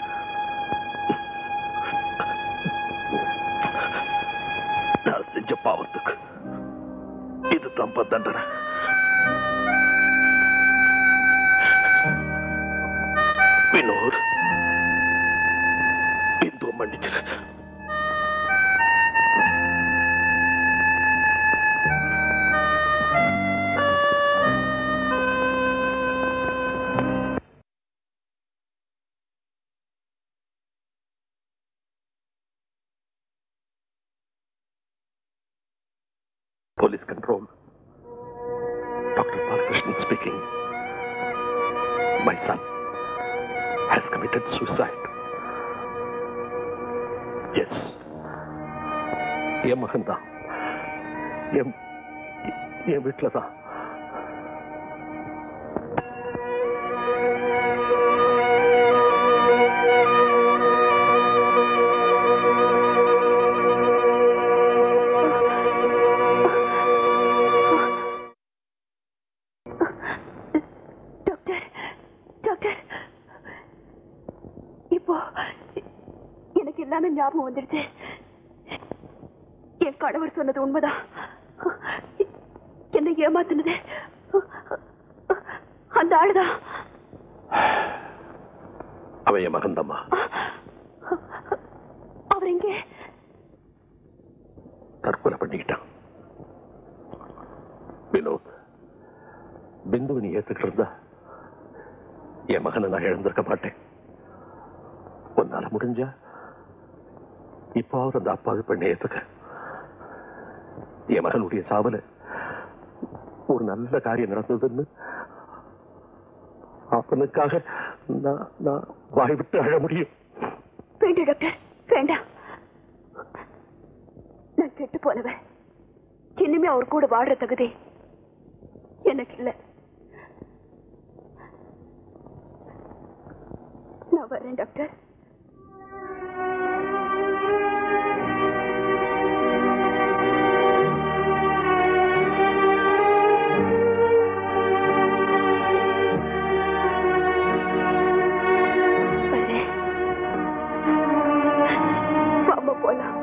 நான் செஞ்ச பாவம் இப்ப தண்டனை. வினோத், இந்து மன்னிச்சிரு. Police control. Doctor Balakrishnan speaking. My son has committed suicide. Yes. என் மகன் தான். என் என் வீட்டில் தான். ஞாபகம் வந்துடுச்சு. என் கணவர் சொன்னது உண்மைதான். என்னை ஏமாத்தினது அந்த ஆளுதான். அவன் என் மகன்தம்மா. அவர் எங்கே? தற்கொலை பண்ணிக்கிட்டான். வினோத், பிந்துவை நீ ஏத்துக்கிட்டு இருந்தா என் மகனை நான் இழந்திருக்க மாட்டேன். உன்னால முடிஞ்சா இப்பாவது அந்த அப்பாவி பெண்ணை ஏத்துக்க. என் மகனுடைய சாவல ஒரு நல்ல காரியம் நடந்ததுன்னு அவனுக்காக நான் நான் வாய் விட்டு அழ முடியும். வேண்டாம் டாக்டர், வேண்டாம். நான் கெட்டு போனவன். இனிமே அவர் கூட வாடுற தகுதி எனக்கு இல்லை. நான் வரேன் டாக்டர். போலாம்.